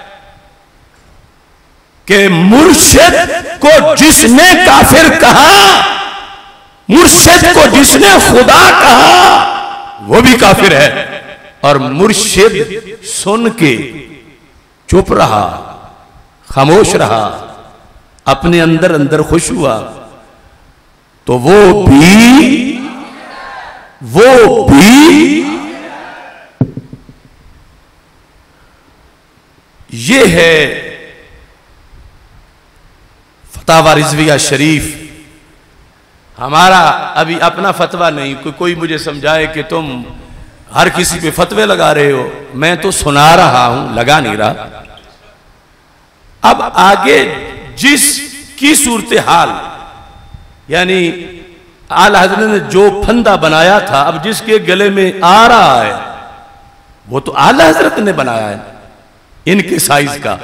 कि मुर्शिद को जिसने काफिर कहा, मुर्शिद को जिसने खुदा कहा, वो भी काफिर है। और मुर्शिद सुन के चुप रहा, खामोश रहा, अपने अंदर अंदर खुश हुआ, तो वो भी, वो भी ये है फतावा रिजविया शरीफ। हमारा अभी अपना फतवा नहीं, कोई कोई मुझे समझाए कि तुम हर किसी पे फतवे लगा रहे हो, मैं तो सुना रहा हूं, लगा नहीं रहा। अब आगे जिस की सूरत हाल, यानी आला हज़रत ने जो फंदा बनाया था, अब जिसके गले में आ रहा है वो तो आला हज़रत ने बनाया है इनके साइज का।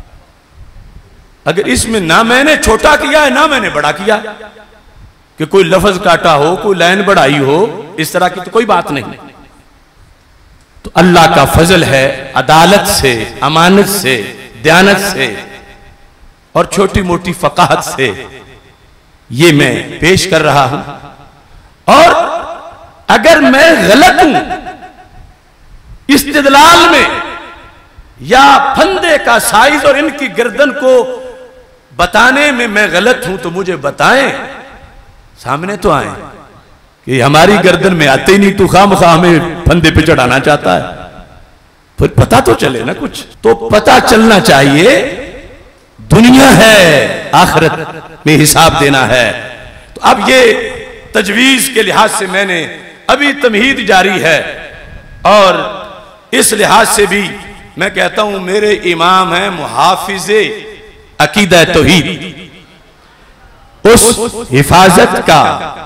अगर इसमें ना मैंने छोटा किया है ना मैंने बड़ा किया, कि कोई लफ्ज काटा हो, कोई लाइन बढ़ाई हो, इस तरह की तो कोई बात नहीं। तो अल्लाह का फजल है, अदालत से, अमानत से, दयानत से और छोटी मोटी फकाहत से ये मैं पेश कर रहा हूं। और अगर मैं गलत हूं इस्तिदलाल में या फंदे का साइज और इनकी गर्दन को बताने में मैं गलत हूं, तो मुझे बताएं, सामने तो आए कि हमारी गर्दन में आते ही नहीं, तू खामखा हमें फंदे पे चढ़ाना चाहता है, फिर पता तो चले ना कुछ। तो पता चलना चाहिए, दुनिया है, आखिरत में हिसाब देना है। तो अब ये तजवीज के लिहाज से मैंने अभी तमहीद जारी है और इस लिहाज से भी मैं कहता हूं मेरे इमाम हैं मुहाफिज़े अकीदा तौहीद। उस हिफाजत का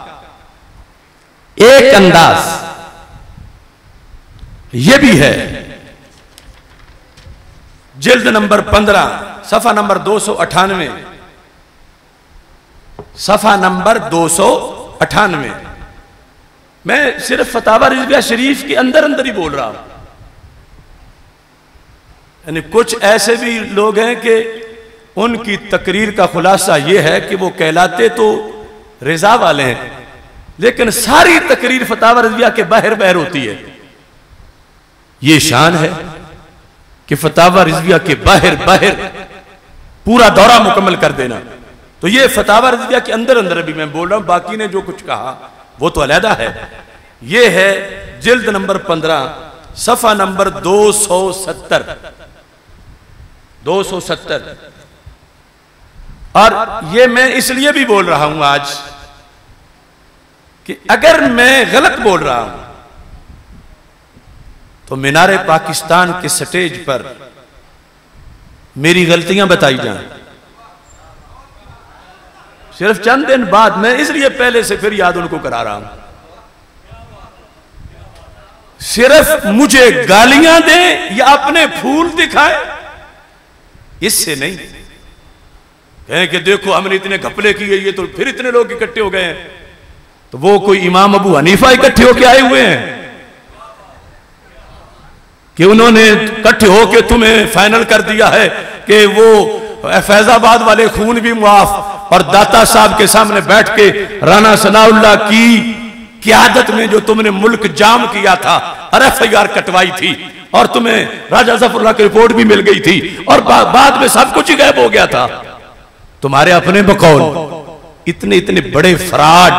एक अंदाज यह भी है, जिल्द नंबर पंद्रह सफा नंबर दो सौ अठानवे सफा नंबर दो सौ अठानवे मैं सिर्फ फतावा रिजविया शरीफ के अंदर अंदर ही बोल रहा हूं। यानी कुछ ऐसे भी लोग हैं कि उनकी तकरीर का खुलासा यह है कि वो कहलाते तो रिजा वाले हैं, लेकिन सारी तकरीर फतावा रिजविया के बाहर बाहर होती है। ये शान है कि फतावा रिजविया के बाहर बाहर पूरा दौरा मुकम्मल कर देना। तो ये फतावा रिजविया के अंदर अंदर भी मैं बोल रहा हूं, बाकी ने जो कुछ कहा वो तो अलहदा है। ये है जिल्द नंबर पंद्रह सफा नंबर दो सौ सत्तर दो सौ सत्तर। और ये मैं इसलिए भी बोल रहा हूं आज कि अगर मैं गलत बोल रहा हूं तो मीनारे पाकिस्तान के स्टेज पर मेरी गलतियां बताई जाएं। सिर्फ चंद दिन बाद, मैं इसलिए पहले से फिर याद उनको करा रहा हूं, सिर्फ मुझे गालियां दें या अपने फूल दिखाए इससे नहीं। कहें कि देखो हमने इतने घपले किए, ये तो फिर इतने लोग इकट्ठे हो गए हैं। तो वो कोई इमाम अबू हनीफा इकट्ठे होके आए हुए हैं कि उन्होंने इकट्ठे होके तुम्हें फाइनल कर दिया है कि वो फैजाबाद वाले खून भी मुआफ, और दाता साहब के सामने बैठ के राना सनाउल्लाह की क़यादत में जो तुमने मुल्क जाम किया था, एफ आई आर कटवाई थी, और तुम्हें राजा जफरुल्लाह की रिपोर्ट भी मिल गई थी, और बा, बाद में सब कुछ ही गायब हो गया था। तुम्हारे अपने बकौल इतने इतने बड़े फ्रॉड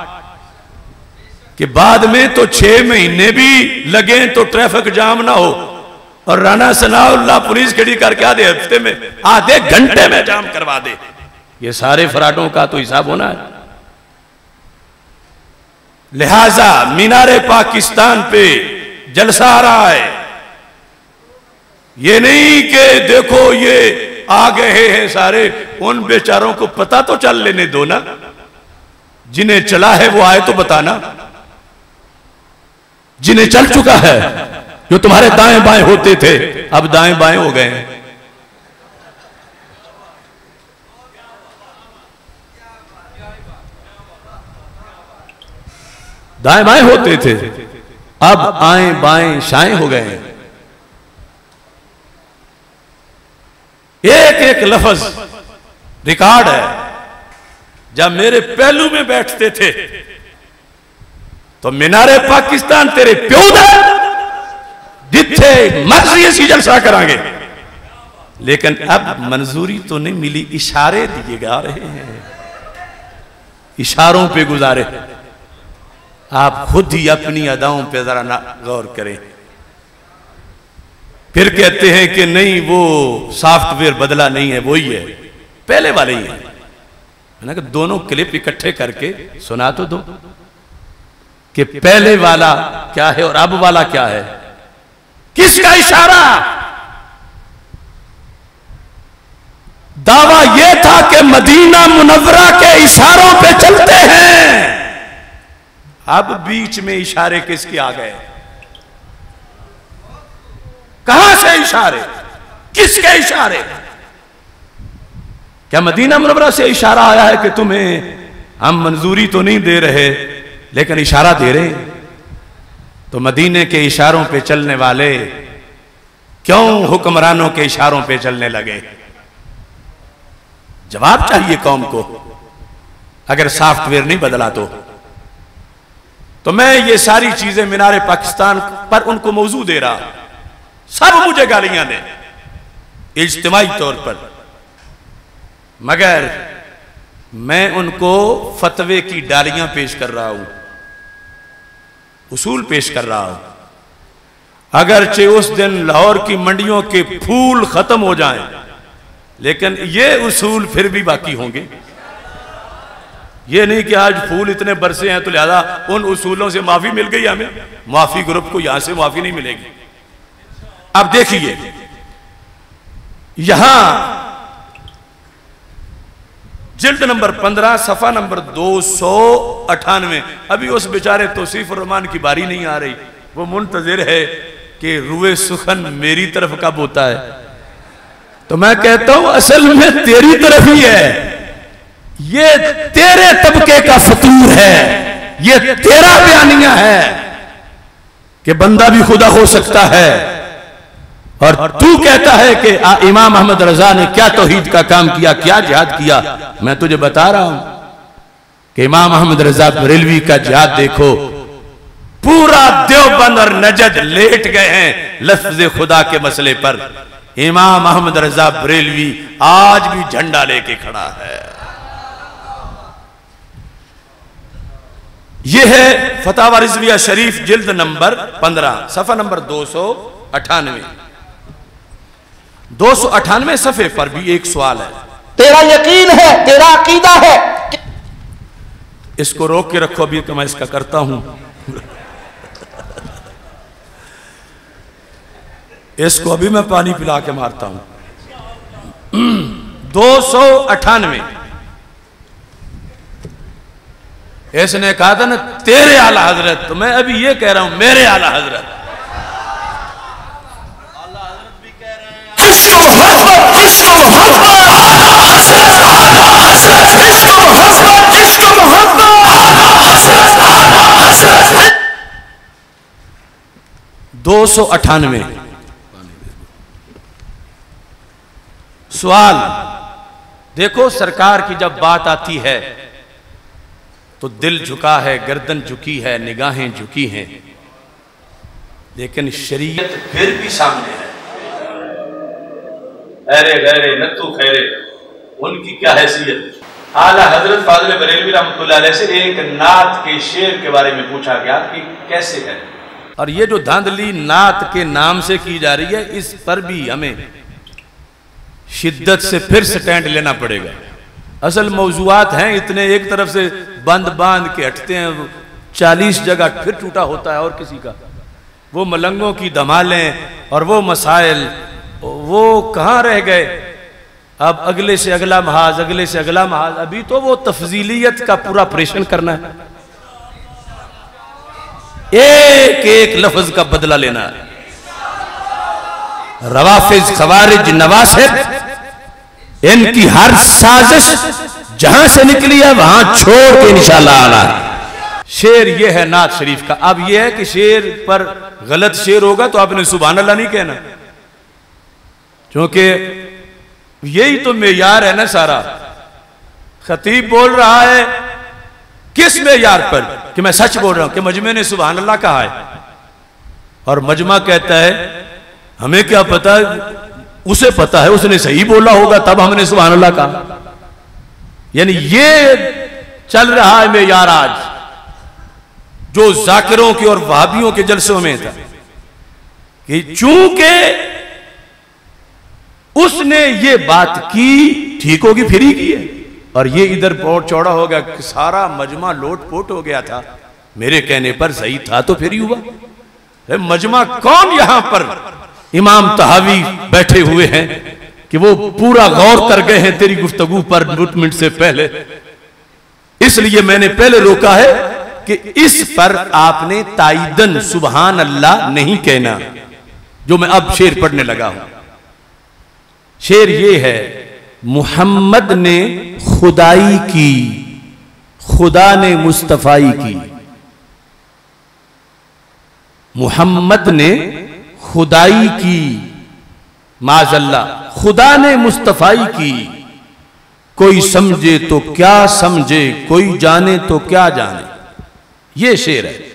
कि बाद में तो छह महीने भी लगे तो ट्रैफिक जाम ना हो, और राना सनाउल्लाह पुलिस खड़ी करके आधे हफ्ते में आधे घंटे में जाम करवा दे। ये सारे फ्रॉडों का तो हिसाब होना है। लिहाजा मीनारे पाकिस्तान पे जलसा आ रहा है। ये नहीं कि देखो ये आ गए हैं सारे, उन बेचारों को पता तो चल लेने दो ना, जिन्हें चला है वो आए तो बताना। जिन्हें चल चुका है, जो तुम्हारे दाएं बाएं होते थे अब दाएं बाएं हो गए हैं। दाएं बाएं होते थे अब आएं बाएं शाएं हो गए हैं। एक एक लफ्ज रिकॉर्ड है। जब मेरे पहलू में बैठते थे तो मीनारे पाकिस्तान तेरे प्यो दे जिथे मर्जी असी जलसा करांगे, लेकिन अब मंजूरी तो नहीं मिली, इशारे दिए जा रहे हैं, इशारों पे गुजारे। आप खुद ही अपनी अदाओं पे जरा गौर करें। फिर कहते हैं कि नहीं वो सॉफ्टवेयर बदला नहीं है, वही है, पहले वाले ही है ना। कि दोनों क्लिप इकट्ठे करके सुना तो दो कि पहले वाला क्या है और अब वाला क्या है। किसका इशारा? दावा यह था कि मदीना मुनव्वरा के इशारों पे चलते हैं। अब बीच में इशारे किसके आ गए? कहां से इशारे? किसके इशारे? क्या मदीना मुनव्वरा से इशारा आया है कि तुम्हें हम मंजूरी तो नहीं दे रहे लेकिन इशारा दे रहे? तो मदीने के इशारों पे चलने वाले क्यों हुक्मरानों के इशारों पे चलने लगे? जवाब चाहिए कौम को, अगर सॉफ्टवेयर नहीं बदला तो। तो मैं ये सारी चीजें मीनारे पाकिस्तान पर उनको मौजू दे रहा, सब मुझे गालियां दें इज्तिमाई तौर पर, मगर मैं उनको फतवे की डालियां पेश कर रहा हूं, उसूल पेश कर रहा हूं। अगरचे उस दिन लाहौर की मंडियों के फूल खत्म हो जाएं, लेकिन ये उसूल फिर भी बाकी होंगे। ये नहीं कि आज फूल इतने बरसे हैं तो लिहाजा उन उसूलों से माफी मिल गई हमें, माफी ग्रुप को यहां से माफी नहीं मिलेगी। अब देखिए यहां जिल्द नंबर पंद्रह सफा नंबर दो सौ अठानवे। अभी उस बेचारे तौसीफ रहमान की बारी नहीं आ रही, वो मुंतजिर है कि रुए सुखन मेरी तरफ कब होता है। तो मैं कहता हूं असल में तेरी तरफ ही है, ये तेरे तबके का फतूर है, ये तेरा बयानिया है कि बंदा भी खुदा हो सकता है। और तू कहता है कि इमाम अहमद रजा ने क्या तौहीद का काम किया, क्या जिहाद किया। मैं तुझे बता रहा हूं कि इमाम अहमद रजा बरेलवी का जिहाद देखो, पूरा देवबंद और नजद लेट गए हैं लफ्ज खुदा के मसले पर। इमाम अहमद रजा बरेलवी आज भी झंडा लेके खड़ा है। यह है फतावा रिजविया शरीफ जिल्द नंबर पंद्रह सफा नंबर दो सौ अठानवे। दो सौ अठानवे सफे पर भी एक सवाल है। तेरा यकीन है, तेरा अकीदा है। इसको रोक के रखो, अभी तो मैं इसका करता हूं। इसको अभी मैं पानी पिला के मारता हूं। दो सौ अठानवे इसने कहा था ना तेरे आला हजरत, तो मैं अभी ये कह रहा हूं मेरे आला हजरत। दो सौ अठानवे सवाल देखो, सरकार की जब बात आती है तो दिल झुका है, गर्दन झुकी है, निगाहें झुकी हैं, लेकिन शरीयत फिर भी सामने है। अरे गैरे नत्तू खैरे, उनकी क्या हैसियत। आला हजरत फाजिल बरेलवी रहमतुल्लाह अलैह से एक नात के शेर के बारे में पूछा गया कि कैसे है। और ये जो धांधली नात के नाम से की जा रही है, इस पर भी हमें शिद्दत से फिर स्टैंड लेना पड़ेगा। असल मौजूआत हैं इतने, एक तरफ से बंद बांध के हटते हैं, चालीस जगह फिर टूटा होता है और किसी का। वो मलंगों की धमालें और वो मसाइल वो कहाँ रह गए। अब अगले से अगला महाज, अगले से अगला महाज। अभी तो वो तफजीलियत का पूरा ऑपरेशन करना है, एक एक लफ्ज का बदला लेना है। रवाफिज, खवारिज, नवासिब, इनकी हर साजिश जहां से निकली है वहां छोड़ के इंशाअल्लाह आना है। शेर ये है नात शरीफ का। अब यह है कि शेर पर गलत शेर होगा तो आपने सुभान अल्लाह नहीं कहना, क्योंकि यही तो मेयार है ना सारा। खतीब बोल रहा है किस मेयार पर कि मैं सच बोल रहा हूं कि मजमे ने सुभान अल्लाह कहा है, और मजमा कहता है हमें क्या पता, उसे पता है, उसने सही बोला होगा तब हमने सुभान अल्लाह कहा। यानी ये चल रहा है मेयार आज, जो जाकिरों के और वहाबियों के जलसों में था, कि चूंकि उसने ये बात की ठीक होगी फिर ही की है, और ये इधर बहुत चौड़ा हो गया, सारा मजमा लोट पोट हो गया था, मेरे कहने पर सही था तो फिर ही हुआ। मजमा कौन यहां पर इमाम तहावी बैठे हुए हैं कि वो पूरा गौर कर गए हैं तेरी गुफ्तगू पर मिनट से पहले। इसलिए मैंने पहले रोका है कि इस पर आपने ताइदन सुभान अल्लाह नहीं कहना, जो मैं अब शेर पढ़ने लगा हूं। शेर ये है, मुहम्मद ने खुदाई की, खुदा ने मुस्तफाई की। मुहम्मद ने खुदाई की, माज़अल्लाह, खुदा ने मुस्तफाई की। कोई समझे तो क्या समझे, कोई जाने तो क्या जाने। ये शेर है।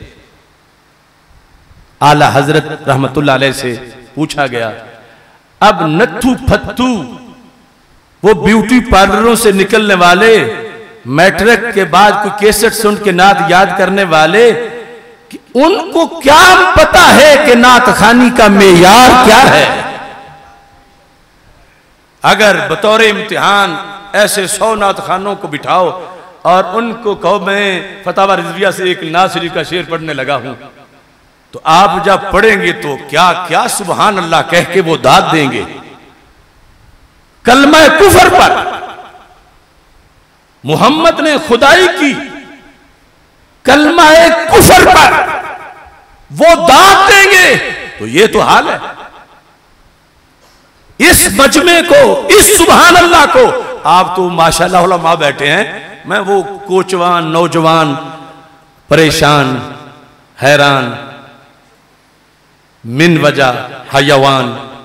आला हजरत रहमतुल्लाह अलैह से पूछा गया, अब नत्थू फत्तू, वो ब्यूटी पार्लरों से निकलने वाले, मैट्रिक के बाद कोई कैसेट सुन के नात याद करने वाले, कि उनको क्या पता है कि नात खानी का मेयार क्या है। अगर बतौर इम्तिहान ऐसे सौ नात खानों को बिठाओ और उनको कहो मैं फतावा रिजविया से एक नात शरीफ का शेर पढ़ने लगा हूं, तो आप जब पढ़ेंगे तो क्या क्या सुभान अल्लाह कह के वो दाद देंगे। कलमा कुफर पर मोहम्मद ने खुदाई की, कलमा कुफर पर वो दाद देंगे। तो ये तो हाल है। इस मजमे को, इस सुभान अल्लाह को, आप तो माशाअल्लाह उलमा बैठे हैं, मैं वो कोचवान नौजवान परेशान हैरान मिन वजह हयवान,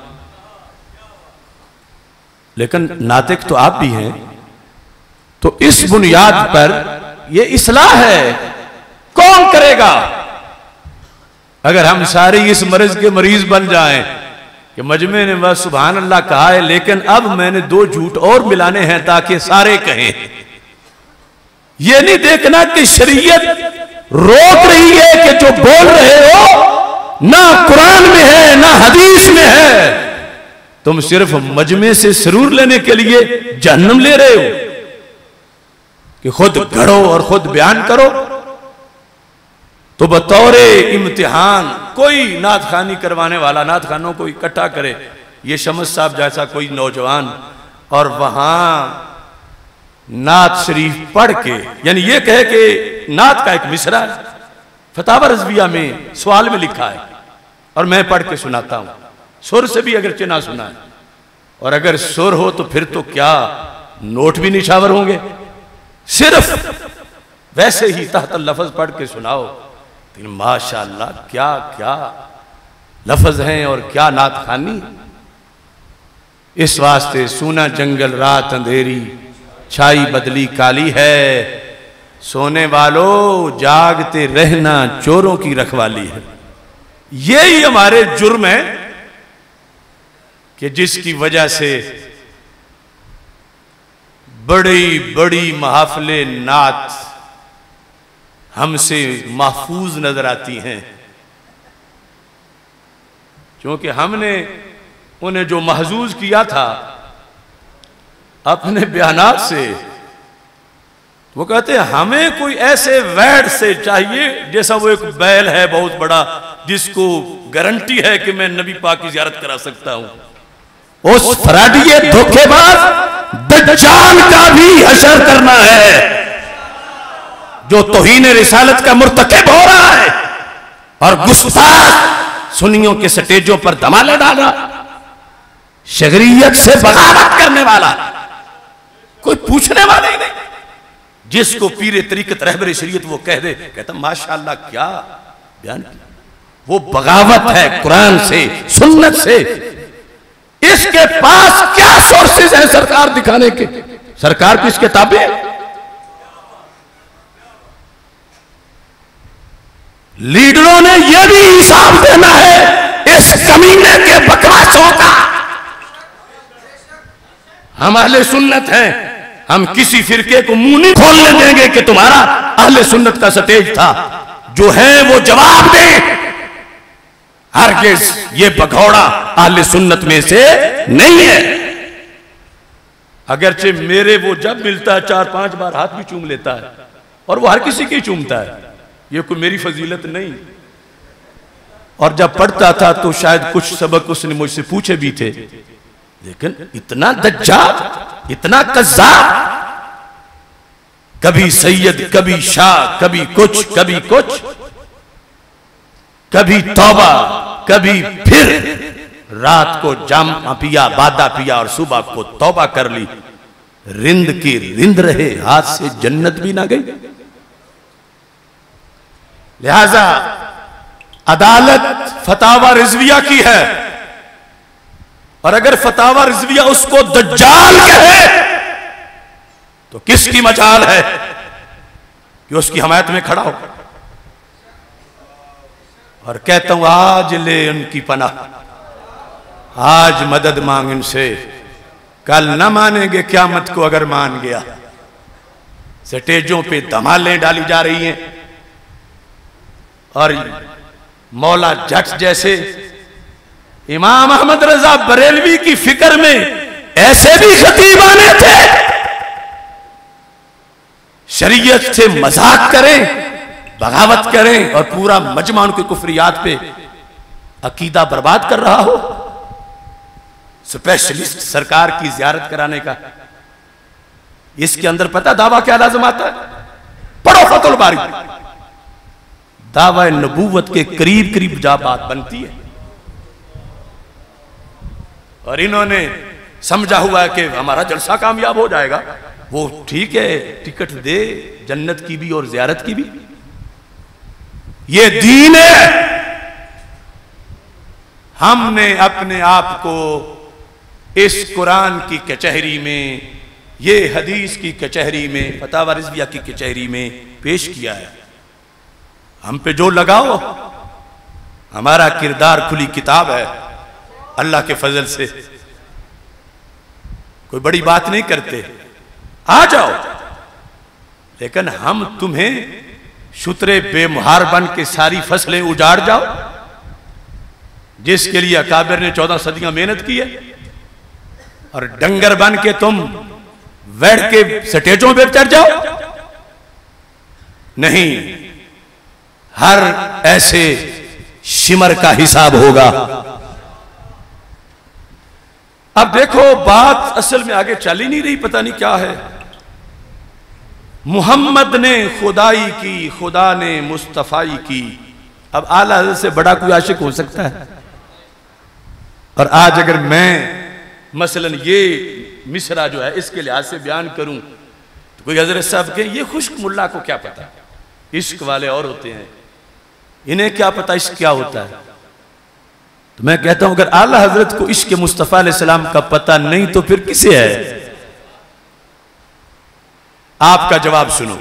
लेकिन नातिक तो आप भी हैं। तो इस बुनियाद पर यह इस्लाह है, कौन करेगा? अगर हम सारे इस मर्ज के मरीज बन जाएं कि मजमे ने बस सुभान अल्लाह कहा है, लेकिन अब मैंने दो झूठ और मिलाने हैं ताकि सारे कहें। यह नहीं देखना कि शरीयत रोक रही है कि जो बोल रहे हो ना कुरान में है ना हदीस में है, तुम सिर्फ मजमे से सरूर लेने के लिए जहन्नम ले रहे हो कि खुद गढ़ो और खुद बयान करो। तो बतौरे इम्तिहान कोई नात खानी करवाने वाला नात खानों को इकट्ठा करे, ये शमस साहब जैसा कोई नौजवान, और वहां नात शरीफ पढ़ के, यानी ये कहे कि नात का एक मिसरा है, फतावा रज़विया में सवाल में लिखा है और मैं पढ़ के सुनाता हूं, सुर से भी अगर चना सुना है, और अगर सुर हो तो फिर तो क्या नोट भी निछावर होंगे। सिर्फ वैसे ही तहत लफ्ज पढ़ के सुनाओ, तो माशाअल्लाह क्या क्या लफ्ज हैं और क्या नात खानी। इस वास्ते सूना जंगल रात अंधेरी, छाई बदली काली है, सोने वालों जागते रहना चोरों की रखवाली है। यही हमारे जुर्म है कि जिसकी वजह से बड़ी बड़ी महफिले नात हमसे महफूज नजर आती हैं, क्योंकि हमने उन्हें जो महजूज किया था अपने बयानात से, वो कहते हैं हमें कोई ऐसे वैड से चाहिए जैसा वो एक बैल है बहुत बड़ा, जिसको गारंटी है कि मैं नबी पाक की ज़ियारत करा सकता हूं। उस फराडिये धोखेबाज दज्जाल का भी हशर करना है जो तौहीन रिसालत का मुर्तकिब हो रहा है और गुस्ताख सुन्नियों के स्टेजों पर धमाले डाल रहा, शगरियत से बगावत करने वाला, कोई पूछने वाला ही नहीं। जिसको पीरे तरीकत रहबरे शरीयत वो कह दे, कहता माशाअल्लाह क्या बयान किया, वो बगावत है कुरान से सुन्नत से। इसके पास क्या सोर्सेज हैं सरकार दिखाने के? सरकार की इसके ताबे लीडरों ने यह भी हिसाब देना है इस कमीने के बकवासों का। हम अहले सुन्नत हैं, हम किसी फिरके को मुंह नहीं खोलने देंगे कि तुम्हारा अहले सुन्नत का स्टेज था। जो है वो जवाब दे। हरगिज़ ये भगौड़ा अहले सुन्नत में से नहीं है। अगरचे मेरे वो जब मिलता है चार पांच बार हाथ भी चूम लेता है, और वो हर किसी की चूमता है, ये कोई मेरी फजीलत नहीं। और जब पढ़ता था तो शायद कुछ सबक उसने मुझसे पूछे भी थे, लेकिन इतना दज्जाल, इतना कज़्ज़ाब, कभी सैयद, कभी शाह, कभी कुछ, कभी कुछ, कभी तौबा, कभी फिर रात को जाम पिया, बादा पिया और सुबह को तौबा कर ली। रिंद की रिंद रहे, हाथ से जन्नत भी ना गई। लिहाजा अदालत फतावा रिजविया की है, और अगर फतावा रिजविया उसको दज्जाल कहे तो किसकी मजाल है कि उसकी हमायत में खड़ा हो। और कहता हूं आज ले उनकी पनाह, आज मदद मांग इनसे, कल न मानेंगे क़यामत को अगर मान गया। स्टेजों पे धमालें डाली जा रही हैं, और मौला जट जैसे इमाम अहमद रजा बरेलवी की फिक्र में ऐसे भी खतीब आने थे, शरीयत से मजाक करें, बगावत करें और पूरा मजमा उनके कुफरियात पे अकीदा बर्बाद कर रहा हो। स्पेशलिस्ट सरकार की जियारत कराने का, इसके अंदर पता दावा क्या लाजम आता है? पढ़ो फतुल बारी, दावा नबूवत के करीब करीब जा बात बनती है। और इन्होंने समझा हुआ है कि हमारा जलसा कामयाब हो जाएगा। वो ठीक है, टिकट दे जन्नत की भी और जियारत की भी, ये दीन है। हमने अपने आप को इस कुरान की कचहरी में, ये हदीस की कचहरी में, फतावा रिजविया की कचहरी में पेश किया है। हम पे जो लगाओ, हमारा किरदार खुली किताब है। अल्लाह के फजल से कोई बड़ी बात नहीं करते, आ जाओ। लेकिन हम तुम्हें शुतरे बेमुहार बन के सारी फसलें उजाड़ जाओ, जिसके लिए अकाबिर ने चौदह सदियां मेहनत की है, और डंगर बन के तुम बैठ के स्टेजों पे चढ़ जाओ। नहीं, हर ऐसे शिमर का हिसाब होगा। अब देखो, बात असल में आगे चल ही नहीं रही, पता नहीं क्या है। मोहम्मद ने खुदाई की, खुदा ने मुस्तफाई की। अब आला हज़रत से बड़ा कोई आशिक हो सकता है? और आज अगर मैं मसलन ये मिसरा जो है इसके लिहाज से बयान करूं तो कोई हजरत साहब के ये खुश्क मुल्ला को क्या पता, इश्क वाले और होते हैं, इन्हें क्या पता इश्क क्या होता है। तो मैं कहता हूं अगर आला हजरत को इश्क मुस्तफा अलैहिस्सलाम का पता नहीं तो फिर किसे है? आपका जवाब सुनो।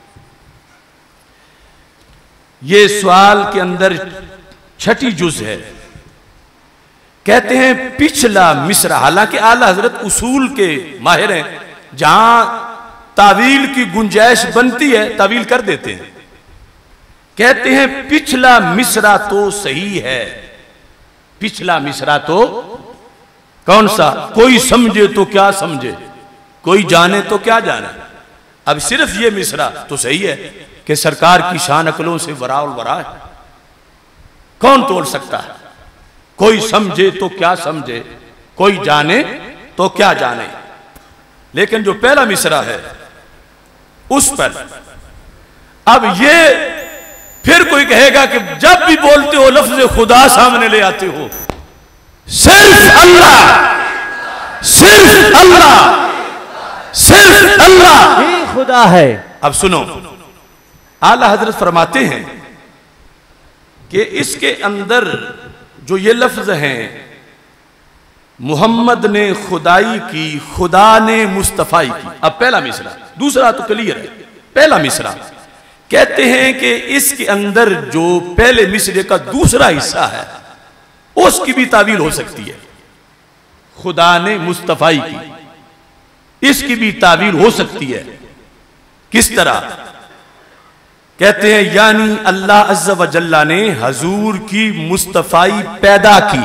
ये सवाल के अंदर छठी जुज है। कहते हैं पिछला मिसरा, हालांकि आला हजरत उसूल के माहिर हैं, जहां तावील की गुंजाइश बनती है तावील कर देते हैं। कहते हैं पिछला मिसरा तो सही है। पिछला मिसरा तो कौन सा? कोई समझे तो क्या समझे, कोई जाने तो क्या जाने। अब सिर्फ ये मिसरा तो सही है कि सरकार की शान अकलों से वराउल वरा है, कौन तोड़ सकता है। कोई समझे तो क्या समझे, कोई जाने तो क्या जाने। लेकिन जो पहला मिसरा है उस पर अब ये फिर कोई कहेगा कि जब भी बोलते हो लफ्ज खुदा सामने ले आते हो, सिर्फ अल्लाह, सिर्फ अल्लाह, सिर्फ अल्लाह ही खुदा है। अब सुनो, आला हजरत फरमाते हैं कि इसके अंदर जो ये लफ्ज हैं, मोहम्मद ने खुदाई की, खुदा ने मुस्तफाई की। अब पहला मिसरा, दूसरा तो क्लियर है। पहला मिसरा कहते हैं कि इसके अंदर जो पहले मिसरे का दूसरा हिस्सा है उसकी भी तावील हो सकती है। खुदा ने मुस्तफाई की, इसकी भी तावील हो सकती है। किस तरह? कहते हैं यानी अल्लाह अज़्ज़ा व जल्ला ने हजूर की मुस्तफाई पैदा की।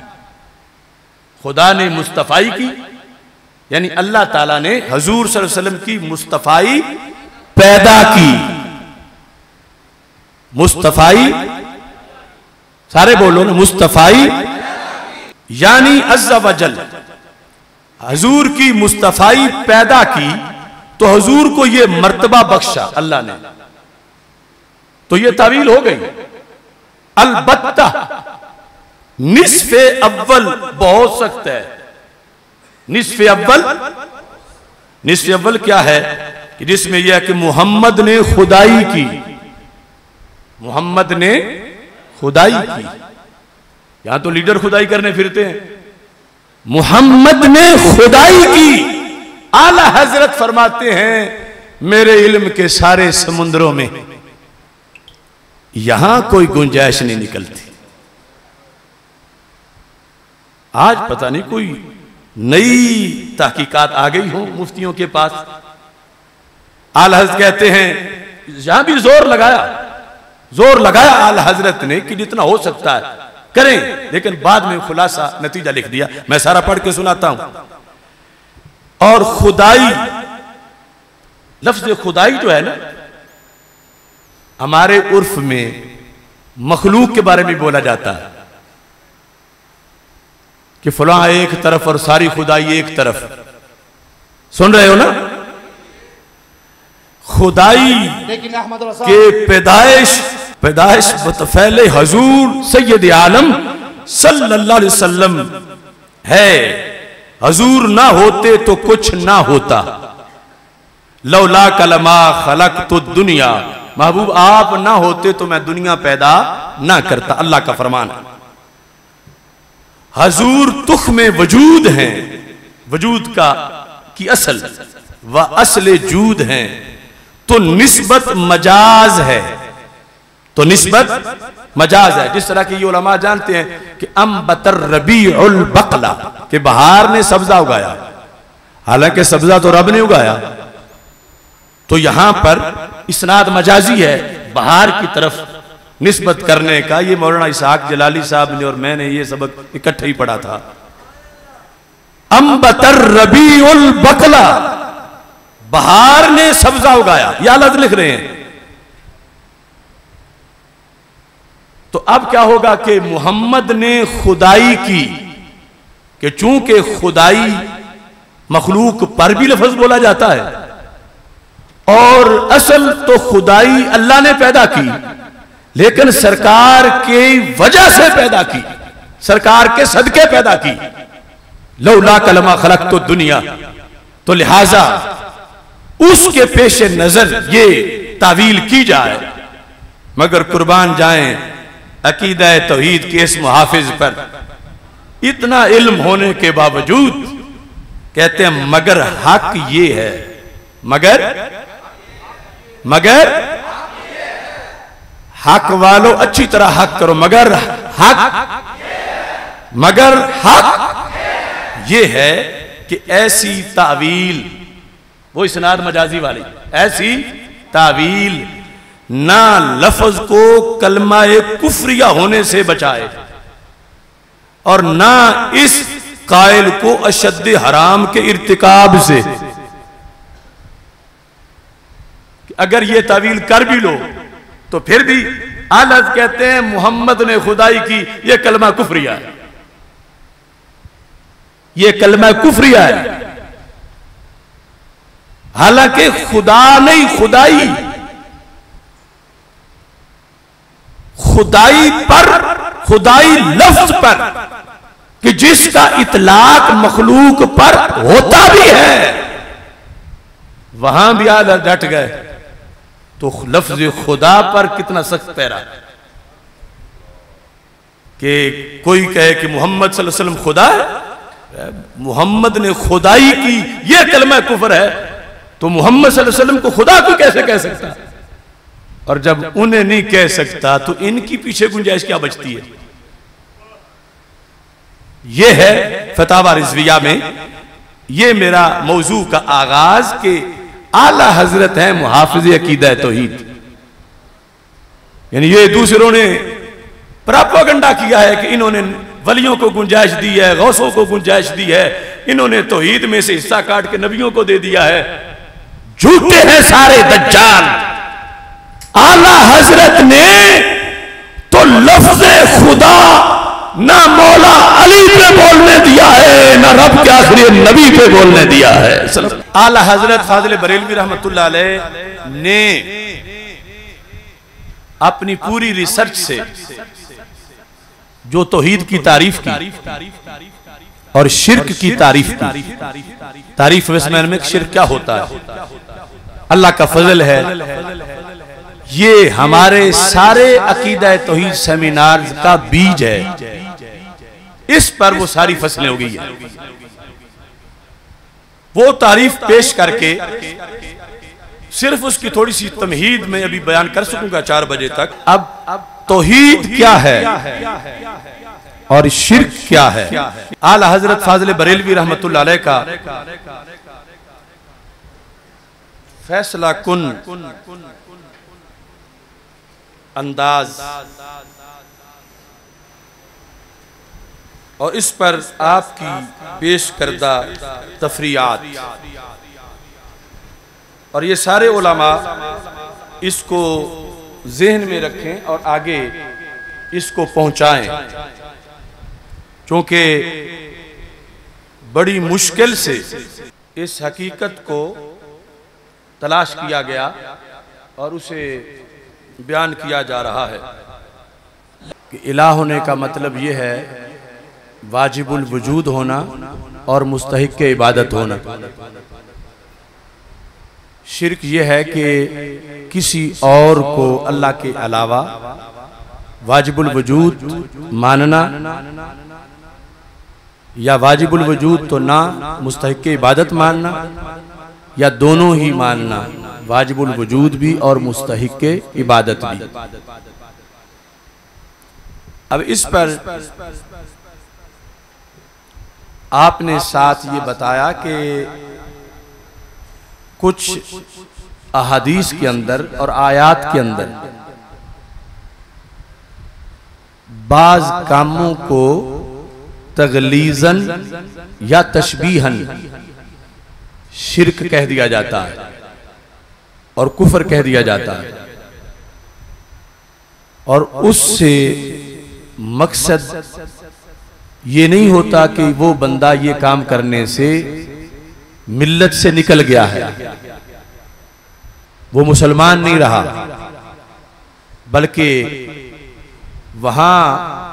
खुदा ने मुस्तफाई की यानी अल्लाह ताला ने हजूर सल्लल्लाहु अलैहि वसल्लम की मुस्तफाई पैदा की। मुस्तफाई, सारे बोलो ना, मुस्तफाई यानी अज़्ज़ा व जल, हजूर की मुस्तफाई पैदा की तो हजूर को यह मर्तबा बख्शा अल्लाह ने, तो यह तावील हो गई। अलबत्ता निस्फ़े अव्वल बहुत सख्त है। निस्फ़े अव्वल, निस्फ़े अव्वल क्या है कि जिसमें यह है कि मोहम्मद ने खुदाई की, मोहम्मद ने खुदाई की। यहां तो लीडर खुदाई करने फिरते हैं, मोहम्मद ने खुदाई की। आला हजरत फरमाते हैं मेरे इल्म के सारे समुद्रों में यहां कोई गुंजाइश नहीं निकलती। आज पता नहीं कोई नई तहकीकात आ गई हो मुफ्तियों के पास। आला हजरत कहते हैं यहां भी जोर लगाया, जोर लगाया आला हजरत ने कि जितना हो सकता है करें, लेकिन बाद में खुलासा नतीजा लिख दिया। मैं सारा पढ़ के सुनाता हूं। और खुदाई, लफ्ज खुदाई जो है ना, हमारे उर्फ में मखलूक के बारे में बोला जाता है कि फलां एक तरफ और सारी खुदाई एक तरफ। सुन रहे हो ना? खुदाई के पैदाइश पैदाइश बतफैले हजूर सैयद आलम सल्लल्लाहु अलैहि वसल्लम है। हजूर ना होते तो कुछ ना होता। लौला कलमा खलक तो दुनिया, महबूब आप ना होते तो मैं दुनिया पैदा ना करता। अल्लाह का फरमान है। हजूर तुख में वजूद हैं, वजूद का की असल व असले जूद हैं, तो निस्बत मजाज है, तो निस्बत मजाज है। जिस तरह के ये उलमा जानते हैं कि अम बतर रबीउल बकला, कि बहार ने सब्जा उगाया, हालांकि सब्जा तो रब ने उगाया। तो यहां पर इस्नाद मजाजी है, बहार की तरफ निस्बत करने का। ये मौलाना इसहाक जलाली साहब ने और मैंने ये सबक इकट्ठे ही पढ़ा था। अम बतर रबीउल बकला, बहार ने सब्जा उगाया, या लफ्ज लिख रहे हैं। तो अब क्या होगा कि मोहम्मद ने खुदाई की, कि चूंकि खुदाई मखलूक पर भी लफ्ज बोला जाता है और असल तो खुदाई अल्लाह ने पैदा की, लेकिन सरकार की वजह से पैदा की, सरकार के सदके पैदा की। लौला कलमा खलक तो दुनिया, तो लिहाजा उसके पेश नजर ये तावील की जाए। मगर कुर्बान जाएं अकीदा तौहीद के इस मुहाफिज पर, इतना इल्म होने के बावजूद कहते हैं मगर हक ये है, मगर मगर हक वालों अच्छी तरह हक करो, मगर हक मगर हक ये है कि ऐसी तावील, वो इस्नाद मजाजी वाली ऐसी तावील ना लफ्ज को कलमा कुफ्रिया होने से बचाए और ना इस कायल को अशद हराम के इर्तिकाब से। अगर ये तावील कर भी लो तो फिर भी आलत कहते हैं मोहम्मद ने खुदाई की, ये कलमा कुफ्रिया है, ये कलमा कुफ्रिया है। हालांकि खुदा नहीं, खुदाई खुदाई पर, खुदाई लफ्ज पर कि जिसका इतलाक मखलूक पर होता भी है, वहां भी आदत डट गए। तो लफ्ज खुदा पर कितना सख्त पैरा कि कोई कहे कि मोहम्मद सल्लल्लाहु अलैहि वसल्लम खुदा है, मोहम्मद ने खुदाई की, यह कलमा कुफर है, तो मोहम्मद सल्लल्लाहु अलैहि वसल्लम को खुदा को कैसे कह सकता? और जब उन्हें नहीं कह सकता तो इनकी पीछे गुंजाइश क्या बचती है? यह है फतावा रिजविया में, यह मेरा मौजू का आगाज के आला हजरत है मुहाफिज अकीदा तौहीद, यानी ये दूसरों ने प्रोपेगेंडा किया है कि इन्होंने वलियों को गुंजाइश दी है, गौसों को गुंजाइश दी है, इन्होंने तौहीद में से हिस्सा काट के नबियों को दे दिया है। झूठे हैं सारे दज्जाल। आला हजरत ने तो लफ्ज खुदा ना मौला अली पे बोलने दिया है, ना रब के आखिरी नबी पे बोलने दिया है। आला हजरत फाजिल बरेलवी रहमतुल्लाह अलैह ने अपनी पूरी रिसर्च से जो तौहीद की तारीफ की और शिर्क की तारीफ की, तारीफ वैसमैन में शिर्क क्या होता है, अल्लाह का फजल है, ये हमारे सारे अकीदा तौहीद सेमिनार का बीज है। इस पर वो सारी फसलें हो गई है। वो तारीफ पेश करके सिर्फ उसकी थोड़ी सी तमहीद में अभी बयान कर सकूंगा चार बजे तक। अब तौहीद क्या है और शिर्क क्या है, आला हजरत फाजिल बरेलवी रहमतुल्लाह अलैह का फैसला कुन अंदाज और इस पर आपकी पेश करदा तफरीयात, और ये सारे उलमा इसको जहन में रखें और आगे इसको पहुंचाएं, क्योंकि बड़ी मुश्किल से इस हकीकत को तलाश किया गया और उसे बयान किया जा रहा है कि इलाह होने का मतलब यह है वाजिबुल वजूद होना और मुस्तहिक के इबादत होना। शिर्क यह है कि किसी और को अल्लाह के अलावा वाजिबुल वजूद मानना या वाजिबुल वजूद तो ना मुस्तहिक के इबादत मानना या दोनों ही मानना, वाजिबुल वजूद भी और मुस्तहिक के इबादत भी। अब इस पर आपने साथ ये बताया कि कुछ अहादीस के अंदर और आयात के अंदर बाज कामों को तगलीजन या तशबीहन शिर्क कह दिया जाता है और कुफर कह दिया जाता है, और उससे मकसद ये नहीं होता कि वो बंदा ये काम करने से मिल्लत से निकल गया है, वो मुसलमान नहीं रहा, बल्कि वहां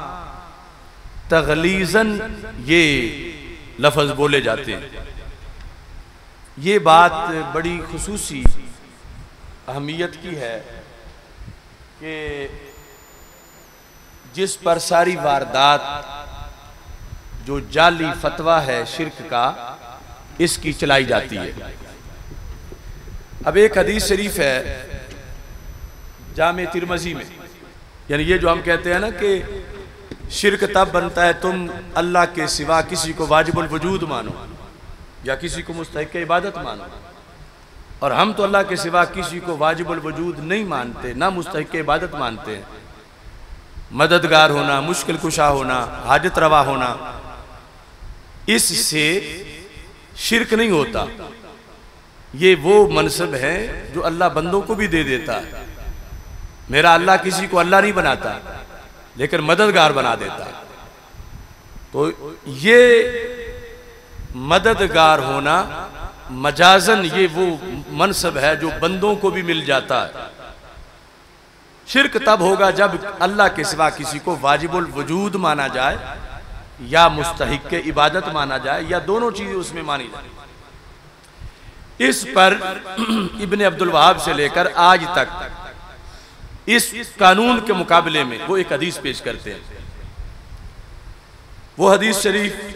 तगलीजन ये लफ्ज बोले जाते हैं। ये बात बड़ी खुसूसी अहमियत की है कि जिस पर सारी वारदात जो जाली फतवा है शिर्क का, इसकी चलाई जाती है। अब एक हदीस शरीफ है जामे तिरमिज़ी में, यानी ये जो हम कहते हैं ना कि शिर्क तब बनता है तुम अल्लाह के सिवा किसी को वाजिबुल वजूद मानो या किसी को मुस्तहिक के इबादत मानो, और हम तो अल्लाह के सिवा किसी को वाजिबुल वजूद नहीं मानते, ना मुस्तहिक के इबादत मानते हैं। मददगार होना, मुश्किल कुशा होना, हाजत रवा होना, इससे शिर्क नहीं होता। ये वो मनसब है जो अल्लाह बंदों को भी दे देता है। मेरा अल्लाह किसी को अल्लाह नहीं बनाता, लेकिन मददगार बना देता है। तो ये मददगार होना मजाजन ये वो मनसब है जो बंदों को भी मिल जाता है। शिर्क तब होगा जब अल्लाह के सिवा किसी को वाजिबुल वजूद माना जाए या मुस्तहिक के इबादत माना जाए या दोनों चीजें उसमें मानी जाए। इस पर इब्ने अब्दुल वहाब से लेकर आज तक इस कानून के मुकाबले में वो एक हदीस पेश करते हैं। वो हदीस शरीफ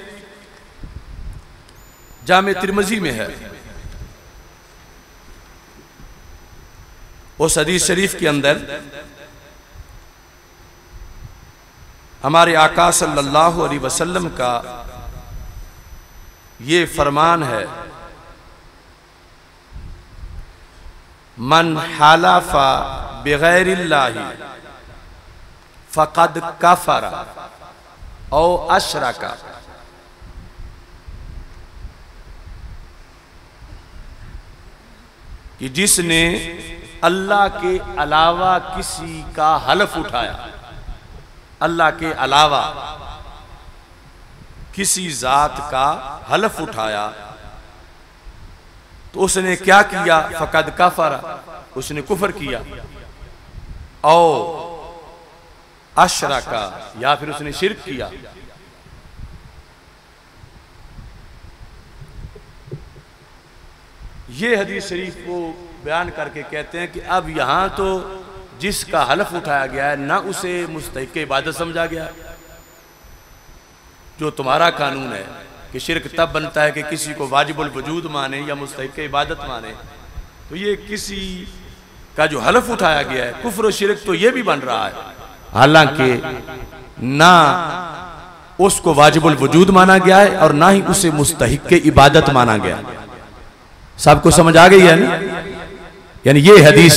जामे तिरमिज़ी में है। उस हदीस शरीफ के अंदर हमारे आका सल्लल्लाहु अलैहि वसल्लम का ये फरमान है, मन हालाफा बिगैरिल्लाहि फक़द कफ़रा औ अशरका। कि जिसने अल्लाह के अलावा किसी का हलफ उठाया, अल्लाह के अलावा किसी जात का हलफ उठाया, तो उसने क्या किया? फक़द कफ़रा, उसने कुफर किया। औ अशरका, या फिर उसने शिर्क किया। ये हदीस शरीफ को बयान करके कहते हैं कि अब यहाँ तो जिसका हलफ उठाया गया है ना उसे मुस्तहिक इबादत समझा गया। जो तुम्हारा कानून है कि शिर्क तब बनता है कि किसी को वाजिबुल वजूद माने या मुस्तहिक इबादत माने, तो ये किसी का जो हलफ उठाया गया है कुफ्र और शिर्क, तो ये भी बन रहा है। हालांकि ना उसको वाजिबुल वजूद माना गया है और ना ही उसे मुस्तहिक के इबादत माना गया। सबको समझ आ गई है ना? यानी ये हदीस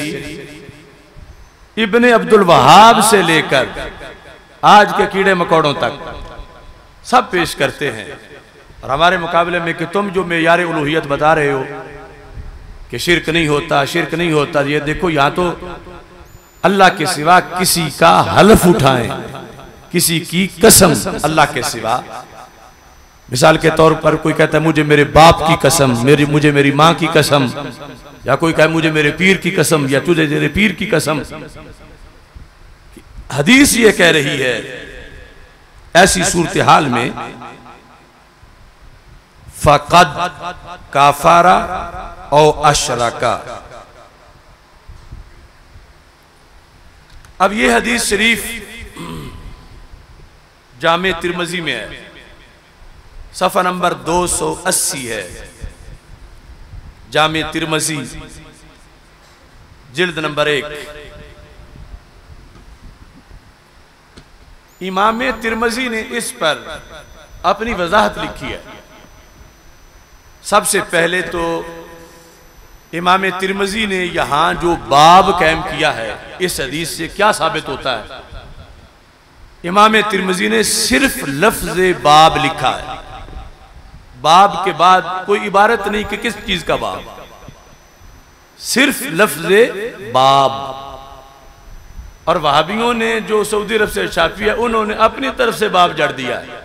शरीफ इब्ने अब्दुल वहाब से लेकर आज के कीड़े मकोड़ों तक सब पेश करते हैं। और हमारे मुकाबले में कि तुम जो मेयार उलूहियत बता रहे हो कि शिर्क नहीं होता, शिर्क नहीं होता, ये देखो यहाँ तो अल्लाह के सिवा किसी का हल्फ उठाएं, किसी की कसम अल्लाह के सिवा। मिसाल के तौर पर कोई कहता है मुझे मेरे बाप की कसम, मेरी मुझे मेरी माँ की कसम, या कोई कहे मुझे मेरे पीर की कसम, या तुझे तेरे पीर की कसम। हदीस ये कह रही है ऐसी सूरत हाल में फकद काफारा और अशरका। अब ये हदीस शरीफ जामे तिरमिज़ी में है, सफ़ा नंबर दो सौ अस्सी है। जामे तिरमिज़ी जिल्द नंबर एक। इमाम तिरमिज़ी ने इस पर अपनी वजाहत लिखी है। सबसे पहले तो इमाम तिरमिज़ी ने यहाँ जो बाब कायम किया है, इस हदीस से क्या साबित होता है? इमाम तिरमिज़ी ने सिर्फ लफ्ज़ बाब लिखा है। बाब के बाद कोई इबारत नहीं कि किस चीज का बाब, सिर्फ लफ्ज़ बाब। और वहाबियों ने जो सऊदी अरब से छापी है, उन्होंने अपनी तरफ से बाब जड़ दिया है,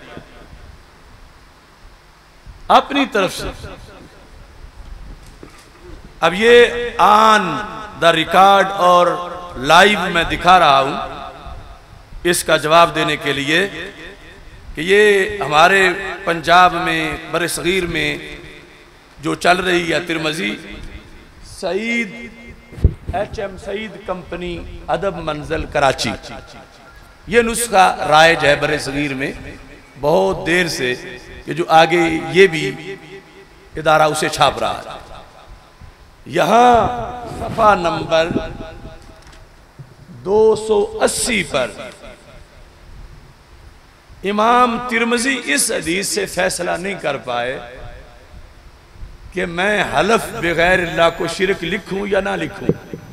अपनी तरफ से। अब ये ऑन द रिकॉर्ड और लाइव मैं दिखा रहा हूं इसका जवाब देने के लिए कि ये हमारे पंजाब में बरे सगीर में जो चल रही है Tirmizi, Saeed H M Saeed company Adab Manzil Karachi, ये नुस्खा राइज है बरे सगीर में बहुत देर से, कि जो आगे ये भी इदारा उसे छाप रहा है। यहाँ सफ़ा नंबर दो सौ अस्सी पर इमाम तिरमिज़ी इस हदीस से फैसला नहीं कर पाए कि मैं हलफ बगैर अल्लाह को शिरक लिखूं या ना लिखूं।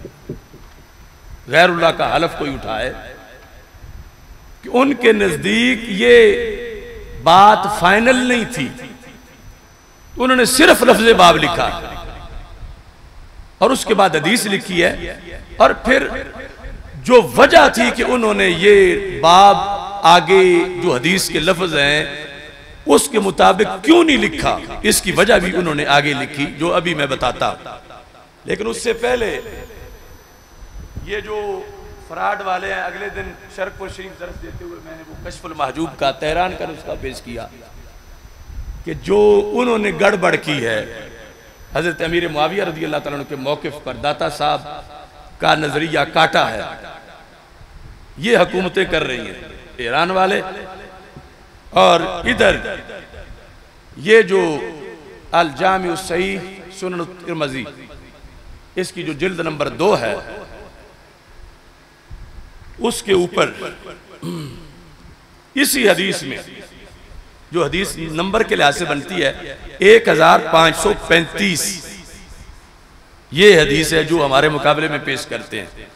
गैर अल्लाह का हलफ कोई उठाए कि उनके नजदीक ये बात फाइनल नहीं थी, उन्होंने सिर्फ लफ्ज़ बाब लिखा और उसके बाद हदीस लिखी है। और फिर जो वजह थी कि उन्होंने ये बाब आगे जो हदीस के लफ्ज़ हैं उसके मुताबिक क्यों नहीं लिखा, इसकी वजह भी उन्होंने आगे लिखी, जो अभी मैं बताता। लेकिन उससे पहले ये जो फराड वाले हैं, अगले दिन शरकपुर शरीफ दर्स देते हुए मैंने वो कश्फुल महजूब का तहरान कर उसका पेश किया कि जो उन्होंने गड़बड़ की है हजरत अमीर मुआविया रज़ी अल्लाह तआला अन्हु के मौक़िफ़ पर दाता साहब का नजरिया काटा है, ये हुकूमतें कर रही हैं ईरान वाले। और इधर ये जो अल जामी सहीह सुनन तिरमिज़ी, इसकी जो जिल्द नंबर दो है उसके ऊपर इसी हदीस में, जो हदीस नंबर के लिहाज से बनती है एक हजार पांच सौ पैंतीस, ये हदीस है जो हमारे मुकाबले में पेश करते हैं,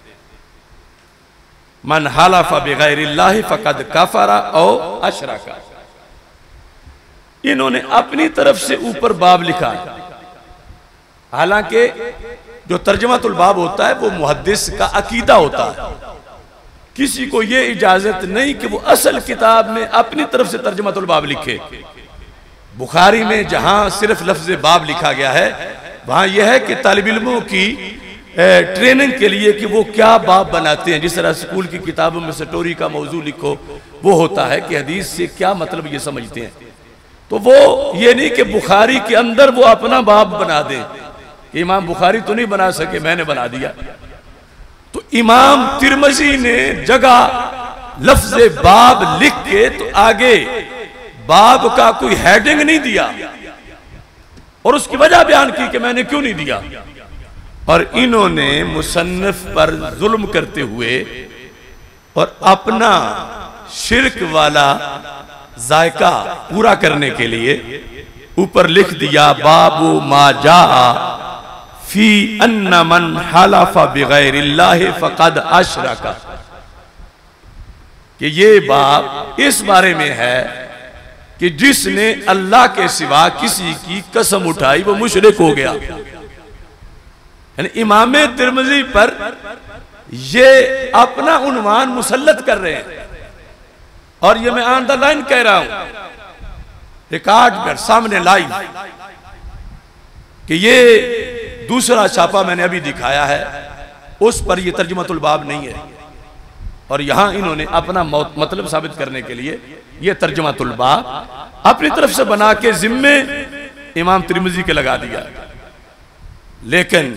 मन हलफ़ बिगैरिल्लाहि फ़क़द कफ़रा औ अशरका। इन्होंने अपनी तरफ से ऊपर बाब लिखा, हालांकि जो तर्जमातुल बाब होता है वो मुहद्दिस का अकीदा होता है। किसी को ये इजाजत नहीं कि वो असल किताब में अपनी तरफ से तर्जमातुल बाब लिखे। बुखारी में जहां सिर्फ लफ्ज़ बाब लिखा गया है, वहां यह है कि तालिब इल्मों की ट्रेनिंग के लिए कि वो क्या बाब बनाते हैं। जिस तरह स्कूल की किताबों में स्टोरी का मौजू लिखो, वो होता है कि हदीस से क्या मतलब ये समझते हैं। तो वो ये नहीं कि बुखारी के अंदर वो अपना बाब बना दें, कि इमाम बुखारी तो नहीं बना सके, मैंने बना दिया। तो इमाम तिरमिज़ी ने जगह लफ्ज़ बाब लिख के तो आगे बाब का कोई हेडिंग नहीं दिया और उसकी वजह बयान की कि मैंने क्यों नहीं दिया। और इन्होंने मुसन्निफ पर जुल्म करते हुए और अपना शिरक वाला जायका पूरा करने के लिए ऊपर लिख दिया बाबू मा जा फी अन्ना मन हलफ़ा बिगैरिल्लाहि फ़क़द अशरका, कि ये बाब इस बारे में है कि जिसने अल्लाह के सिवा किसी की कसम उठाई वो मुशरिक हो गया। यानी इमाम तिरमिज़ी पर ये अपना उन्वान मुसल्लत कर रहे हैं। और ये मैं ऑन द लाइन कह रहा हूं, रिकॉर्ड पर सामने लाइव, कि ये दूसरा छापा मैंने अभी दिखाया है, उस पर ये तर्जुमतुल बाब नहीं है। और यहां इन्होंने अपना मतलब साबित करने के लिए ये तर्जुमतुल बाब अपनी तरफ से बना के जिम्मे इमाम तिरमिजी के लगा दिया। लेकिन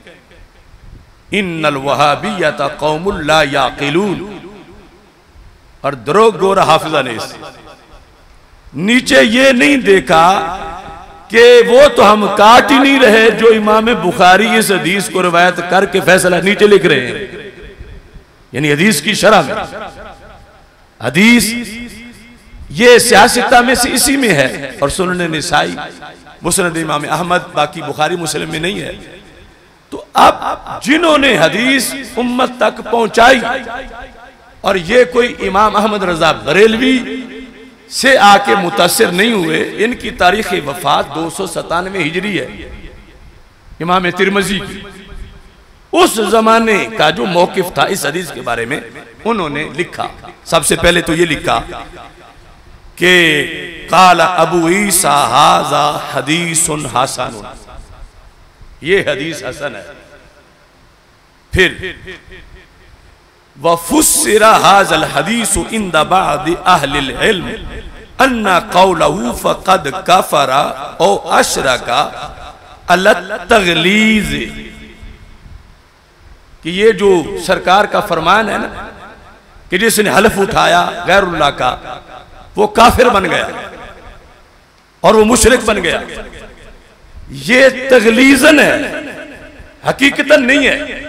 इन्नल वहाबिय्यत कौमुल ला याक़िलून, और दरोग गोरा हाफिजा ने इस नीचे ये नहीं देखा कि वो तो हम काट ही नहीं रहे जो इमाम बुखारी इस हदीस को रिवायत करके फैसला नीचे लिख रहे हैं, यानी हदीस की शरह में। हदीस ये सियासता में से इसी में है, और सुनन निसाई, मुस्नद इमाम अहमद, बाकी बुखारी मुस्लिम में नहीं है। तो अब जिन्होंने हदीस उम्मत तक पहुंचाई, और ये कोई इमाम अहमद रजा बरेलवी से आके मुतासिर नहीं हुए, इनकी तारीख वफात दो सौ सतानवे हिजरी है इमाम तिरमिजी की। उस जमाने का जो मौकिफ था इस हदीस के बारे में, उन्होंने लिखा, सबसे पहले तो ये लिखा कि काला अबू ईसा हाजा हदीसुन हसन, ये हदीस हसन है। फिर वफुस्सिरा हाज़ल हदीसु इंदा बादि अहलिल इल्म अन्ना क़ौलहु फ़क़द कफ़रा औ अशरका अला तग़लीज़, कि ये जो सरकार का फरमान है ना कि जिसने हल्फ उठाया गैरुल्लाह का, वो काफिर बन गया और वो मुशरिक बन गया। ये तगलीजन है, हकीकतन नहीं है।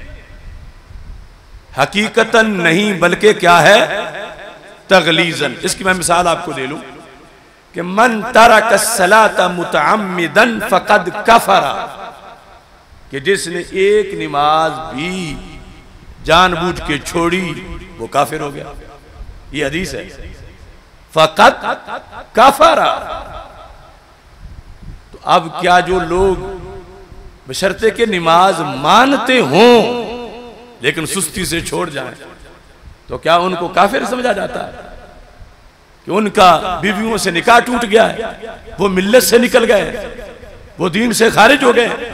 हकीकतन नहीं बल्कि क्या है, तगलीजन। इसकी मैं मिसाल आपको दे लूं कि मन तरक सलाता मुतअम्मिदन फकद कफरा, कि जिसने एक नमाज भी जानबूझ के छोड़ी वो काफिर हो गया। ये हदीस है, फकद कफरा। तो अब क्या जो लोग बशर्ते के नमाज मानते हों लेकिन सुस्ती से छोड़ जाएं, तो क्या उनको काफिर समझा जाता है? कि उनका बीवियों से निकाह टूट गया है, वो मिल्लत से निकल गए, वो दीन से खारिज हो गए।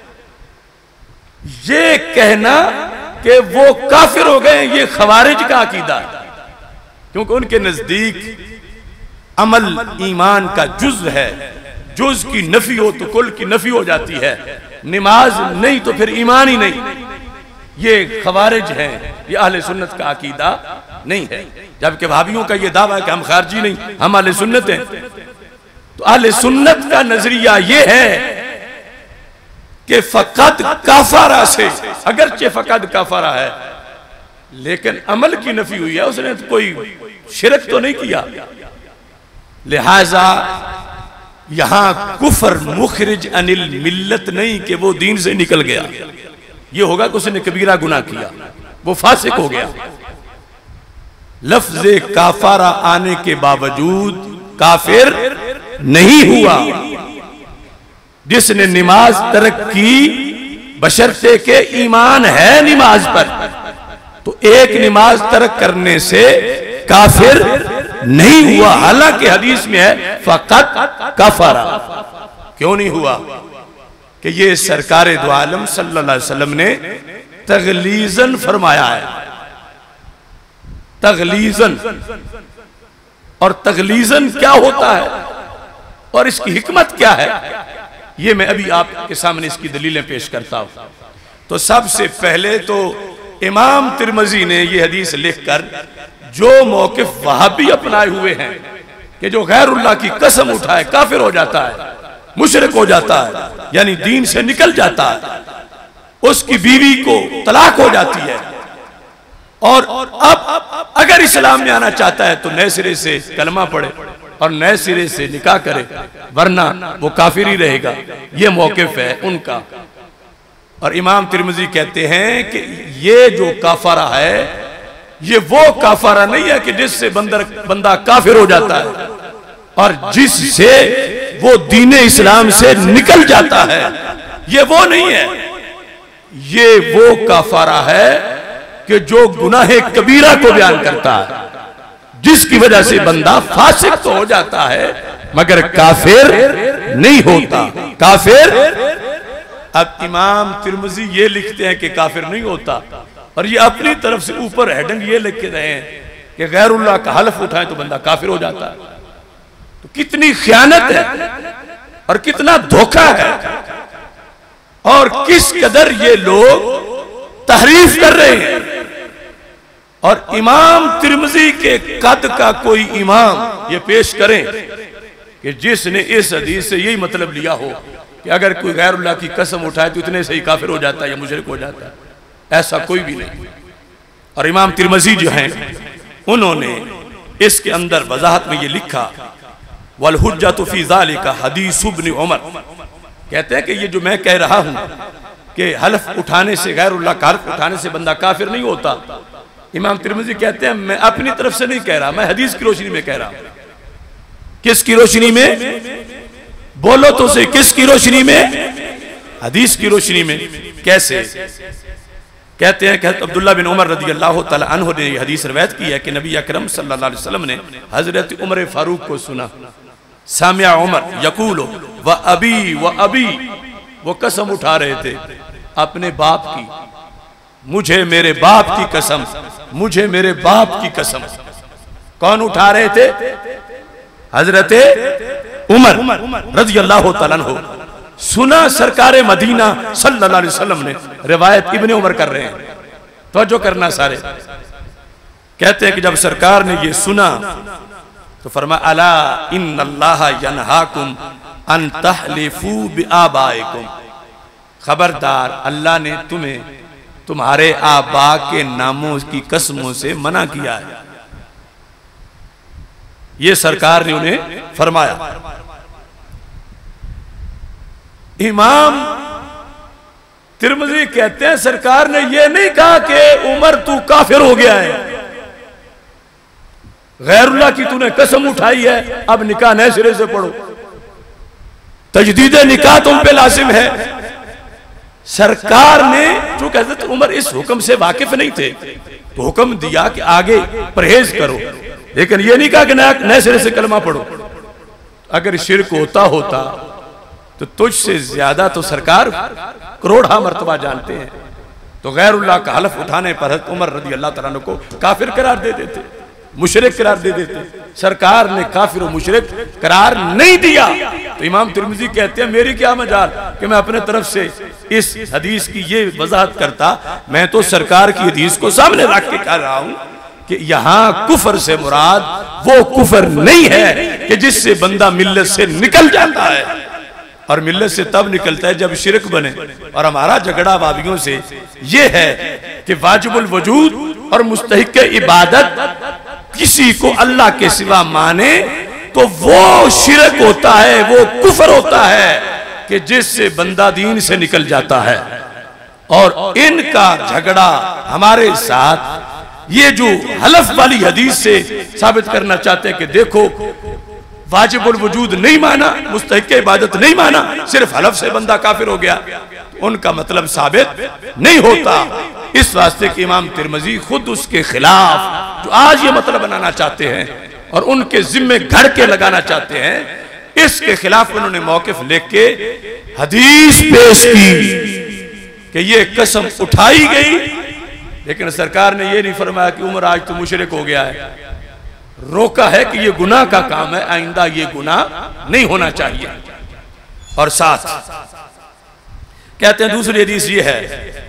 ये कहना कि वो काफिर हो गए, ये खवारिज का अकीदा, क्योंकि उनके नजदीक अमल ईमान का जुज़ है। जुज़ की नफी हो तो कुल की नफी हो जाती है, नमाज नहीं तो फिर ईमान ही नहीं। ये खवारिज है, ये अहले सुन्नत का अकीदा नहीं है। जबकि भाभियों का ये दावा है कि हम खारजी नहीं, हम अहले सुन्नत हैं। तो अहले सुन्नत का नजरिया ये है कि फकत काफारा से, अगरचे फकत काफारा है लेकिन अमल की नफी हुई है, उसने तो कोई शिरक तो नहीं किया। लिहाजा यहां कुफर मुखरिज अनिल मिल्लत नहीं कि वो दीन से निकल गया, ये होगा कि उसने कबीरा गुनाह किया, वो फासिक हो गया। लफ्ज़े काफारा आने के बावजूद काफिर नहीं हुआ। जिसने नमाज तर्क की बशर्ते के ईमान है नमाज पर, तो एक नमाज तर्क करने से काफिर नहीं हुआ। हालांकि हदीस में है फकत कफरा। क्यों नहीं हुआ? कि ये सरकार दो आलम सल्लल्लाहु अलैहि वसल्लम ने तगलीजन फरमाया है, तगलीजन। और तगलीजन क्या होता है और इसकी हिकमत क्या है, ये मैं अभी आपके सामने इसकी दलीलें पेश करता हूं। तो सबसे पहले तो इमाम तिरमिजी ने यह हदीस लिखकर जो मौकिफ वहाबी अपनाए हुए हैं कि जो गैरुल्लाह की कसम उठाए काफिर हो जाता है, मुशरिक हो जाता है, यानी दीन से निकल जाता है, उसकी बीवी को तलाक हो जाती है, और अब अगर इस्लाम में आना चाहता है तो नए सिरे से कलमा पढ़े और नए सिरे से निकाह करे, वरना वो काफिर ही रहेगा। ये मौकिफ है उनका। और इमाम तिरमिजी कहते हैं कि ये जो काफारा है ये वो काफारा नहीं है कि जिससे बंदर बंदा काफिर हो जाता है और जिससे वो दीन इस्लाम से निकल जाता है, ये वो नहीं है। ये वो काफारा है कि जो गुनाह कबीरा को बयान करता है, जिसकी वजह से बंदा फासिक तो हो जाता है मगर काफिर नहीं होता। काफिर, अब इमाम तिरमिज़ी ये लिखते हैं कि काफिर नहीं होता, और ये अपनी तरफ से ऊपर हेडिंग ये लिख के रहे हैं कि गैरुल्लाह का हल्फ उठाए तो बंदा काफिर हो जाता है। तो कितनी खयानत है और कितना धोखा है, और किस कदर ये लोग तहरीफ कर रहे हैं। और इमाम तिरमिज़ी के कद का कोई इमाम ये पेश करें कि जिसने इस हदीस से यही मतलब लिया हो कि अगर कोई गैरुल्लाह की कसम उठाए तो इतने से ही काफिर हो जाता है या मुशरिक हो जाता है, ऐसा कोई भी नहीं। और इमाम तिरमिज़ी जो हैं उन्होंने इसके अंदर वजाहत में ये लिखा, वल हुज्जतु फी ज़ालिका हदीस इब्न उमर, कहते हैं कि ये जो मैं कह रहा हूं कि हल्फ उठाने से, गैरुल्लाह का हल्फ उठाने से बंदा काफिर नहीं होता, इमाम तिरमिज़ी कहते हैं मैं अपनी तरफ से नहीं कह रहा, मैं हदीस की रोशनी में कह रहा हूं। किसकी रोशनी में? बोलो तो सही, किसकी रोशनी में? हदीस की रोशनी में। कैसे? कहते हैं कि अब्दुल्लाह बिन उमर रज़ी अल्लाह तआला अन्हु ने यह हदीस रवायत की है कि नबी अकरम सल्लल्लाहु अलैहि वसल्लम ने हजरत उमर फारूक को सुना, सामिया उमर यकूल व अबी व अबी, वो कसम उठा रहे थे अपने बाप की, मुझे मेरे बाप की कसम, मुझे मेरे बाप की कसम। कौन उठा रहे थे? हजरत उमर रज़ी अल्लाह तआला अन्हु। सुना सरकार मदीना सल्लल्लाहु अलैहि वसल्लम ने, रिवायत इब्ने उमर कर रहे हैं, तवज्जो करना सारे। कहते हैं कि जब सरकार ने ये सुना तो फरमाया अला इन्नल्लाह यनहाकुम अन तहलिफू बिआबाइकुम, खबरदार अल्लाह ने तुम्हें तुम्हारे आबा के नामों की कसमों से मना किया है। ये सरकार ने उन्हें फरमाया। इमाम तिरमिज़ी कहते हैं सरकार ने यह नहीं कहा कि उमर तू काफिर हो गया है, गैरुल्लाह की तूने कसम उठाई है, अब निकाह नए सिरे से पढ़ो, तजदीद निकाह तुम पे लाजिम है। सरकार ने, जो कहते उमर इस हुक्म से वाकिफ नहीं थे, तो हुक्म दिया कि आगे परहेज करो, लेकिन यह नहीं कहा कि नए सिरे से कलमा पढ़ो। अगर शिरक होता होता तो तुझसे ज्यादा तो सरकार करोड़ा मर्तबा जानते हैं, तो गैरुल्लाह का हल्फ उठाने पर हज़रत उमर रज़ी अल्लाह तआला अन्हु को काफिर करार दे देते, मुशरिक करार दे देते। सरकार ने काफिर और मुशरिक करार नहीं दिया। तो इमाम तिरमिज़ी कहते हैं मेरी क्या मजाल कि मैं अपने तरफ से इस हदीस की ये वजाहत करता, मैं तो सरकार की हदीस को सामने रख के कह रहा हूं कि यहां कुफर से मुराद वो कुफर नहीं है कि जिससे बंदा मिल्लत से निकल जाता है, और मिल्लत से तब निकलता है जब शिरक बने। और हमारा झगड़ा वाबियों से ये है कि वाजिबुल वजूद और मुस्तहिक इबादत किसी को अल्लाह के सिवा माने तो वो शिरक होता है, वो कुफर होता है कि जिससे बंदा दीन से निकल जाता है। और इनका झगड़ा हमारे साथ ये जो हलफ वाली हदीस से साबित करना चाहते हैं कि देखो वाजिबुल वजूद नहीं माना, मुस्तहिक इबादत नहीं माना, सिर्फ हलफ से बंदा काफिर हो गया, उनका मतलब साबित नहीं होता। इस वास्ते कि इमाम तिरमिज़ी खुद उसके खिलाफ जो आज ये मतलब बनाना चाहते हैं और उनके जिम्मे घर के लगाना चाहते हैं, इसके खिलाफ उन्होंने मौकिफ लेके हदीस पेश की कि ये कसम उठाई गई, लेकिन सरकार ने ये नहीं फरमाया कि उमर आज तो मुशरिक हो गया है, रोका है कि ये गुनाह का काम है, आइंदा ये गुनाह नहीं होना चाहिए। और साथ कहते हैं दूसरी हदीस ये है,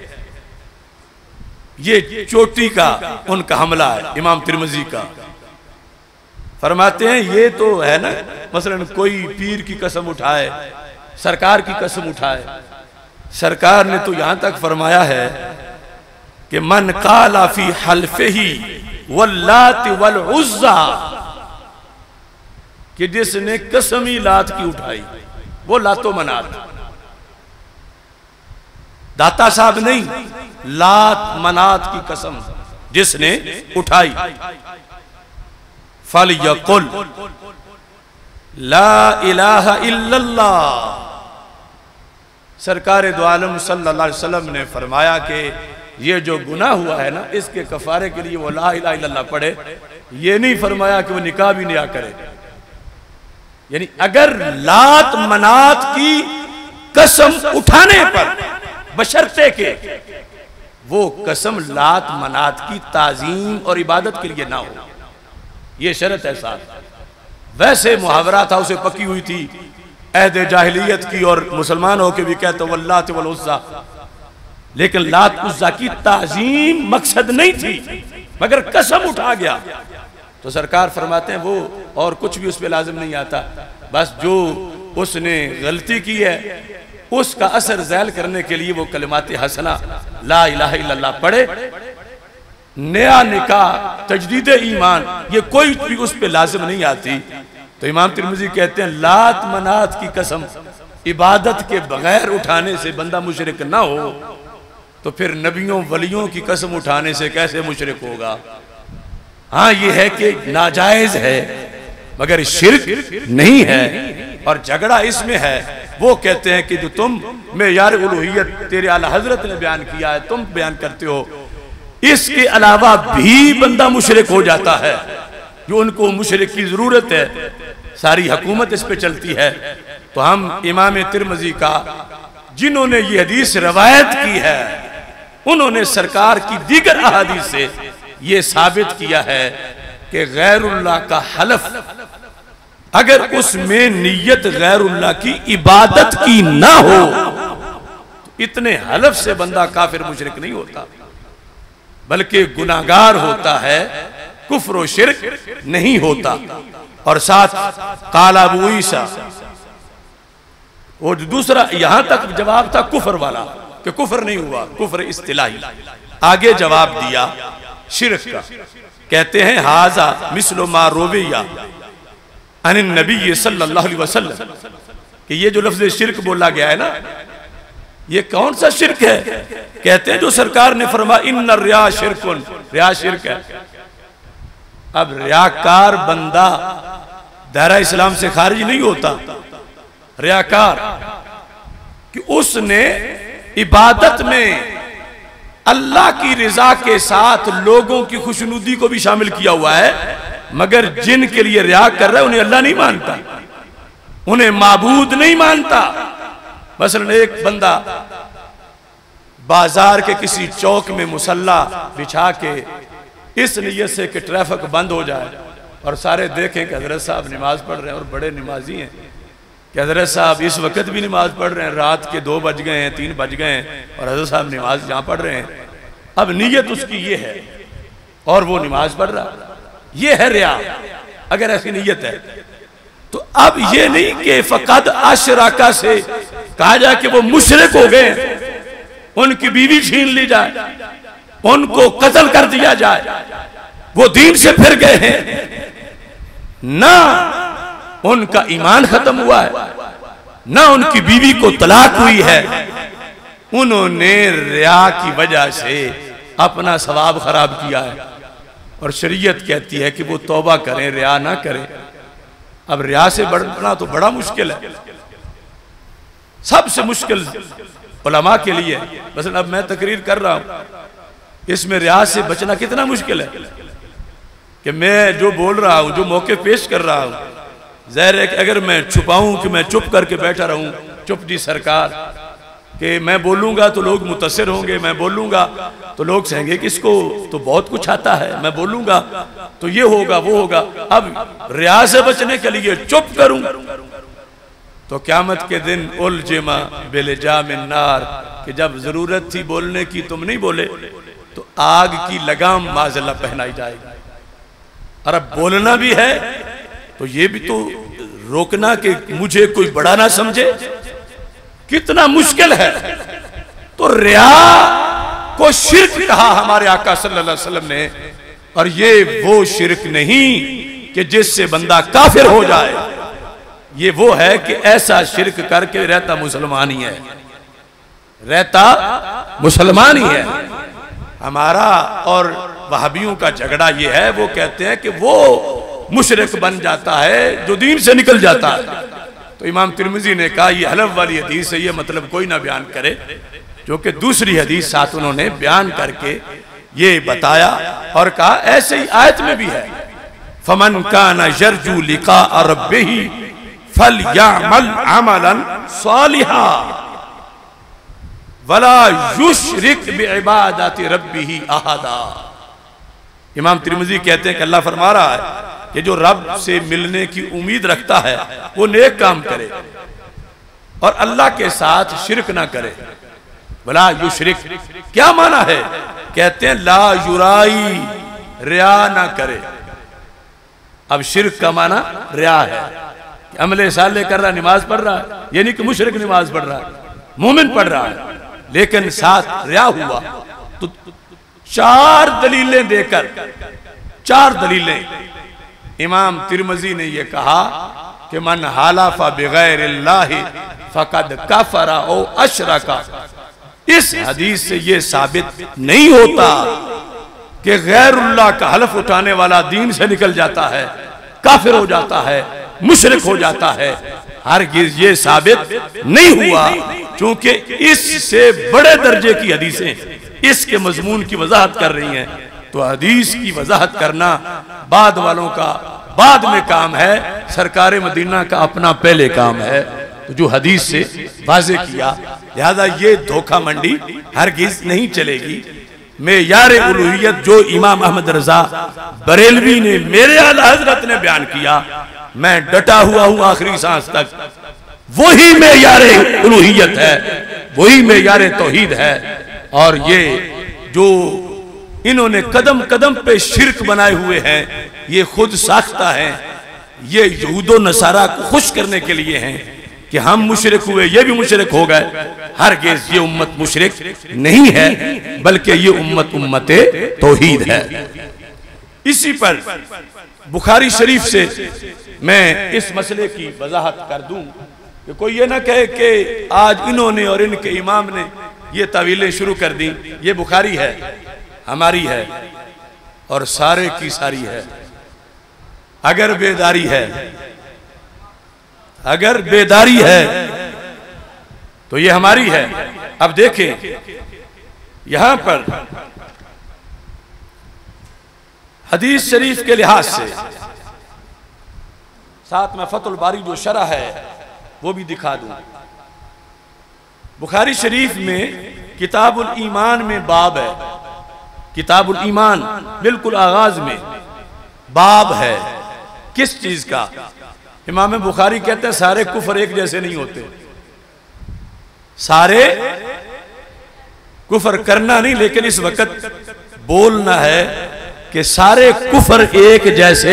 ये चोटी का उनका हमला है इमाम तिरमिज़ी का। फरमाते हैं ये तो है ना, मसलन कोई पीर की कसम उठाए, सरकार की कसम उठाए, सरकार ने तो यहां तक फरमाया है कि मन काला फी हल्फिही वल्लात वल उज़्ज़ा, कि जिसने कसमी लात की उठाई, वो लातो मनात, दाता साहब नहीं, लात मनात की कसम जिसने उठाई, फल यकुल ला इलाहा इल्लल्लाह। सरकार दो आलम सल्लल्लाहु अलैहि वसल्लम ने फरमाया कि ये जो गुनाह हुआ है ना, इसके कफारे के लिए वो ला इलाहा इल्लल्लाह पढ़े। ये नहीं फरमाया कि वो निकाह भी नहीं करे। यानी अगर लात मनात की कसम उठाने पर, बशर्ते के वो कसम लात मनात की ताजीम और इबादत के लिए ना हो, ये शर्त है साथ। वैसे मुहावरा था, उसे पकी हुई थी अहद जाहिलियत की, और मुसलमान होके भी कहते वल्लात वल उज़्ज़ा, लेकिन लात उज़्ज़ा की ताजीम मकसद नहीं थी, मगर कसम उठा गया। तो सरकार फरमाते हैं वो और कुछ भी उस पर लाजिम नहीं आता, बस जो उसने गलती की है उसका असर ज़ैल करने के लिए वो कलिमात हसना ला इलाहा इल्लल्लाह पढ़े। नया निकाह, तजदीद ईमान, ये कोई भी उस पर लाजिम नहीं आती। तो इमाम तिरमिज़ी कहते हैं लात मनात की कसम इबादत के बगैर उठाने से बंदा मुशरिक ना हो, तो फिर नबियों वलियों की कसम उठाने से कैसे मुशरिक होगा। हाँ, ये है कि नाजायज है मगर शिर्क नहीं है। और झगड़ा इसमें है, वो कहते हैं कि जो तुम मेयार उलूहियत तेरे आला हजरत ने बयान किया है, तुम बयान करते हो, इसके अलावा भी बंदा मुशरिक हो जाता है, जो उनको मुशरिक की जरूरत है, सारी हुकूमत इस पे चलती है। तो हम इमाम तिरमिज़ी का, जिन्होंने ये हदीस रवायत की है, उन्होंने सरकार की दीगर अहादीस से ये साबित किया है कि गैरुल्लाह का हलफ, अगर उसमें नीयत गैरुल्लाह की इबादत की ना हो, तो इतने हलफ से बंदा काफिर मुशरिक नहीं होता, बल्कि गुनाहगार होता है, कुफ्र और शिर्क नहीं होता। और साथ काला अबू ईसा, और दूसरा यहां तक जवाब था कुफर वाला कि कुफर नहीं हुआ, कुफर इस्तिलाही। आगे जवाब दिया शिर्क का, कहते हैं हाजा मिस्लो मा रोबिया अनिन नबी सल्लल्लाहु अलैहि वसल्लम, कि ये जो लफ्ज़ शिर्क बोला गया है ना, ये कौन सा शिर्क है। कहते हैं जो सरकार ने फरमाया इन्ना रिया शिरकुन, रिया शिर्क है। अब रियाकार बंदा दायरा इस्लाम से खारिज नहीं होता। रियाकार कि उसने इबादत में अल्लाह की रिजा के साथ लोगों की खुशनुदी को भी शामिल किया हुआ है, मगर जिनके लिए रिया कर रहा है उन्हें अल्लाह नहीं मानता, उन्हें माबूद नहीं मानता। मसलन एक बंदा बाजार के किसी चौक में मुसल्ला बिछा के इस नियत से कि ट्रैफिक बंद हो जाए और सारे देखें कि हजरत साहब नमाज पढ़ रहे हैं और बड़े नमाजी हैं, कि हजरत साहब इस वक्त भी नमाज पढ़ रहे हैं, रात के दो बज गए हैं, तीन बज गए हैं और हजरत साहब नमाज यहाँ पढ़ रहे हैं। अब नीयत उसकी ये है और वो नमाज पढ़ रहा, ये है रिया। अगर ऐसी नीयत है तो अब ये नहीं कि फकद अशराका से कहा जाए कि वो मुशरिक हो गए, उनकी बीवी छीन ली जाए, उनको कत्ल कर दिया जाए, वो दीन से फिर गए हैं ना, उनका ईमान खत्म हुआ है ना, उनकी बीवी को तलाक हुई है, उन्होंने रिया की वजह से अपना सवाब खराब किया है। और शरीयत कहती है कि वो तौबा करें, रिया ना करें। अब रिया से बढ़ना तो बड़ा मुश्किल है, सबसे मुश्किल उलमा के लिए। बस अब मैं तकरीर कर रहा हूं, इसमें रिया से बचना कितना मुश्किल है कि मैं जो बोल रहा हूं, जो मौके पेश कर रहा हूं, ज़ाहिर है कि अगर मैं छुपाऊं कि मैं चुप करके बैठा रहूं, चुप जी सरकार, कि मैं बोलूंगा तो लोग मुतासिर होंगे, मैं बोलूंगा तो लोग कहेंगे कि इसको तो बहुत कुछ आता है, मैं बोलूंगा तो ये होगा वो होगा। अब रिया से बचने के लिए चुप करूं तो क़यामत के दिन उलजिमा बिलजा मिन नार, कि जब जरूरत थी बोलने की तुम नहीं बोले तो आग की लगाम माज़ल्ला पहनाई जाएगी। और अब बोलना भी है तो ये भी तो रोकना कि मुझे कोई बड़ा ना समझे, कितना मुश्किल है। तो रिया को शिर्क कहा हमारे आका सल्लल्लाहु अलैहि वसल्लम ने, और ये वो शिर्क नहीं कि जिससे बंदा काफिर हो जाए, ये वो है कि ऐसा शिर्क करके रहता मुसलमान ही है, रहता मुसलमान ही है। हमारा और वहाबियों का झगड़ा ये है, वो कहते हैं कि वो मुशरिक बन जाता है जो दीन से निकल जाता है। तो इमाम तिरमिज़ी ने कहा ये हलफ वाली हदीस है, ये मतलब कोई ना बयान करे, जो कि दूसरी हदीस साथ उन्होंने बयान करके ये बताया और कहा ऐसे ही आयत में भी है, फमन काना यरजू लिका रब्बिही फलयअमल अमलन सालिहा वला युशरिक बिइबादति रब्बिही अहदा। इमाम तिरमिज़ी कहते हैं कि अल्लाह फरमा रहा है कि जो रब से मिलने की उम्मीद रखता है वो नेक काम करे और अल्लाह के साथ शिरक ना करे। वला युशरिक क्या माना है? कहते हैं ला युराई, रिया ना करे। अब शिरक का माना रिया है, अमले साले कर रहा, नमाज पढ़ रहा है, ये नहीं कि मुशरिक नमाज पढ़ रहा है, मोमिन पढ़ रहा है, लेकिन साथ रिया हुआ। तो चार दलीलें देकर, चार दलीलें इमाम तिरमिज़ी ने यह कहा कि मन हालाफा बिगैरिल्लाहि फकद कफरा ओ अशरका। इस हदीस से यह साबित नहीं होता कि गैरुल्लाह का हलफ उठाने वाला दीन से निकल जाता है, काफिर हो जाता है, मुशरिक हो जाता है। हरगिज़ ये साबित नहीं हुआ, क्योंकि इससे बड़े दर्जे की हदीसें इसके मजमून की वजाहत कर रही हैं। तो हदीस की वजाहत करना बाद वालों का बाद में काम है, सरकार मदीना का अपना पहले काम है। तो जो हदीस से वाज़े किया, लिहाजा ये धोखा मंडी हरगिज़ नहीं चलेगी। मेयार उलूहियत जो इमाम अहमद रजा बरेलवी ने, मेरे आला हजरत ने बयान किया, मैं डटा हुआ हूं आखिरी सांस तक। वही मेयार उलूहियत है, वही मेयार तौहीद है। और ये जो इन्होंने कदम कदम पे शिरक बनाए हुए हैं, ये खुद साख्ता है, ये यहूदो नसारा को खुश करने के लिए हैं कि हम मुशरिक हुए, ये भी मुशरिक हो गए। हरगिज़ ये उम्मत मुशरिक नहीं है, बल्कि ये उम्मत उम्मते तौहीद है। इसी पर बुखारी शरीफ से मैं इस मसले की वजाहत कर दूं कि कोई ये ना कहे कि आज इन्होंने और इनके इमाम ने ये तावीलें शुरू कर दी। ये बुखारी है, हमारी है और सारे की सारी है। अगर बेदारी है, अगर बेदारी है तो ये हमारी है। अब देखें यहां पर हदीस शरीफ के लिहाज से, साथ में फतुल बारी जो शरह है वो भी दिखा दूं। बुखारी शरीफ में किताबुल ईमान में बाब है, किताबुल ईमान बिल्कुल आगाज में बाब है। किस चीज का? इमाम बुखारी कहते हैं सारे कुफर एक जैसे नहीं होते। सारे कुफर करना नहीं, लेकिन इस वक्त बोलना है कि सारे कुफर एक जैसे।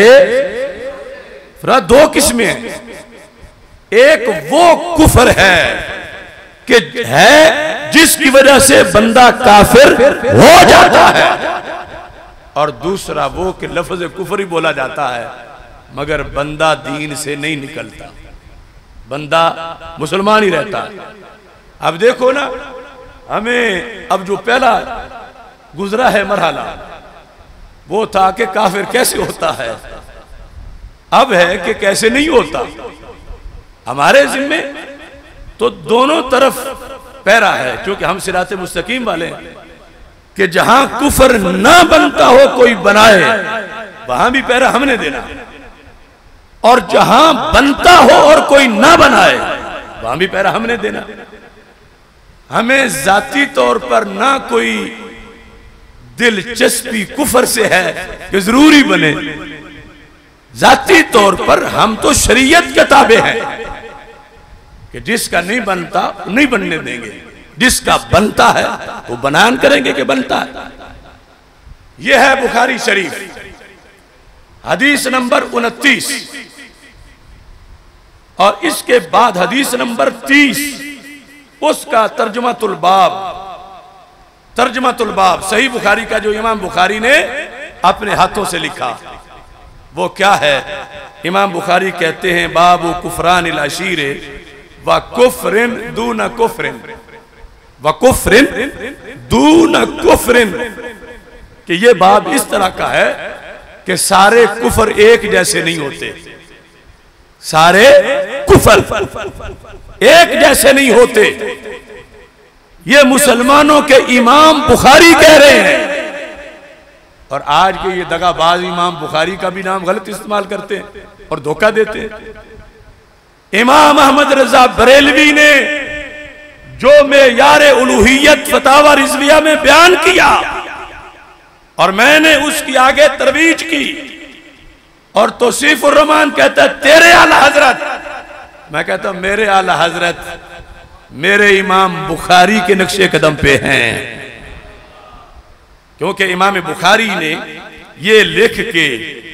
दो किस्में हैं, एक वो कुफर है कि है जिसकी वजह से बंदा काफिर हो जाता है, और दूसरा वो कि लफ्ज कुफर ही बोला जाता है मगर बंदा दीन से नहीं निकलता, बंदा मुसलमान ही रहता है। अब देखो ना, हमें अब जो पहला गुजरा है मरहला वो था कि काफिर कैसे होता है, अब है कि कैसे नहीं होता। हमारे जिम्मे तो दोनों तरफ पैरा है, क्योंकि हम सिराते मुस्तकीम वाले हैं कि जहां कुफर ना बनता हो कोई बनाए, वहां भी पैरा हमने देना, और जहां बनता हो और कोई ना बनाए वहां भी पैरा हमने देना। हमें जाती तौर पर ना कोई दिलचस्पी कुफर से है कि जरूरी बने, जाती तौर पर हम तो शरीयत के ताबे हैं कि जिसका नहीं बनता नहीं बनने देंगे, जिसका बनता है वो बयान करेंगे कि बनता है। यह है बुखारी शरीफ हदीस नंबर उनतीस, और इसके बाद हदीस नंबर तीस, उसका तर्जुमातुल बाब, तर्जुमातुल बाब सही बुखारी का जो इमाम बुखारी ने अपने हाथों से लिखा वो क्या है? इमाम बुखारी कहते हैं बाबू कुफरान अशीरे व कुफरिन दून कुफरिन व कुफरिन दून कुफरिन, कि ये बाब इस तरह का है कि सारे कुफर एक जैसे नहीं होते, सारे कुफर एक जैसे नहीं होते। ये मुसलमानों के इमाम बुखारी कह रहे हैं। और आज के ये दगाबाज इमाम बुखारी का भी नाम गलत इस्तेमाल करते हैं और धोखा देते हैं। इमाम अहमद रजा बरेलवी ने जो मेयारे उलूहियत फतावा रिजविया में बयान किया और मैंने उसकी आगे तरवीज की, और तौसीफुर रहमान कहता है तेरे आला हजरत, मैं कहता हूं मेरे आला हजरत मेरे इमाम बुखारी के नक्शे कदम पे हैं, क्योंकि इमाम बुखारी ने ये लिख के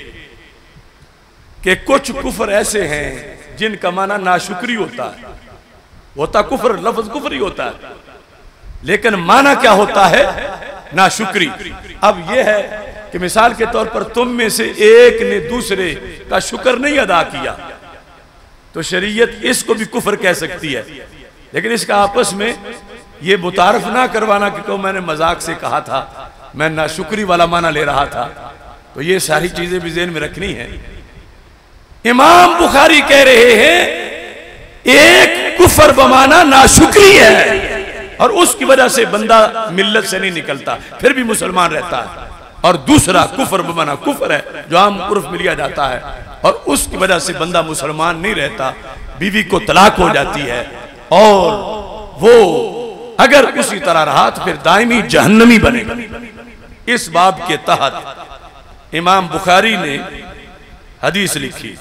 कि कुछ कुफर ऐसे हैं जिनका माना नाशुक्री होता है, होता कुफर, लफ्ज कुफर ही होता है, लेकिन माना क्या होता है? नाशुक्री। अब यह है कि मिसाल के तौर पर तुम में से एक ने दूसरे का शुक्र नहीं अदा किया तो शरीयत इसको भी कुफर कह सकती है, लेकिन इसका आपस में ये मुतारफ ना करवाना कि को मैंने मजाक से कहा था, मैं नाशुक्री वाला माना ले रहा था, तो ये सारी चीजें भी ज़हन में रखनी है। इमाम बुखारी कह रहे हैं एक कुफर बमाना नाशुक्री है और उसकी वजह से बंदा मिल्लत से नहीं निकलता, फिर भी मुसलमान रहता है, और दूसरा कुफर बमाना कुफर है जो आम उर्फ में लिया जाता है और उसकी वजह से बंदा मुसलमान नहीं रहता, बीवी को तलाक हो जाती है और वो अगर उसी तरह रहा तो फिर दायमी जहन्नमी बनेगा। इस बाब के तहत इमाम बुखारी ने हदीस लिखी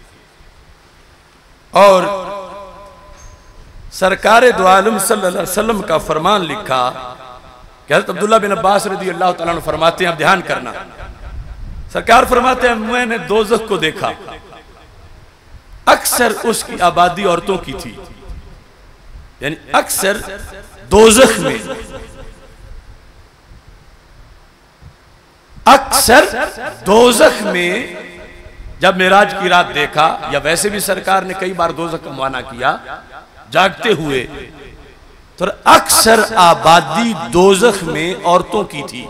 और सरकार दो आलम सल्लल्लाहु अलैहि वसल्लम का फरमान लिखा कि हज़रत अब्दुल्लाह बिन अब्बास रज़ी अल्लाह तआला अन्हु फरमाते हैं, अब ध्यान करना, सरकार फरमाते हैं मैंने दोज़ख को देखा, अक्सर उसकी आबादी औरतों की थी, यानी अक्सर दोज़ख में अक्सर दोज़ख में जब मेराज की रात देखा, या वैसे भी सरकार ने कई बार दोज़ख का मुआयना किया जागते हुए, तो अक्सर आबादी दोज़ख में औरतों की थी।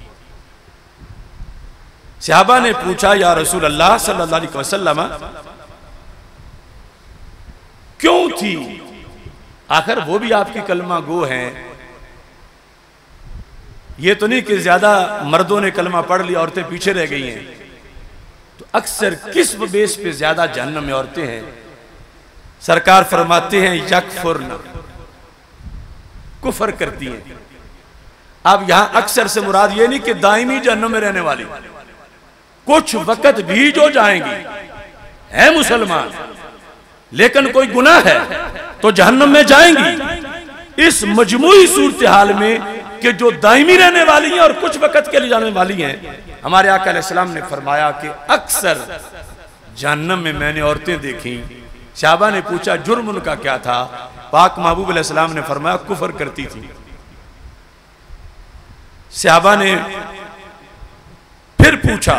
सहाबा ने पूछा या रसूल अल्लाह सल्लल्लाहु अलैहि वसल्लम क्यों थी? आखिर वो भी आपकी कलमा गो हैं, ये तो नहीं कि ज्यादा मर्दों ने कलमा पढ़ लिया औरतें पीछे रह गई हैं, तो अक्सर किस बेस पे ज्यादा जहन्नम में औरतें हैं? सरकार फरमाते हैं यकफुरन, कुफर करती हैं। अब यहां अक्सर से मुराद ये नहीं कि दायमी जहन्नम में रहने वाली, कुछ वक्त भी जो जाएंगी है मुसलमान लेकिन कोई गुनाह है तो जहन्नम में जाएंगी। इस मजमूई सूरत हाल में कि जो दायमी रहने वाली हैं और कुछ वक्त के लिए जाने वाली हैं, हमारे आका अलैहिस्सलाम ने फरमाया कि अक्सर जहन्नम में मैंने औरतें देखी। सहाबा ने पूछा जुर्म उनका क्या था? पाक महबूब अलैहिस्सलाम ने फरमाया कुफर करती थी। सहाबा ने फिर पूछा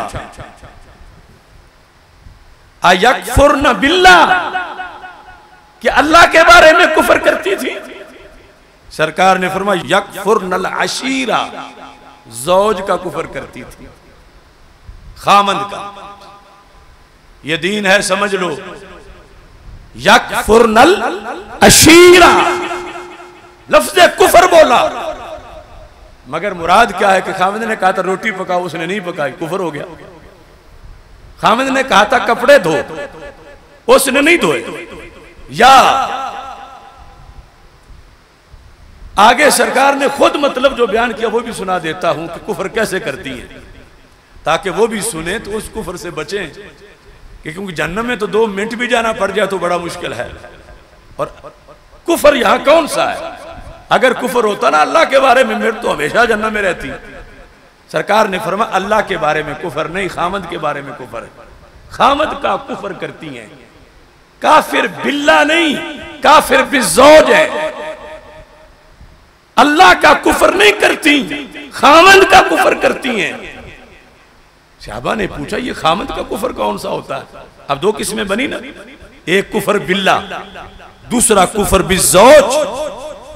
अयकफुरन बिल्लाह, कि अल्लाह के बारे में कुफर करती थी? सरकार ने फरमाया यकफुरनल अशीरा, ज़ौज का कुफर करती थी, खामंद का। ये दीन है, समझ लो। यकफुरनल अशीरा, लफ्ज़ कुफर बोला, मगर मुराद क्या है कि खामंद ने कहा था रोटी पकाओ, उसने नहीं पकाई, कुफर हो गया। खामंद ने कहा था कपड़े धो, उसने नहीं धोए। या आगे सरकार ने खुद मतलब जो बयान किया वो भी सुना देता हूं कि कुफर कैसे करती है, ताकि वो भी सुने तो उस कुफर से बचें, कि क्योंकि जन्नत में तो दो मिनट भी जाना पड़ जाए तो बड़ा मुश्किल है। और कुफर यहां कौन सा है? अगर कुफर होता ना अल्लाह के बारे में, मेरे तो हमेशा जन्नत में रहती। सरकार ने फरमाया अल्लाह के बारे में कुफर नहीं, खामद के बारे में कुफर है। खामद का कुफर करती हैं, काफिर बिल्ला नहीं, काफिर बिज़ौज है। अल्लाह का कुफर नहीं करती, खामद का कुफर करती हैं। सहाबा ने पूछा ये खामद का कुफर कौन सा होता है? अब दो किस्में बनी ना, एक कुफर बिल्ला, दूसरा कुफर बिज़ौज।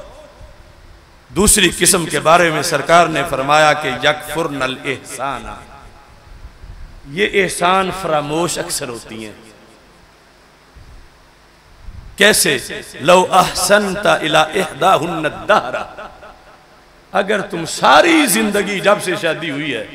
दूसरी किस्म के बारे में सरकार ने फरमाया कि यकफुरनल एहसाना, ये एहसान फरामोश अक्सर होती हैं। कैसे? लौ अहसनता इला इहदाहुन्न दहरा, अगर तुम सारी जिंदगी जब से शादी हुई है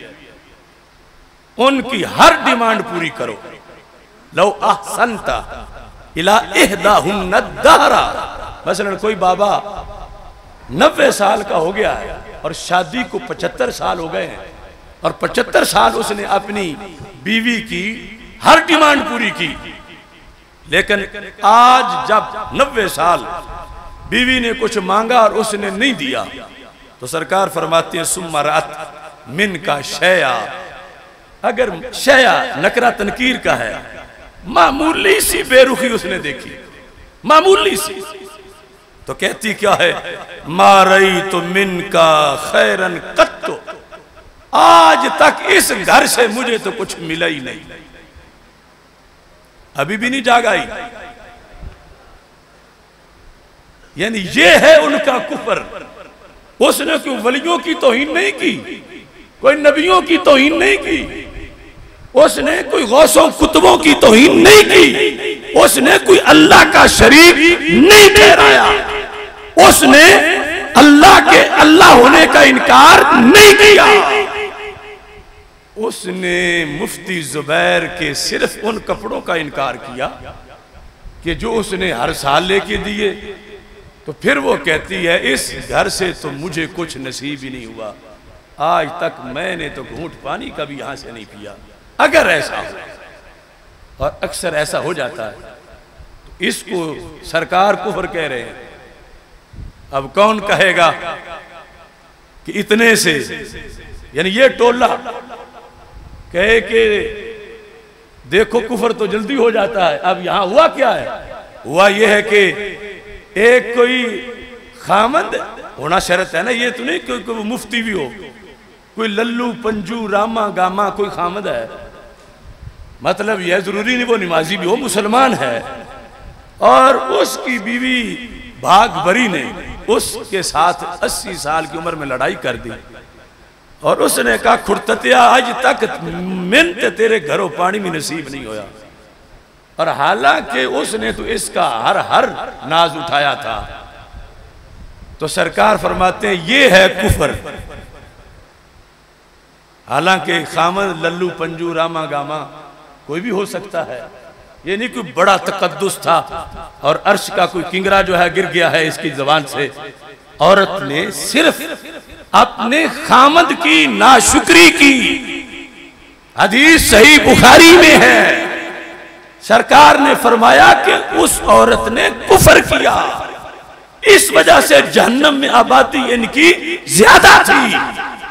उनकी हर डिमांड पूरी करो, लो अहसनता इला इहदाहुन्ना दहरा। मसलन कोई बाबा नब्बे साल का हो गया है और शादी को पचहत्तर साल हो गए हैं और पचहत्तर साल उसने अपनी बीवी की हर डिमांड पूरी की, लेकिन आज जब नब्बे साल बीवी ने कुछ मांगा और उसने नहीं दिया तो सरकार फरमाती है सुम्मा रात मिन का शया। अगर शया नकरा तनकीर का है, मामूली सी बेरुखी उसने देखी, मामूली सी, तो कहती क्या है, मारई तो मिन का खैरन कत्तो, आज तक इस घर से मुझे तो कुछ मिला ही नहीं, अभी भी नहीं जाग आई। यानी ये है उनका कुफर। उसने कोई वलियों की तौहीन नहीं की, कोई नबियों की तौहीन नहीं की, उसने कोई गौसों कुतुबों की तौहीन नहीं की, उसने कोई अल्लाह का शरीक नहीं ठहराया, उसने अल्लाह के अल्लाह होने का इनकार नहीं किया। उसने मुफ्ती जुबैर के सिर्फ उन कपड़ों का इनकार किया कि जो उसने हर साल लेके दिए, तो फिर वो कहती है इस घर से तो मुझे कुछ नसीब ही नहीं हुआ, आज तक मैंने तो घूंट पानी का भी यहां से नहीं पिया। अगर ऐसा हो, और अक्सर ऐसा हो जाता है, तो इसको सरकार कुफर कह रहे हैं। अब कौन कहेगा कि इतने से, यानी ये टोला कहे कि देखो कुफर तो जल्दी हो जाता है। अब यहां हुआ क्या है, हुआ यह है कि एक कोई खामद होना शर्त है ना, ये तो नहीं कोई को मुफ्ती भी हो, कोई लल्लू पंजू रामा गामा कोई खामद है, मतलब यह जरूरी नहीं वो नमाजी भी हो, मुसलमान है, और उसकी बीवी भाग भरी ने उसके साथ अस्सी साल की उम्र में लड़ाई कर दी और उसने कहा खुर्ततिया आज तक मिन्त तेरे घरों पानी में नसीब नहीं होया, और हालांकि उसने तो इसका हर हर नाज उठाया था। तो सरकार फरमाते हैं ये है कुफर। हालांकि खामन लल्लू पंजू रामा गामा कोई भी हो सकता है, ये नहीं कोई बड़ा तकद्दुस था और अर्श का कोई किंगरा जो है गिर गया है इसकी जबान से। औरत ने सिर्फ अपने खामद की नाशुक्री की, हदीस सही बुखारी में है, सरकार ने फरमाया कि उस औरत ने कुफर किया, इस वजह से जहन्नम में आबादी इनकी ज्यादा थी,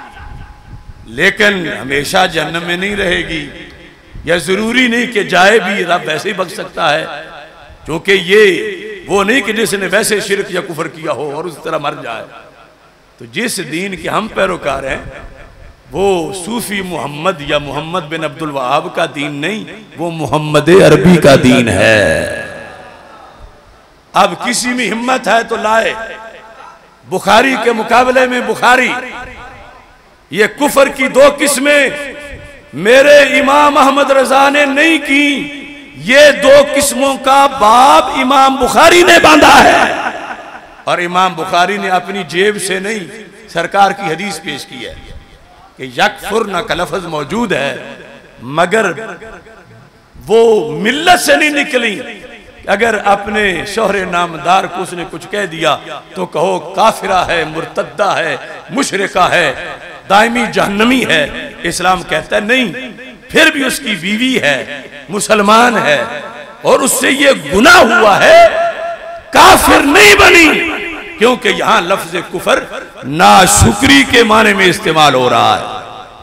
लेकिन हमेशा जहन्नम में नहीं रहेगी। यह जरूरी नहीं कि जाए भी, रब वैसे ही बच सकता है, क्योंकि ये वो नहीं कि जिसने वैसे शिरक या कुफर किया हो और उस तरह मर जाए। तो जिस दीन के हम पैरोकार हैं वो सूफी मोहम्मद या मोहम्मद बिन अब्दुल वहाब का दीन नहीं, वो मोहम्मद अरबी का दीन है। अब किसी में हिम्मत है तो लाए, बुखारी के मुकाबले में बुखारी। ये कुफर की दो किस्में मेरे इमाम अहमद रजा ने नहीं की, ये दो किस्मों का बाब इमाम बुखारी ने बांधा है, और इमाम बुखारी ने अपनी जेब से नहीं, सरकार की हदीस पेश की है कि यकफुरना का लफ्ज मौजूद है, मगर वो मिल्लत से नहीं निकली। अगर अपने शोहरे नामदार को उसने कुछ कह दिया तो कहो काफिरा है, मुर्तद्दा है, मुशरिका है, दायमी जहन्नमी है। इस्लाम कहता है नहीं, फिर भी उसकी बीवी है, मुसलमान है, और उससे ये गुनाह हुआ है, काफिर नहीं बनी, क्योंकि यहां लफ्ज कुफर नाशुक्री के माने में इस्तेमाल हो रहा है।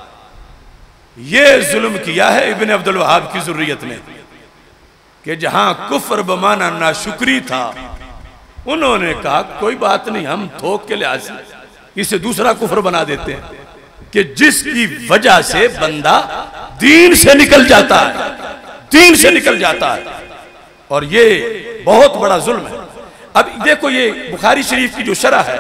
ये जुल्म किया है इब्न अब्दुल वहाब की जुर्रियत ने कि जहां कुफर बमाना नाशुक्री था, उन्होंने कहा कोई बात नहीं, हम थोक के लिहाज से इसे दूसरा कुफर बना देते हैं कि जिसकी वजह से बंदा दीन से निकल जाता है, दीन से निकल जाता है, और ये बहुत बड़ा जुल्म है। अब देखो ये बुखारी शरीफ की जो शरह है,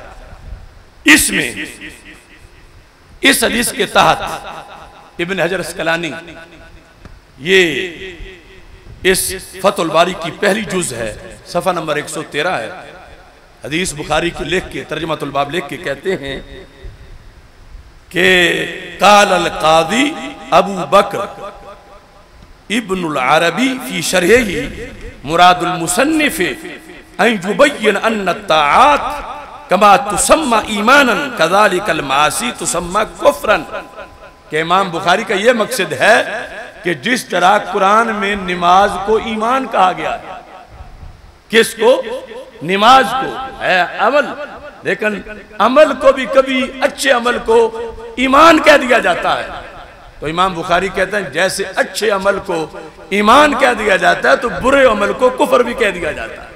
इसमें इस हदीस के तहत इब्न हजर अस्कलानी ये इस फतहुल बारी की पहली जुज है, सफा नंबर एक सौ तेरह है, हदीस बुखारी की लिख के तर्जुमातुल बाब लिख के कहते हैं कि काल अल कादी अबू बकर इब्नुल अरबी फी शरही मुरादुल मुसन्निफ अन युबय्यन अन्न ताआत कमा तुसम्मा ईमानन कज़ालिकल मासी तुसम्मा कुफ्रन। के इमाम बुखारी का यह मकसद है कि जिस तरह कुरान में नमाज को ईमान कहा गया है, किसको? नमाज को है अमल, लेकिन अमल को भी कभी अच्छे अमल को ईमान कह दिया जाता है। तो इमाम बुखारी कहते हैं जैसे अच्छे अमल को ईमान कह दिया जाता है तो बुरे अमल को कुफर भी कह दिया जाता है।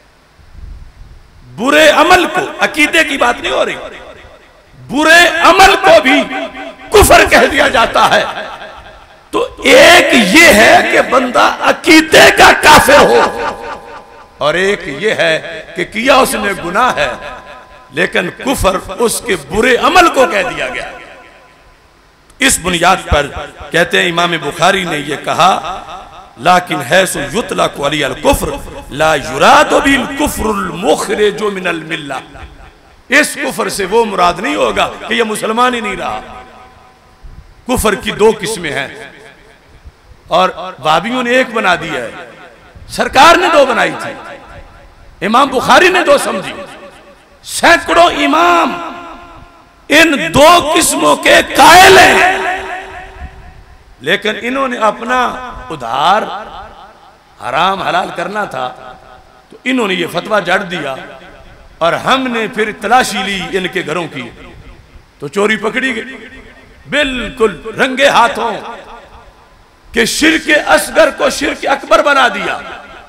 बुरे अमल को, अकीदे की बात नहीं हो रही, बुरे अमल को भी कुफर कह दिया जाता है। तो एक ये है कि बंदा अकीदे का काफिर हो, और एक ये है कि किया उसने गुनाह है लेकिन कुफर उसके बुरे अमल को कह दिया गया। इस बुनियाद पर कहते हैं इमाम बुखारी ने यह कहा, लाकिन है सो युतला को अली अल कुफ्र ला युरादु बिल कुफ्रुल मुखरिजु मिनल मिल्ला। इस कुफर से वो मुराद नहीं होगा कि यह मुसलमान ही नहीं रहा। कुफर की दो किस्में हैं और वाबियों ने एक बना दिया है, सरकार ने दो बनाई थी, इमाम बुखारी ने दो समझी। सैकड़ों इमाम इन दो किस्मों के कायल हैं, लेकिन इन्होंने अपना उधार हराम हलाल करना था तो इन्होंने ये फतवा जड़ दिया, और हमने फिर तलाशी ली इनके घरों की तो चोरी पकड़ी गई बिल्कुल रंगे हाथों कि शिर्क असगर को शिर्क अकबर बना दिया।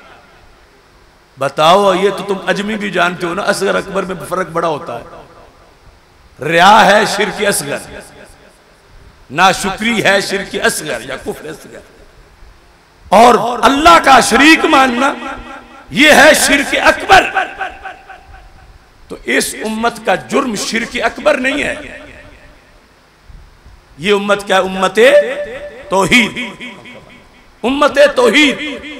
बताओ, ये तो तुम अजमी भी जानते हो ना, असगर अकबर में फर्क बड़ा होता है। रिया है शिर्क असगर, नाशुक्री है शिर्क असगर या कुफ्र असगर, और अल्लाह का शरीक मानना यह है शिर्क अकबर। तो इस उम्मत का जुर्म शिर्क अकबर नहीं है, ये उम्मत क्या? उम्मते तौहीद, उम्मते तौहीद।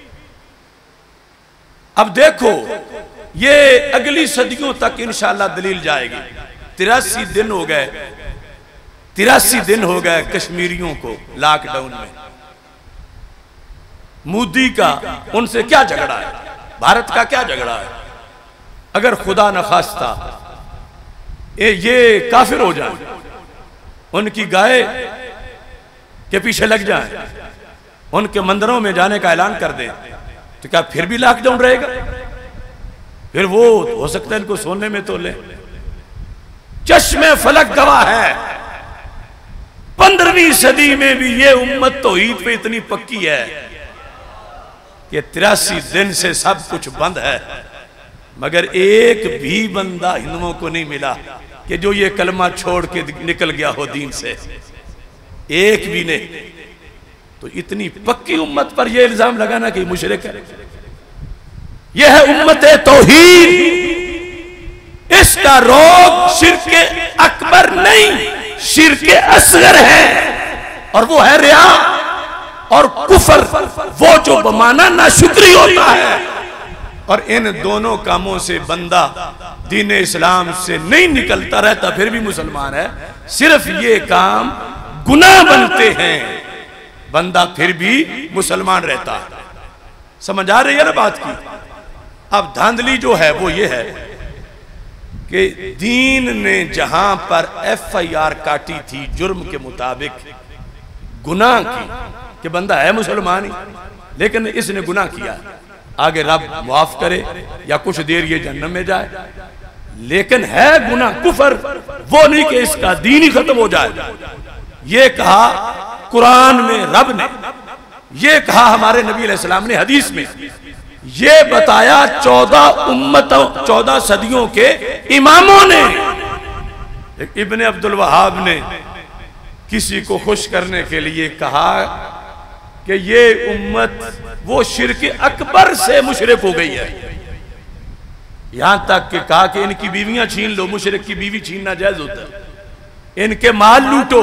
अब देखो, ये अगली सदियों तक इंशाअल्लाह दलील जाएगी। तिरासी दिन हो गए, तिरासी दिन हो गए कश्मीरियों को लॉकडाउन में। मोदी का उनसे क्या झगड़ा है? भारत का क्या झगड़ा है? अगर खुदा न खास्ता ये, ये काफिर हो जाए, उनकी गाय के पीछे लग जाए, उनके मंदिरों में जाने का ऐलान कर दें, तो क्या फिर भी लॉकडाउन रहेगा? फिर वो हो सकता है इनको सोने में तो ले। चश्मे फलक गवाह है, पंद्रहवीं सदी में भी ये उम्मत तौहीद पे इतनी पक्की है कि तिरासी दिन से सब कुछ बंद है, मगर एक भी बंदा हिंदुओं को नहीं मिला कि जो ये कलमा छोड़ के निकल गया हो दीन से, एक भी नहीं। तो इतनी पक्की उम्मत पर यह इल्जाम लगाना कि मुशरिक है, यह है उम्मत तौहीद। इसका रोग शिर्क अकबर नहीं, शिर्क असगर है, और वो है रिया और कुफर, वो जो बमाना नाशुक्री होता है। और इन दोनों कामों से बंदा दीन इस्लाम से नहीं निकलता रहता, फिर भी मुसलमान है। सिर्फ ये काम गुनाह बनते हैं, बंदा फिर भी मुसलमान रहता है। समझ आ रही है ना बात की? अब धांधली जो है वो ये है कि दीन ने जहां पर एफ आई आर काटी थी जुर्म के मुताबिक गुनाह की, कि बंदा है मुसलमान ही लेकिन इसने गुनाह किया, आगे रब माफ करे या कुछ देर ये जन्नत में जाए, लेकिन है गुनाह कुफर, वो नहीं कि इसका दीन ही खत्म हो जाए। ये कहा कुरान में रब ने, ये कहा हमारे नबी अलैहिस्सलाम ने हदीस में, ये बताया चौदह उम्मतों चौदह सदियों के इमामों ने। इब्ने अब्दुल वहाब ने किसी को खुश करने के लिए कहा कि ये उम्मत वो शिर्क अकबर से मुशरिक हो गई है, यहां तक कि कहा कि इनकी बीवियां छीन लो, मुशरिक की बीवी छीनना जायज होता है, इनके माल लूटो,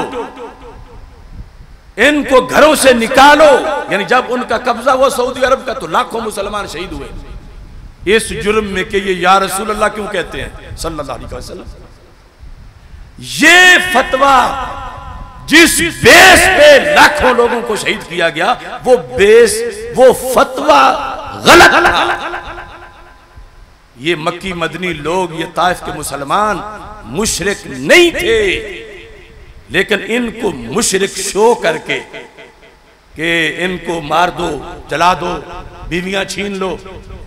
इनको घरों से निकालो। यानी जब उनका कब्जा हुआ सऊदी अरब का तो लाखों मुसलमान शहीद हुए, इस जुर्म में कि ये या रसूल अल्लाह क्यों कहते हैं सल्लल्लाहु अलैहि वसल्लम। ये फतवा जिस बेस पे लाखों लोगों को शहीद किया गया, वो बेस वो फतवा गलत था। ये मक्की मदनी लोग, ये ताइफ के मुसलमान मुशरिक नहीं थे, लेकिन इनको मुशरिक शो करके कि इनको मार दो, जला दो, बीवियां छीन लो।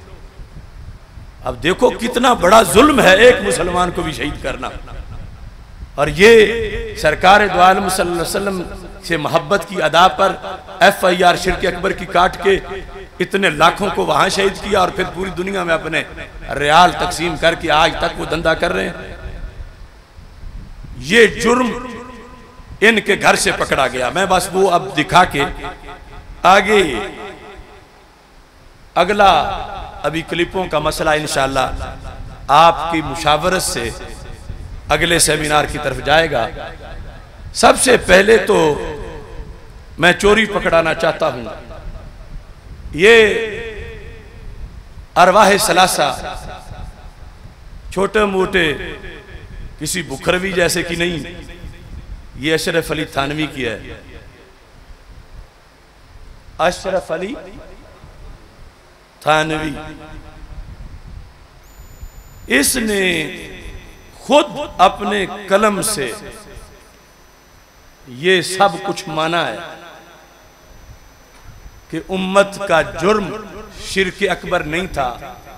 अब देखो कितना बड़ा जुल्म है एक मुसलमान को भी शहीद करना। और ये सरकार दो आलम सल्लल्लाहु अलैहि वसल्लम से मोहब्बत की अदा पर एफ आई आर शिरक अकबर की काट के इतने लाखों को वहां शहीद किया और फिर पूरी दुनिया में अपने रियाल तकसीम करके आज तक वो धंधा कर रहे हैं। ये जुर्म इनके घर से पकड़ा गया। मैं बस वो अब दिखा के आगे अगला अभी क्लिपों का मसला इंशाअल्लाह आपकी मुशावरत से अगले सेमिनार की तरफ जाएगा। सबसे पहले तो मैं चोरी पकड़ाना चाहता हूं। ये अरवाह सलासा छोटे मोटे किसी बुखरवी जैसे की नहीं, ये अशरफ अली थानवी की है। अशरफ अली थानवी, इसने खुद अपने कलम से ये सब कुछ माना है कि उम्मत का जुर्म शिर्क अकबर नहीं था,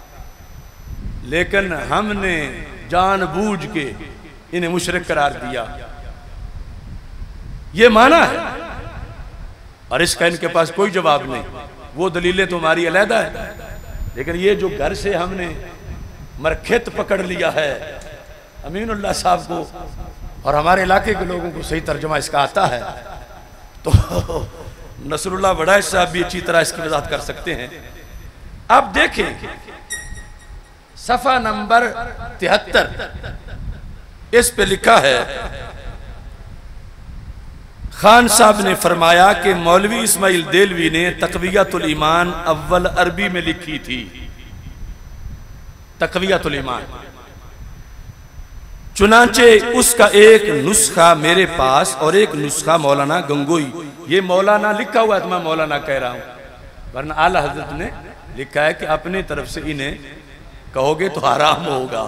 लेकिन हमने जानबूझ के इन्हें मुशरिक करार दिया। ये माना है और इसका इनके पास कोई जवाब नहीं। वो दलीलें तो हमारी अलहदा है, लेकिन ये जो घर से हमने मरखेत पकड़ लिया है अमीनुल्लाह साहब को, और हमारे इलाके के लोगों को सही तर्जुमा इसका आता है, तो नसरुल्लाह बड़ाई साहब भी अच्छी तरह इसकी वजाहत कर सकते हैं। अब देखें सफा नंबर तिहत्तर, इस पे लिखा है खान साहब ने फरमाया कि मौलवी इस्माइल देलवी ने तकवियतुल ईमान अव्वल अरबी में लिखी थी। तकवियतुल ईमान, चुनांचे उसका एक नुस्खा मेरे पास और एक नुस्खा मौलाना गंगोई। ये मौलाना लिखा हुआ है तो मैं मौलाना कह रहा हूं, वरना आला हजरत ने लिखा है कि अपनी तरफ से इन्हें कहोगे तो हराम होगा।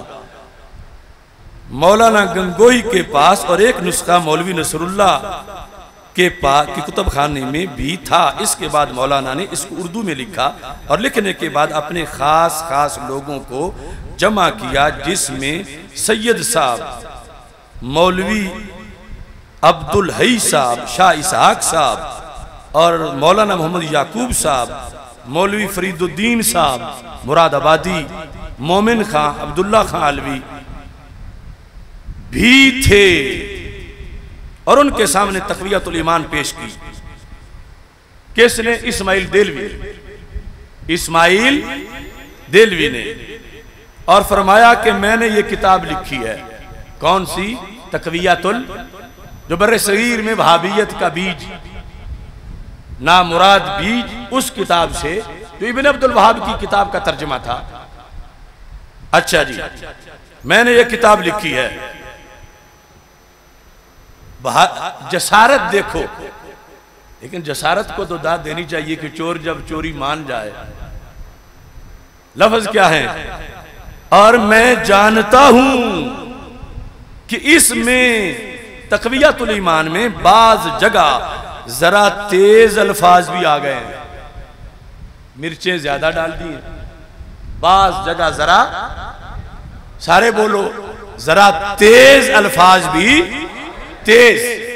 मौलाना गंगोई के पास और एक नुस्खा मौलवी नसरुल्लाह के पास की कुतुब खाने में भी था। इसके बाद मौलाना ने इसको उर्दू में लिखा और लिखने के बाद अपने खास खास लोगों को जमा किया, जिसमें सैयद साहब, मौलवी अब्दुल हई साहब, शाह इसहाक साहब और मौलाना मोहम्मद याकूब साहब, मौलवी फरीदुद्दीन साहब मुरादाबादी, मोमिन खां, अब्दुल्ला खां अलवी भी थे और उनके सामने तकवियतुल ईमान पेश की। किसने? इस्माइल देलवी, इस्माइल देलवी ने, और फरमाया कि मैंने ये किताब लिखी है। कौन सी? तकवियतुल, जो बर्रे सगीर में वहाबियत का बीज ना मुराद बीज, उस किताब से जो इब्न अब्दुल वहाब की किताब का तर्जुमा था। अच्छा जी, मैंने ये किताब लिखी है। जसारत देखो, लेकिन जसारत को तो दाद देनी चाहिए कि चोर जब चोरी मान जाए। लफ्ज क्या है? और मैं जानता हूं कि इसमें तकवियतुल ईमान में बाज जगह जरा तेज अल्फाज भी आ गए हैं, मिर्चें ज्यादा डाल दी हैं। बाज जगह जरा, सारे बोलो, जरा तेज अल्फाज भी तेज,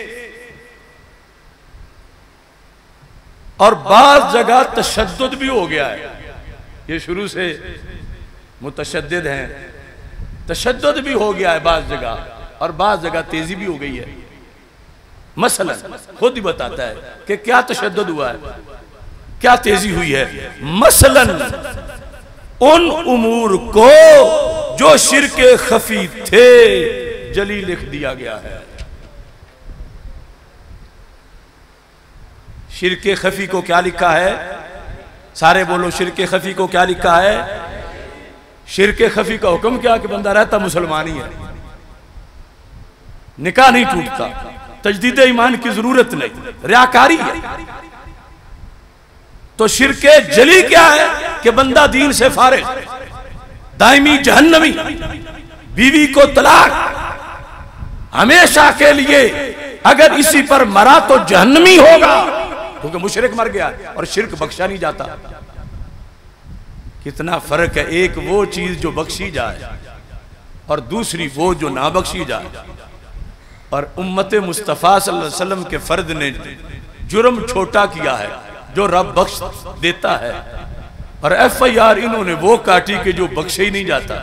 और बाज जगह तशद्दुद भी हो गया है। ये शुरू से मुतशद्दिद हैं, तशद्दुद भी हो गया है बाज जगह, और बाज जगह तेजी भी हो गई है। मसलन खुद ही बताता है कि क्या तशद्दुद हुआ है, क्या तेजी हुई है। मसलन उन उमूर को जो शिरके खफी थे जली लिख दिया गया है। शिरके खफी को क्या लिखा है? सारे बोलो, शिरके खफी को क्या लिखा है? शिरके खफी का हुक्म क्या कि बंदा रहता मुसलमान ही है, निकाह नहीं टूटता, तजदीद ईमान की जरूरत नहीं, रियाकारी है। तो शिरके जली क्या है कि बंदा दीन से फारिग, दायमी जहन्नमी, बीवी को तलाक, हमेशा के लिए अगर इसी पर मरा तो जहन्नमी होगा, क्योंकि मुशरिक मर गया और शिर्क बख्शा नहीं जाता। कितना फर्क है, एक वो चीज जो बख्शी जाए और दूसरी वो जो ना बख्शी जाए। और उम्मत मुस्तफ़ा सल्लल्लाहु अलैहि वसल्लम के फर्द ने जुर्म छोटा किया है जो रब बख्श देता है, और एफ आई आर इन्होंने वो काटी कि जो बख्शे ही नहीं जाता।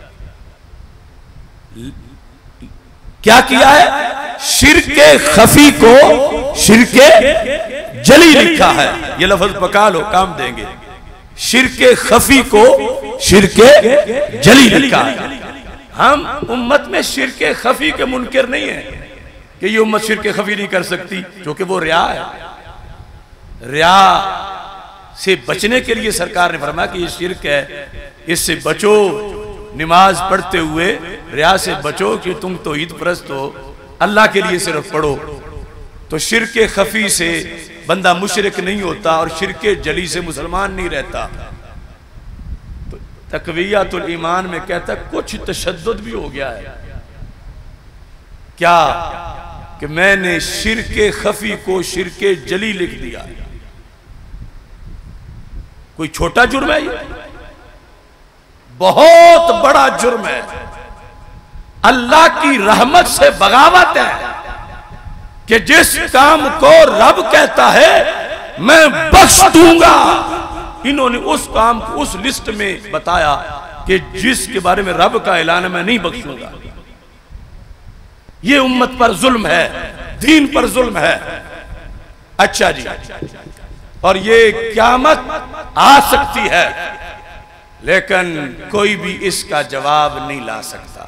क्या किया है? शिरके खफी को शिरके जली लिखा है। ये लफ्ज पका लो, काम देंगे। शिरके खफी को शिरके जली लिखा है। हम उम्मत में शिरके खफी के मुनकिर नहीं है कि ये उम्मत शिरके खफी नहीं कर सकती, क्योंकि वो रिया है। रिया से बचने के लिए सरकार ने फरमाया कि ये शिरक है, इससे बचो, नमाज पढ़ते हुए रिया से बचो कि तुम तो ईद परस्त हो, अल्लाह के लिए सिर्फ पढ़ो। तो शिरके खफी से बंदा मुशरिक नहीं होता और शिरके जली से मुसलमान नहीं रहता। तो तकवियतुल ईमान में कहता कुछ तशद्दुद भी हो गया है। क्या कि मैंने शिरके खफी को शिरके जली लिख दिया। कोई छोटा जुर्म है ये? बहुत बड़ा जुर्म है। अल्लाह की रहमत से बगावत है कि जिस काम को रब कहता है मैं बख्श दूंगा, इन्होंने उस काम को उस लिस्ट में बताया कि जिसके बारे में रब का ऐलान है मैं नहीं बख्शूंगा। ये उम्मत पर जुल्म है, दीन पर जुल्म है। अच्छा जी, और ये क़यामत आ सकती है, लेकिन कोई भी इसका जवाब नहीं ला सकता।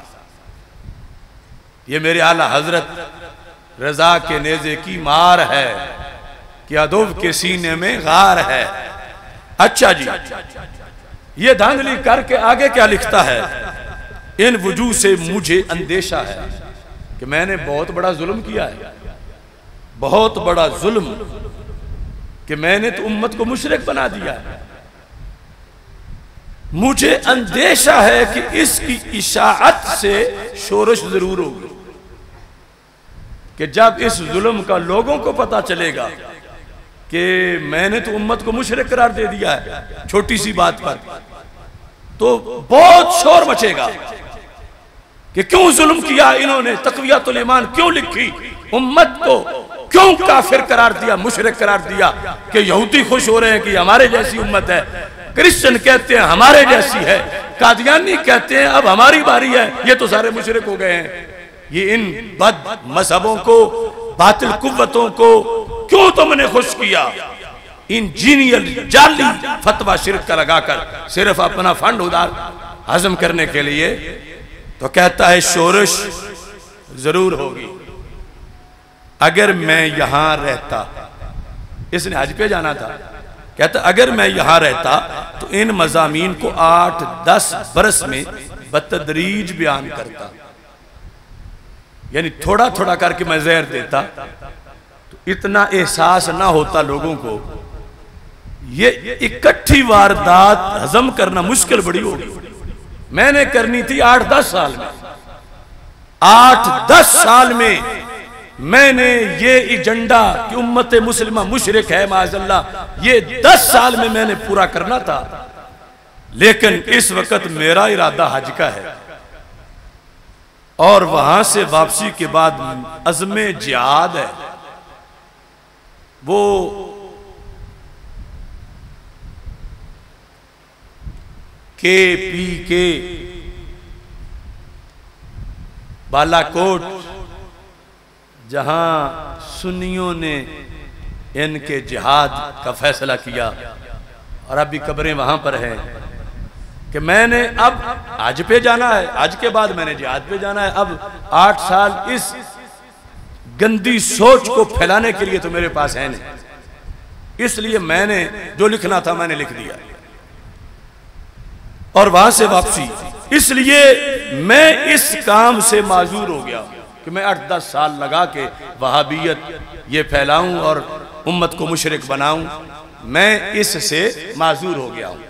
ये मेरे आला हजरत रजा के नेज़े की मार है कि अदब के सीने में गार है। अच्छा जी, ये धांधली करके आगे क्या लिखता है? इन वजूह से मुझे अंदेशा है कि मैंने बहुत बड़ा जुल्म किया है, बहुत बड़ा जुल्म कि मैंने तो उम्मत को मुशरिक बना दिया है। मुझे अंदेशा है कि इसकी इशाअत से शोरश जरूर होगी कि जब इस जुल्म का लोगों को पता चलेगा कि मैंने तो उम्मत को मुशरिक करार दे दिया है छोटी सी बात पर, तो बहुत शोर मचेगा कि क्यों जुल्म किया इन्होंने, तक़वियतुल ईमान क्यों लिखी, उम्मत को क्यों काफिर करार दिया, मुशरिक करार दिया। कि यहूदी खुश हो रहे हैं कि हमारे जैसी उम्मत है, क्रिश्चियन कहते हैं हमारे जैसी है, कादियानी कहते हैं अब हमारी बारी है, ये तो सारे मुशरिक हो गए हैं। ये इन बद मजहबों को, बातिल कुव्वतों को क्यों तुमने खुश किया? इन जीनियल जाली फतवा शिरक का लगाकर सिर्फ अपना फंड उधार हजम करने के लिए। तो कहता है शोरश जरूर होगी। अगर मैं यहां रहता, इसने हज पे जाना था, कहता अगर मैं यहां रहता तो इन मज़ामीन को आठ दस बरस में बतदरीज बयान करता, यानी थोड़ा थोड़ा करके मैं जहर देता, तो इतना एहसास ना होता लोगों को। ये इकट्ठी वारदात हजम करना मुश्किल बड़ी होगी। मैंने करनी थी आठ दस साल में, आठ दस साल में मैंने ये एजेंडा कि उम्मत मुस्लिमा मुशरिक है माज़अल्लाह, ये दस साल में मैंने पूरा करना था। लेकिन इस वक्त मेरा इरादा हज का है और वहां से वापसी के बाद अज़्मे जिहाद है। वो के पी के बालाकोट, जहां सुन्नियों ने इनके जिहाद का फैसला किया और अभी कब्रें वहां पर हैं कि मैंने अब हज पे जाना है, हज के बाद मैंने जिहाद पे जाना है। अब आठ साल इस गंदी सोच को फैलाने के लिए तो मेरे पास है नहीं, इसलिए मैंने जो लिखना था मैंने लिख दिया। और वहां से वापसी। इसलिए मैं इस काम से माजूर हो गया कि मैं आठ दस साल लगा के वहाबियत ये फैलाऊं और उम्मत को मुशरिक बनाऊं। मैं इससे माजूर हो गया हूं।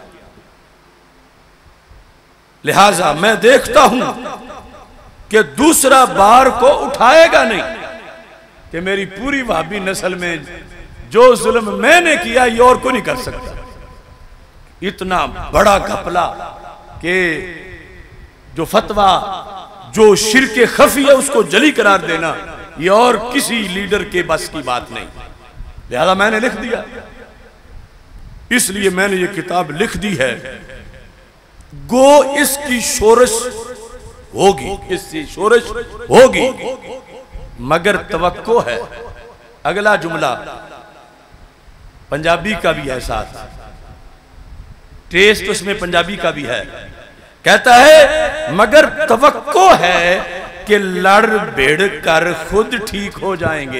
लिहाजा मैं देखता हूं कि दूसरा बार को उठाएगा नहीं कि मेरी पूरी वहाबी नस्ल में जो जुल्म मैंने किया ये और को नहीं कर सकता। इतना बड़ा घपला कि जो फतवा जो शिरके खफी है उसको जली करार देना ये और किसी लीडर के बस की बात नहीं। लिहाजा मैंने लिख दिया। इसलिए मैंने ये किताब लिख दी है। गो इसकी शोरश होगी, इसकी शोरश होगी, मगर तवक्को है। अगला जुमला पंजाबी का भी है, साथ टेस्ट उसमें पंजाबी का भी है। कहता है मगर तवक्को है कि लड़ भिड़ कर खुद ठीक हो जाएंगे।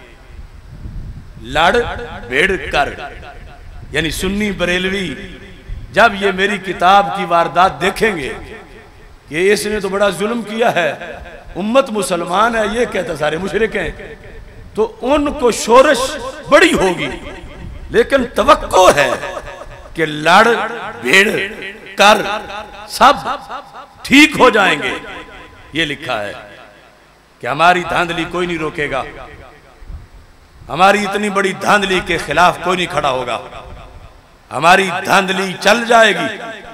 लड़ भिड़ कर यानी सुन्नी बरेलवी जब ये मेरी किताब की वारदात देखेंगे कि इसने तो बड़ा जुल्म किया है, उम्मत मुसलमान है, ये कहता सारे मुशरिक हैं, तो उनको शोरश बड़ी होगी। लेकिन तवक्को है कि लड़ भिड़ कर सब ठीक हो जाएंगे। ये लिखा है कि हमारी धांधली कोई नहीं रोकेगा, हमारी इतनी बड़ी धांधली के खिलाफ कोई नहीं खड़ा होगा, हमारी धांधली चल जाएगी।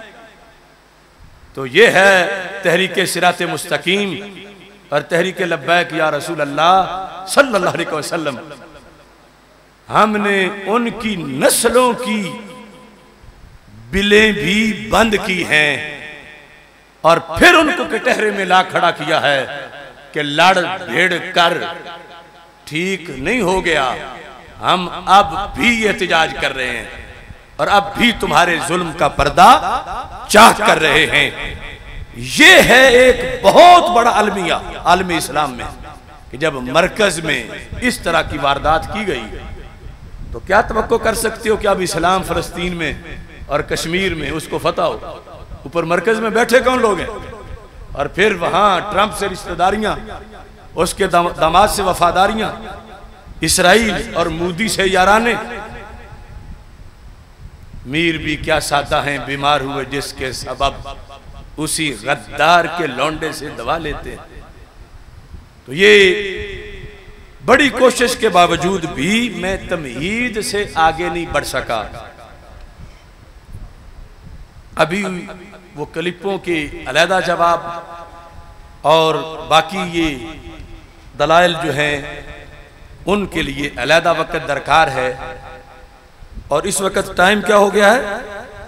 तो ये है तहरीके सिराते मुस्तकीम और तहरीके लब्बैक या रसूल अल्लाह सल्लल्लाहु अलैहि वसल्लम। हमने उनकी नस्लों की बिलें भी बंद की हैं और फिर उनको कटहरे में ला खड़ा किया है कि लड़ भिड़ कर ठीक नहीं हो गया। हम अब भी एहतिजाज कर रहे हैं और अब भी तुम्हारे जुल्म का पर्दा चाह कर रहे हैं। ये है एक बहुत बड़ा अलमिया आलमी इस्लाम में कि जब मरकज में इस तरह की वारदात की गई तो क्या तवक्को कर सकते हो कि अब इस्लाम फलस्तीन में और कश्मीर में उसको फतह हो। ऊपर मरकज में बैठे कौन लोग हैं और फिर वहां ट्रंप से रिश्तेदारियां, उसके दामाद से वफादारियां, इसराइल और मोदी से याराने। मीर भी क्या सादा हैं, बीमार हुए जिसके सबब उसी गद्दार के लौंडे से दवा लेते हैं। तो ये बड़ी कोशिश के बावजूद भी मैं तमहीद से आगे नहीं बढ़ सका। अभी वो क्लिपों के अलहदा जवाब और बाकी ये दलाइल जो हैं उनके लिए अलहदा वक्त दरकार है। और इस वक्त टाइम क्या हो गया है,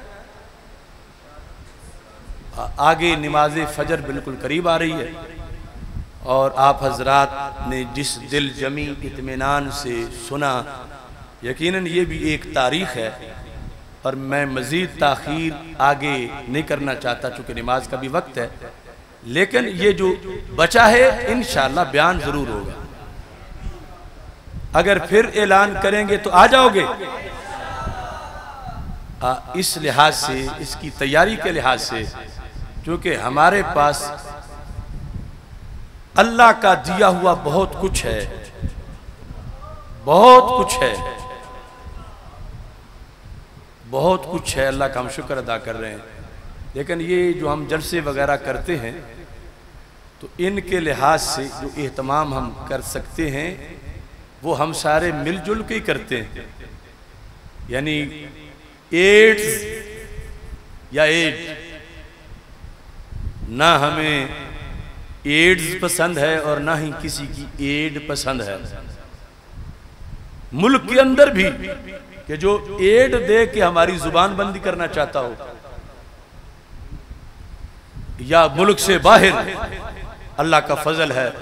आगे नमाज फजर बिल्कुल करीब आ रही है और आप हजरात ने जिस दिल जमी इत्मीनान से सुना, यकीनन ये भी एक तारीख है और मैं मज़ीद ताख़ीर आगे नहीं करना चाहता चूँकि नमाज का भी वक्त है। लेकिन ये जो बचा है इंशाअल्लाह बयान ज़रूर होगा। अगर फिर ऐलान करेंगे तो आ जाओगे। आ, इस लिहाज से, इसकी तैयारी के लिहाज से, क्योंकि हमारे पास अल्लाह का दिया हुआ बहुत कुछ है, बहुत कुछ है, बहुत कुछ है। अल्लाह का हम शुक्र अदा कर रहे हैं। लेकिन ये जो हम जलसे वगैरह करते हैं तो इनके लिहाज से जो एहतमाम हम कर सकते हैं वो हम सारे मिलजुल के ही करते हैं। यानी एड्स या एड, ना हमें एड्स पसंद है और ना ही किसी की एड पसंद है। मुल्क के अंदर भी कि जो एड दे के हमारी जुबान बंदी करना चाहता हो, या मुल्क से बाहर अल्लाह का फजल है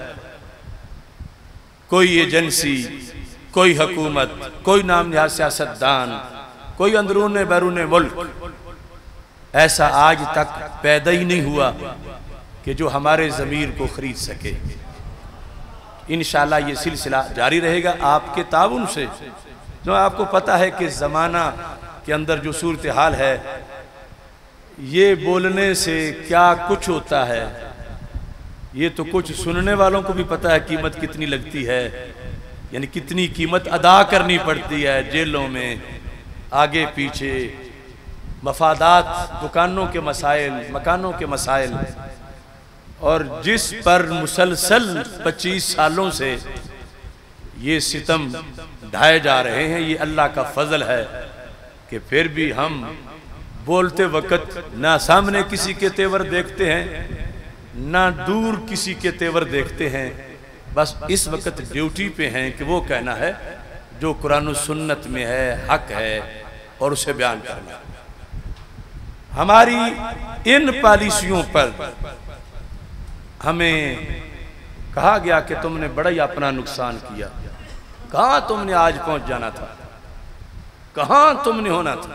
कोई एजेंसी, कोई हुकूमत, कोई नाम नहाद सियासतदान, कोई अंदरून बैरून मुल्क ऐसा आज तक पैदा ही नहीं हुआ कि जो हमारे ज़मीर को खरीद सके। इंशाअल्लाह ये सिलसिला जारी रहेगा आपके ताउन से। जो आपको पता है कि ज़माना के अंदर जो सूरत हाल है ये बोलने से क्या कुछ होता है, ये तो कुछ सुनने वालों को भी पता है कीमत कितनी लगती है, यानी कितनी कीमत अदा करनी पड़ती है जेलों में, आगे पीछे, मफादात, दुकानों के मसाइल, मकानों के मसाइल, और जिस पर मुसलसल पच्चीस सालों से ये सितम ढाए जा रहे हैं। ये अल्लाह का फजल है कि फिर भी हम बोलते वक्त ना सामने किसी के तेवर देखते हैं ना दूर किसी के तेवर देखते हैं, बस इस वक्त ड्यूटी पे हैं कि वो कहना है जो कुरान और सुन्नत में है, हक है, और उसे बयान करना। हमारी इन पॉलिसियों पर हमें कहा गया कि तुमने बड़ा ही अपना नुकसान किया, कहाँ तुमने आज पहुंच जाना था, कहाँ तुमने होना था।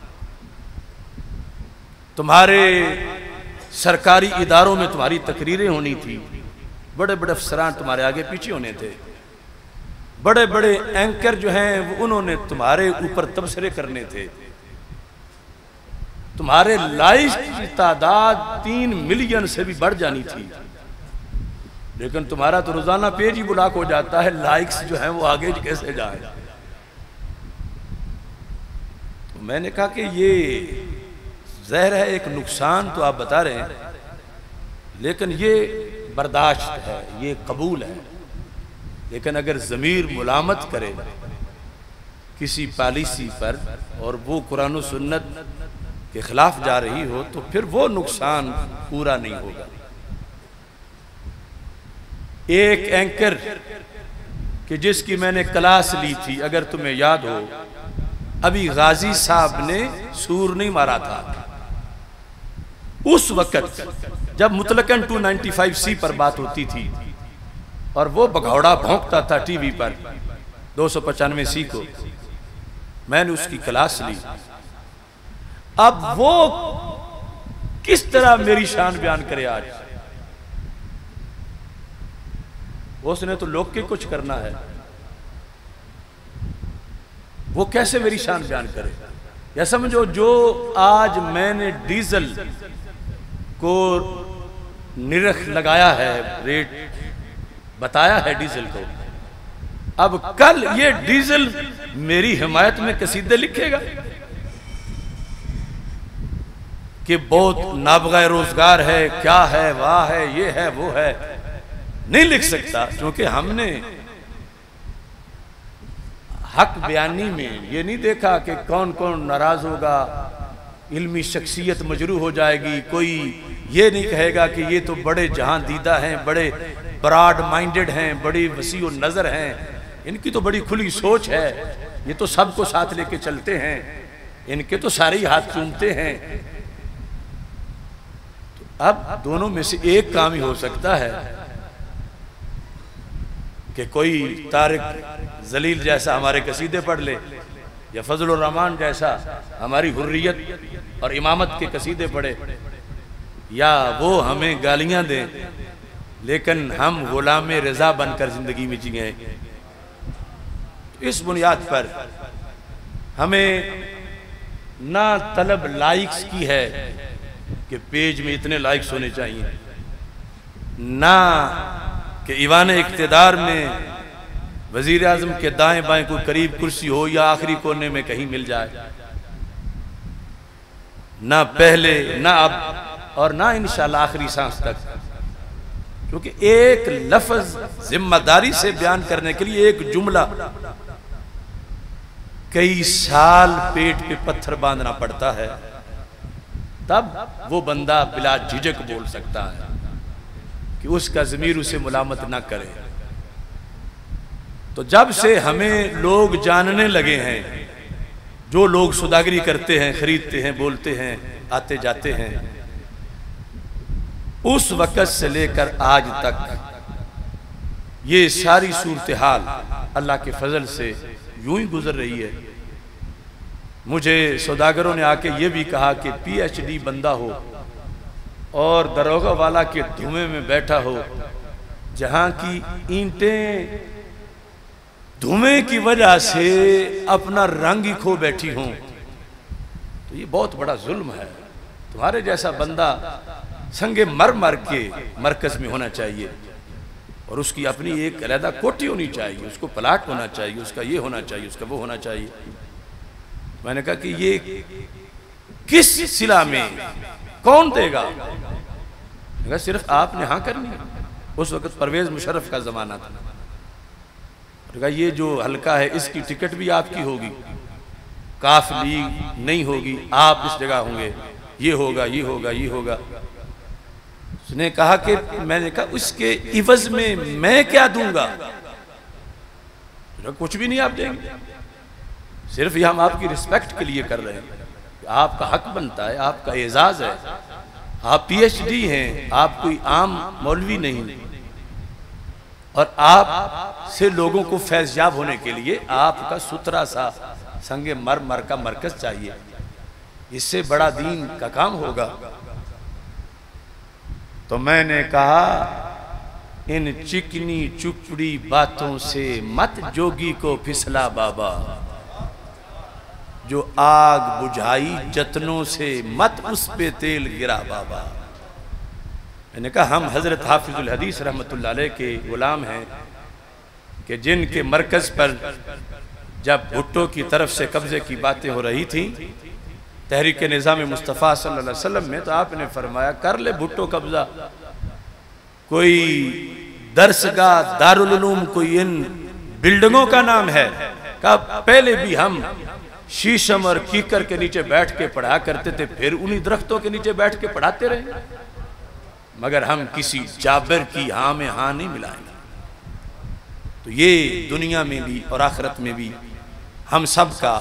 तुम्हारे सरकारी इदारों में तुम्हारी तकरीरें होनी थी, बड़े बड़े अफसरान तुम्हारे आगे पीछे होने थे, बड़े बड़े एंकर जो हैं वो उन्होंने तुम्हारे ऊपर तबसरे करने थे, तुम्हारे लाइक की तादाद तीन मिलियन से भी बढ़ जानी थी, लेकिन तुम्हारा तो रोजाना पेज ही ब्लॉक हो जाता है, लाइक्स जो हैं वो आगे कैसे जाए। तो मैंने कहा कि ये ज़हर है, एक नुकसान तो आप बता रहे हैं, लेकिन ये बर्दाश्त है, ये कबूल है, लेकिन अगर ज़मीर मुलामत करे किसी पॉलिसी पर और वो कुरान और सुन्नत के खिलाफ जा रही हो तो फिर वो नुकसान पूरा नहीं होगा। एक एंकर कि जिसकी मैंने क्लास ली थी, अगर तुम्हें याद हो, अभी गाजी साहब ने सूर नहीं मारा था, उस वक्त जब मुतलकन टू नाइन्टी फाइव सी पर बात होती थी और वो भगौड़ा भौंकता था टीवी पर दो सौ पचानवे सी को, मैंने उसकी क्लास ली। अब वो किस तरह मेरी शान बयान करे आज, उसने तो लोग के कुछ करना है, वो कैसे मेरी शान बयान करे। या समझो जो आज मैंने डीजल को निरख लगाया है, रेट बताया है डीजल को, अब कल ये डीजल मेरी हिमायत में कसीदे लिखेगा कि बहुत नाबगा रोजगार है, क्या है, वाह है, ये है, वो है। नहीं लिख सकता, क्योंकि हमने हक बयानी में ये नहीं देखा कि कौन कौन नाराज होगा, इल्मी शख्सियत मजरू हो जाएगी, कोई ये नहीं कहेगा कि ये तो बड़े जहां दीदा हैं, बड़े ब्रॉड माइंडेड हैं, बड़ी वसीओ नज़र हैं, इनकी तो बड़ी खुली सोच है, ये तो सबको साथ लेके चलते हैं, इनके तो सारे ही हाथ चूमते हैं। तो अब दोनों में से एक काम ही हो सकता है कि कोई तारिक जलील जैसा हमारे कसीदे पढ़ ले, या फजलुर रहमान जैसा हमारी हुर्रियत और इमामत के कसीदे पढ़े, या वो हमें गालियां दें, लेकिन हम गुलाम रजा बनकर जिंदगी में जिए। इस बुनियाद पर हमें ना तलब लाइक्स की है कि पेज में इतने लाइक्स होने चाहिए, ना कि ईवान इक्तिदार में वजीर आजम के दाएं बाएं कोई करीब कुर्सी हो या आखिरी कोने में कहीं मिल जाए, ना पहले ना अब और ना इंशाअल्लाह आखिरी सांस तक, क्योंकि एक लफ्ज जिम्मेदारी से बयान करने के लिए एक जुमला कई साल पेट पे पत्थर बांधना पड़ता है, तब वो बंदा बिला झिझक बोल सकता है कि उसका ज़मीर उसे मुलामत ना करे। तो जब से हमें लोग जानने लगे हैं, जो लोग सौदागरी करते हैं, खरीदते हैं, बोलते हैं, आते जाते हैं, उस वक्त से लेकर आज तक ये सारी सूरत हाल अल्लाह के फजल से यूं ही गुजर रही है। मुझे सौदागरों ने आके ये भी कहा कि पीएचडी बंदा हो और दरोगा वाला के धुएं में बैठा हो, जहां की ईंटें धुएं की वजह से अपना रंग ही खो बैठी हों, तो ये बहुत बड़ा जुल्म है। तुम्हारे जैसा बंदा संगे मर मर के मरकज में होना चाहिए और उसकी अपनी एक अलहदा कोठी होनी चाहिए, उसको प्लाट होना चाहिए, उसका ये होना चाहिए, उसका वो होना चाहिए। मैंने कहा कि ये किस सिला में कौन देगा? कहा सिर्फ आपने हाँ करनी है। उस वक्त परवेज मुशर्रफ का जमाना था। कहा ये जो हल्का है इसकी टिकट भी आपकी होगी, काफ लीग नहीं होगी, आप इस जगह होंगे, ये होगा ये होगा ये होगा। उसने कहा कि मैंने कहा उसके इवज में मैं क्या दूंगा? कुछ भी नहीं आप देंगे, सिर्फ ये हम आपकी रिस्पेक्ट के लिए कर रहे हैं, आपका हक बनता है, आपका एजाज है, आप पीएचडी हैं, आप कोई आम मौलवी नहीं, और आप से लोगों को फैज़याब होने के लिए आपका सुथरा सा संगे मर मर का मरकज चाहिए, इससे बड़ा दीन का काम होगा। तो मैंने कहा इन चिकनी चुपड़ी बातों से मत जोगी को फिसला बाबा, जो आग बुझाई जतनों से मत उस पे तेल गिरा बाबा। मैंने कहा हम हजरत हाफिजुल हदीस रहमतुल्लाह अलैह के गुलाम हैं कि जिनके मरकज पर जब भुट्टो की तरफ से कब्जे की बातें हो रही थी तहरीक निज़ाम मुस्तफ़ा सल्लल्लाहु अलैहि वसल्लम में, तो आपने फरमाया कर ले भुट्टो कब्जा, कोई दरसगाह दारुल उलूम कोई इन बिल्डिंगों का नाम है? कहा पहले भी हम शीशम और कीकर के नीचे बैठ के पढ़ा करते थे, फिर उन्हीं दरख्तों के नीचे बैठ के पढ़ाते रहे, मगर हम किसी जाबिर की हाँ में हाँ नहीं मिलाएंगे। तो ये दुनिया में भी और आखिरत में भी हम सब का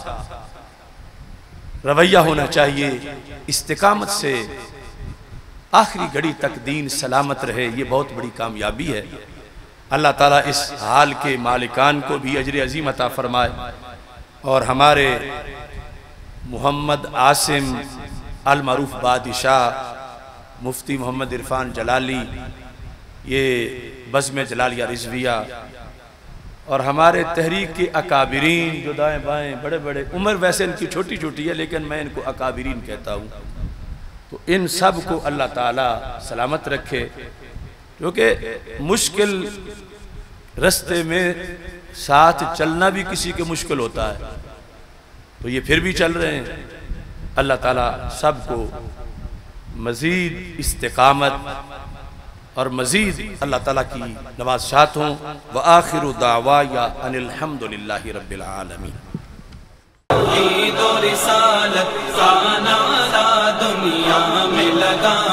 रवैया होना चाहिए, इस्तिकामत से आखिरी घड़ी तक दीन सलामत रहे, ये बहुत बड़ी कामयाबी है। अल्लाह ताला इस हाल के मालिकान को भी अजर अजीम अता फरमाए और हमारे मोहम्मद आसिम अल मरूफ बादशाह मुफ्ती मोहम्मद इरफान जलाली, ये बज़्म जलालिया रिजविया, और हमारे तहरीक के अकाबिरीन जो दाएँ बाएँ बड़े बड़े, उम्र वैसे इनकी छोटी छोटी है लेकिन मैं इनको अकाबिरीन कहता हूँ, तो इन सब को अल्लाह ताला सलामत रखे, क्योंकि मुश्किल रास्ते में साथ चलना भी किसी के मुश्किल होता है, तो ये फिर भी चल रहे हैं। अल्लाह ताला सबको मज़ीद इस्तिकामत और मज़ीद अल्लाह ताला की नवाज़शात हों। व आखिरु दावाया अनिल हम्दुलिल्लाहि रब्बिल आलमीन। ईद और रिसालत का नारा दुनिया में लगा